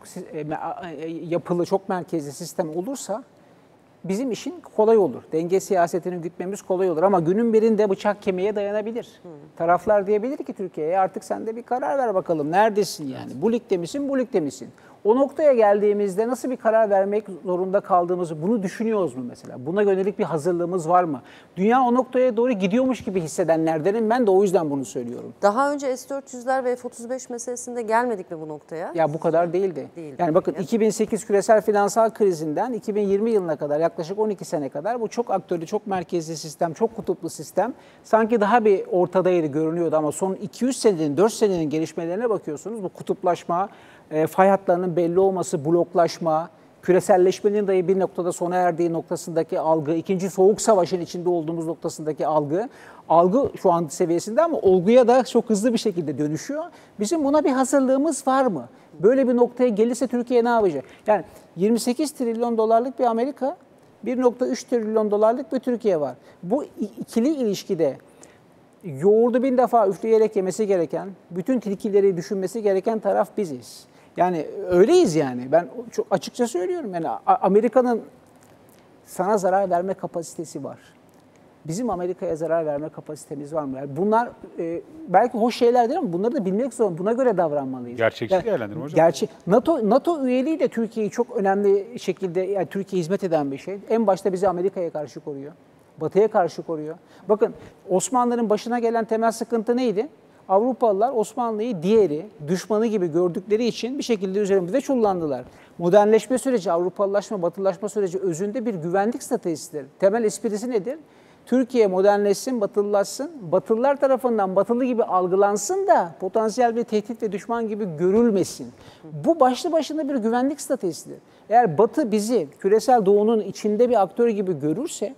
C: yapılı, çok merkezli sistem olursa bizim işin kolay olur. Denge siyasetini gütmemiz kolay olur ama günün birinde bıçak kemiğe dayanabilir. Hmm. Taraflar diyebilir ki Türkiye'ye artık sen de bir karar ver bakalım. Neredesin yani? Bu ligde misin, bu ligde misin? O noktaya geldiğimizde nasıl bir karar vermek zorunda kaldığımızı bunu düşünüyoruz mu mesela? Buna yönelik bir hazırlığımız var mı? Dünya o noktaya doğru gidiyormuş gibi hissedenlerdenim. Ben de o yüzden bunu söylüyorum.
A: Daha önce S dört yüzler ve F otuz beş meselesinde gelmedik mi bu noktaya?
C: Ya bu kadar değildi.
A: Değildi.
C: Yani bakın iki bin sekiz küresel finansal krizinden iki bin yirmi yılına kadar yaklaşık on iki sene kadar bu çok aktörlü, çok merkezli sistem, çok kutuplu sistem sanki daha bir ortadaydı görünüyordu ama son iki yüz senenin, dört senenin gelişmelerine bakıyorsunuz. Bu kutuplaşma, E, fay hatlarının belli olması, bloklaşma, küreselleşmenin dahi bir noktada sona erdiği noktasındaki algı, ikinci Soğuk Savaş'ın içinde olduğumuz noktasındaki algı, algı şu an seviyesinde ama olguya da çok hızlı bir şekilde dönüşüyor. Bizim buna bir hazırlığımız var mı? Böyle bir noktaya gelirse Türkiye ne yapacak? Yani yirmi sekiz trilyon dolarlık bir Amerika, bir nokta üç trilyon dolarlık bir Türkiye var. Bu ikili ilişkide yoğurdu bin defa üfleyerek yemesi gereken, bütün tilkileri düşünmesi gereken taraf biziz. Yani öyleyiz yani. Ben çok açıkça söylüyorum. Yani Amerika'nın sana zarar verme kapasitesi var. Bizim Amerika'ya zarar verme kapasitemiz var mı? Yani bunlar e, belki hoş şeyler değil ama bunları da bilmek zorunda. Buna göre davranmalıyız.
D: Gerçekçi
C: yani,
D: değerlendirme hocam.
C: Gerçek. NATO NATO üyeliği de Türkiye'yi çok önemli şekilde yani Türkiye hizmet eden bir şey. En başta bizi Amerika'ya karşı koruyor. Batı'ya karşı koruyor. Bakın Osmanlıların başına gelen temel sıkıntı neydi? Avrupalılar Osmanlı'yı diğeri, düşmanı gibi gördükleri için bir şekilde üzerimizde çullandılar. Modernleşme süreci, Avrupalılaşma, Batılaşma süreci özünde bir güvenlik stratejisidir. Temel esprisi nedir? Türkiye modernleşsin, batılılaşsın, Batılılar tarafından batılı gibi algılansın da potansiyel bir tehdit ve düşman gibi görülmesin. Bu başlı başına bir güvenlik stratejisidir. Eğer Batı bizi küresel doğunun içinde bir aktör gibi görürse,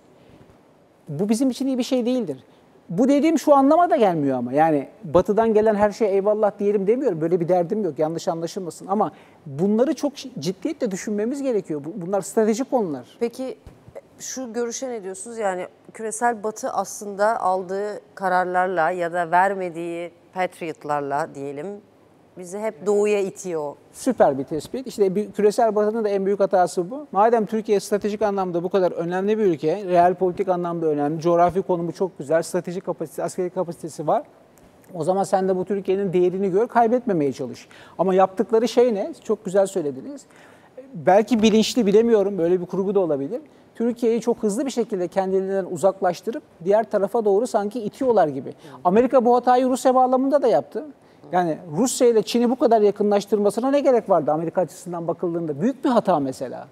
C: bu bizim için iyi bir şey değildir. Bu dediğim şu anlama da gelmiyor ama. Yani batıdan gelen her şeye eyvallah diyelim demiyorum. Böyle bir derdim yok. Yanlış anlaşılmasın. Ama bunları çok ciddiyetle düşünmemiz gerekiyor. Bunlar stratejik konular.
A: Peki şu görüşe ne diyorsunuz? Yani küresel batı aslında aldığı kararlarla ya da vermediği Patriot'larla diyelim bizi hep doğuya itiyor.
C: Süper bir tespit. İşte bir, küresel batının da en büyük hatası bu. Madem Türkiye stratejik anlamda bu kadar önemli bir ülke, real politik anlamda önemli, coğrafi konumu çok güzel, stratejik kapasitesi, askeri kapasitesi var. O zaman sen de bu Türkiye'nin değerini gör, kaybetmemeye çalış. Ama yaptıkları şey ne? Çok güzel söylediniz. Belki bilinçli, bilemiyorum, böyle bir kurgu da olabilir. Türkiye'yi çok hızlı bir şekilde kendilerinden uzaklaştırıp diğer tarafa doğru sanki itiyorlar gibi. Amerika bu hatayı Rusya bağlamında da yaptı. Yani Rusya ile Çin'i bu kadar yakınlaştırmasına ne gerek vardı Amerika açısından bakıldığında? Büyük bir hata mesela.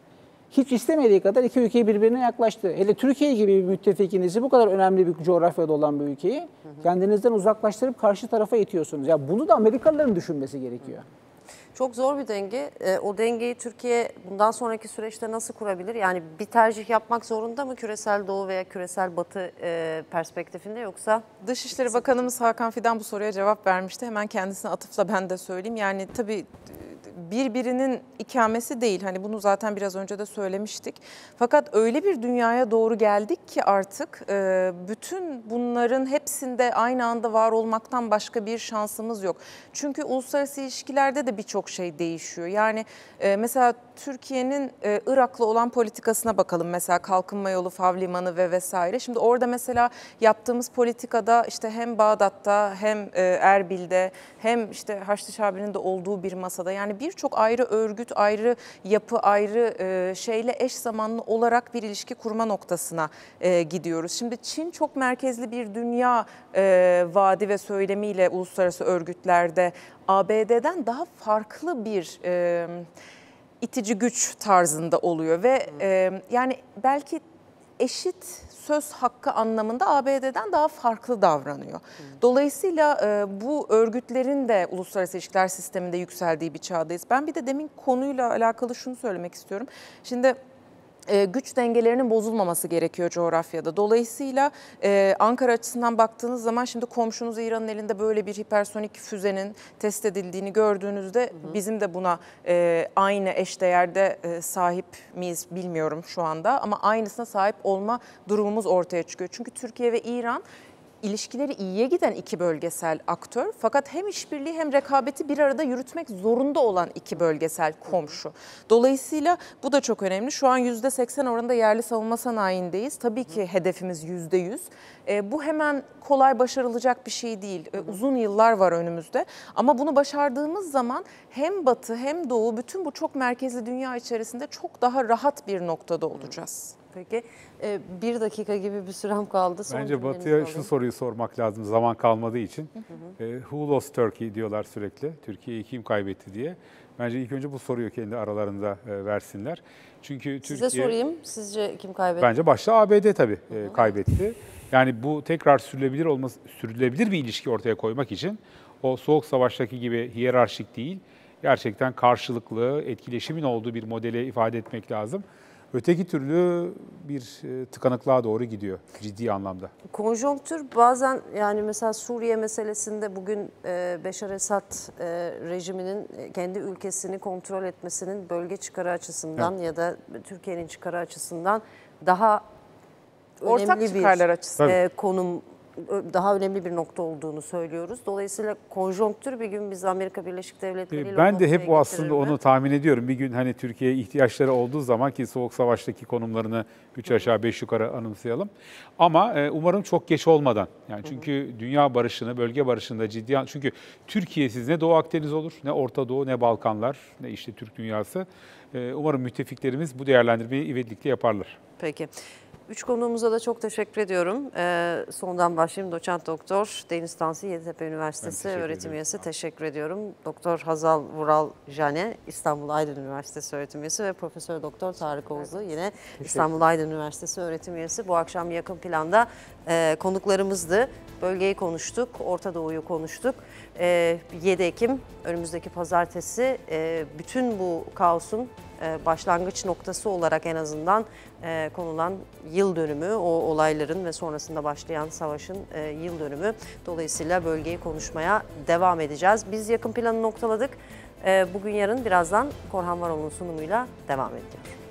C: hiç istemediği kadar iki ülkeyi birbirine yaklaştı. Hele Türkiye gibi bir müttefikinizi, bu kadar önemli bir coğrafyada olan bir ülkeyi kendinizden uzaklaştırıp karşı tarafa itiyorsunuz. Ya bunu da Amerikalıların düşünmesi gerekiyor.
A: Çok zor bir denge. E, o dengeyi Türkiye bundan sonraki süreçte nasıl kurabilir? Yani bir tercih yapmak zorunda mı küresel doğu veya küresel batı e, perspektifinde, yoksa?
B: Dışişleri Bakanımız Hakan Fidan bu soruya cevap vermişti. Hemen kendisine atıfla ben de söyleyeyim. Yani tabii birbirinin ikamesi değil. Hani bunu zaten biraz önce de söylemiştik. Fakat öyle bir dünyaya doğru geldik ki artık e, bütün bunların hepsinde aynı anda var olmaktan başka bir şansımız yok. Çünkü uluslararası ilişkilerde de birçok şey değişiyor. Yani e, mesela Türkiye'nin e, Irak'la olan politikasına bakalım. Mesela Kalkınma Yolu, Havlimanı ve vesaire. Şimdi orada mesela yaptığımız politikada işte hem Bağdat'ta hem e, Erbil'de hem işte Haçlı Şabi'nin de olduğu bir masada, yani birçok ayrı örgüt, ayrı yapı, ayrı e, şeyle eş zamanlı olarak bir ilişki kurma noktasına e, gidiyoruz. Şimdi Çin çok merkezli bir dünya e, vaadi ve söylemiyle uluslararası örgütlerde A B D'den daha farklı bir e, itici güç tarzında oluyor ve e, yani belki eşit söz hakkı anlamında A B D'den daha farklı davranıyor. Dolayısıyla e, bu örgütlerin de uluslararası ilişkiler sisteminde yükseldiği bir çağdayız. Ben bir de demin konuyla alakalı şunu söylemek istiyorum. Şimdi e, güç dengelerinin bozulmaması gerekiyor coğrafyada. Dolayısıyla e, Ankara açısından baktığınız zaman şimdi komşunuz İran'ın elinde böyle bir hipersonik füzenin test edildiğini gördüğünüzde hı hı. bizim de buna e, aynı eşdeğerde e, sahip miyiz bilmiyorum şu anda, ama aynısına sahip olma durumumuz ortaya çıkıyor. Çünkü Türkiye ve İran ilişkileri iyiye giden iki bölgesel aktör, fakat hem işbirliği hem rekabeti bir arada yürütmek zorunda olan iki bölgesel komşu. Dolayısıyla bu da çok önemli. Şu an yüzde seksen oranında yerli savunma sanayindeyiz. Tabii ki hedefimiz yüzde yüz. E, bu hemen kolay başarılacak bir şey değil. E, uzun yıllar var önümüzde. Ama bunu başardığımız zaman hem Batı hem Doğu, bütün bu çok merkezli dünya içerisinde çok daha rahat bir noktada olacağız.
A: Peki e, bir dakika gibi bir sürem kaldı. Son
D: Bence Batı'ya şu soruyu sormak lazım zaman kalmadığı için. Hı hı. E, who lost Turkey diyorlar sürekli. Türkiye'yi kim kaybetti diye. Bence ilk önce bu soruyu kendi aralarında e, versinler. Çünkü
A: Size
D: Türkiye...
A: sorayım, sizce kim kaybetti?
D: Bence başta A B D tabii e, kaybetti. Yani bu tekrar sürülebilir olması, sürülebilir bir ilişki ortaya koymak için o Soğuk Savaş'taki gibi hiyerarşik değil, gerçekten karşılıklı, etkileşimin olduğu bir modeli ifade etmek lazım. Öteki türlü bir tıkanıklığa doğru gidiyor ciddi anlamda.
A: Konjonktür bazen, yani mesela Suriye meselesinde bugün Beşar Esad rejiminin kendi ülkesini kontrol etmesinin bölge çıkarı açısından evet. ya da Türkiye'nin çıkarı açısından daha
B: ortak
A: önemli
B: çıkarlar
A: bir
B: açısından
A: konum, daha önemli bir nokta olduğunu söylüyoruz. Dolayısıyla konjonktür bir gün biz Amerika Birleşik Devletleri ile
D: ben de hep o aslında onu tahmin ediyorum. Bir gün hani Türkiye'ye ihtiyaçları olduğu zaman, ki Soğuk Savaş'taki konumlarını üç aşağı beş yukarı anımsayalım. Ama umarım çok geç olmadan. Yani çünkü dünya barışını, bölge barışını da ciddi, çünkü Türkiye'siz ne Doğu Akdeniz olur, ne Orta Doğu, ne Balkanlar, ne işte Türk dünyası. Umarım müttefiklerimiz bu değerlendirmeyi ivedilikle yaparlar.
A: Peki. Üç konuğumuza da çok teşekkür ediyorum. Ee, sondan başlayayım. Doçent Doktor Deniz Tansi, Yeditepe Üniversitesi öğretim üyesi. Teşekkür ediyorum. Doktor Hazal Vural Jane, İstanbul Aydın Üniversitesi öğretim üyesi ve Profesör Doktor Tarık Oğuzlu, yine İstanbul Aydın Üniversitesi öğretim üyesi. Bu akşam Yakın Plan'da e, konuklarımızdı. Bölgeyi konuştuk, Orta Doğu'yu konuştuk. E, yedi Ekim önümüzdeki pazartesi e, bütün bu kaosun başlangıç noktası olarak en azından e, konulan yıl dönümü, o olayların ve sonrasında başlayan savaşın e, yıl dönümü. Dolayısıyla bölgeyi konuşmaya devam edeceğiz. Biz Yakın Planı noktaladık. E, bugün yarın birazdan Korhan Varol'un sunumuyla devam edeceğiz.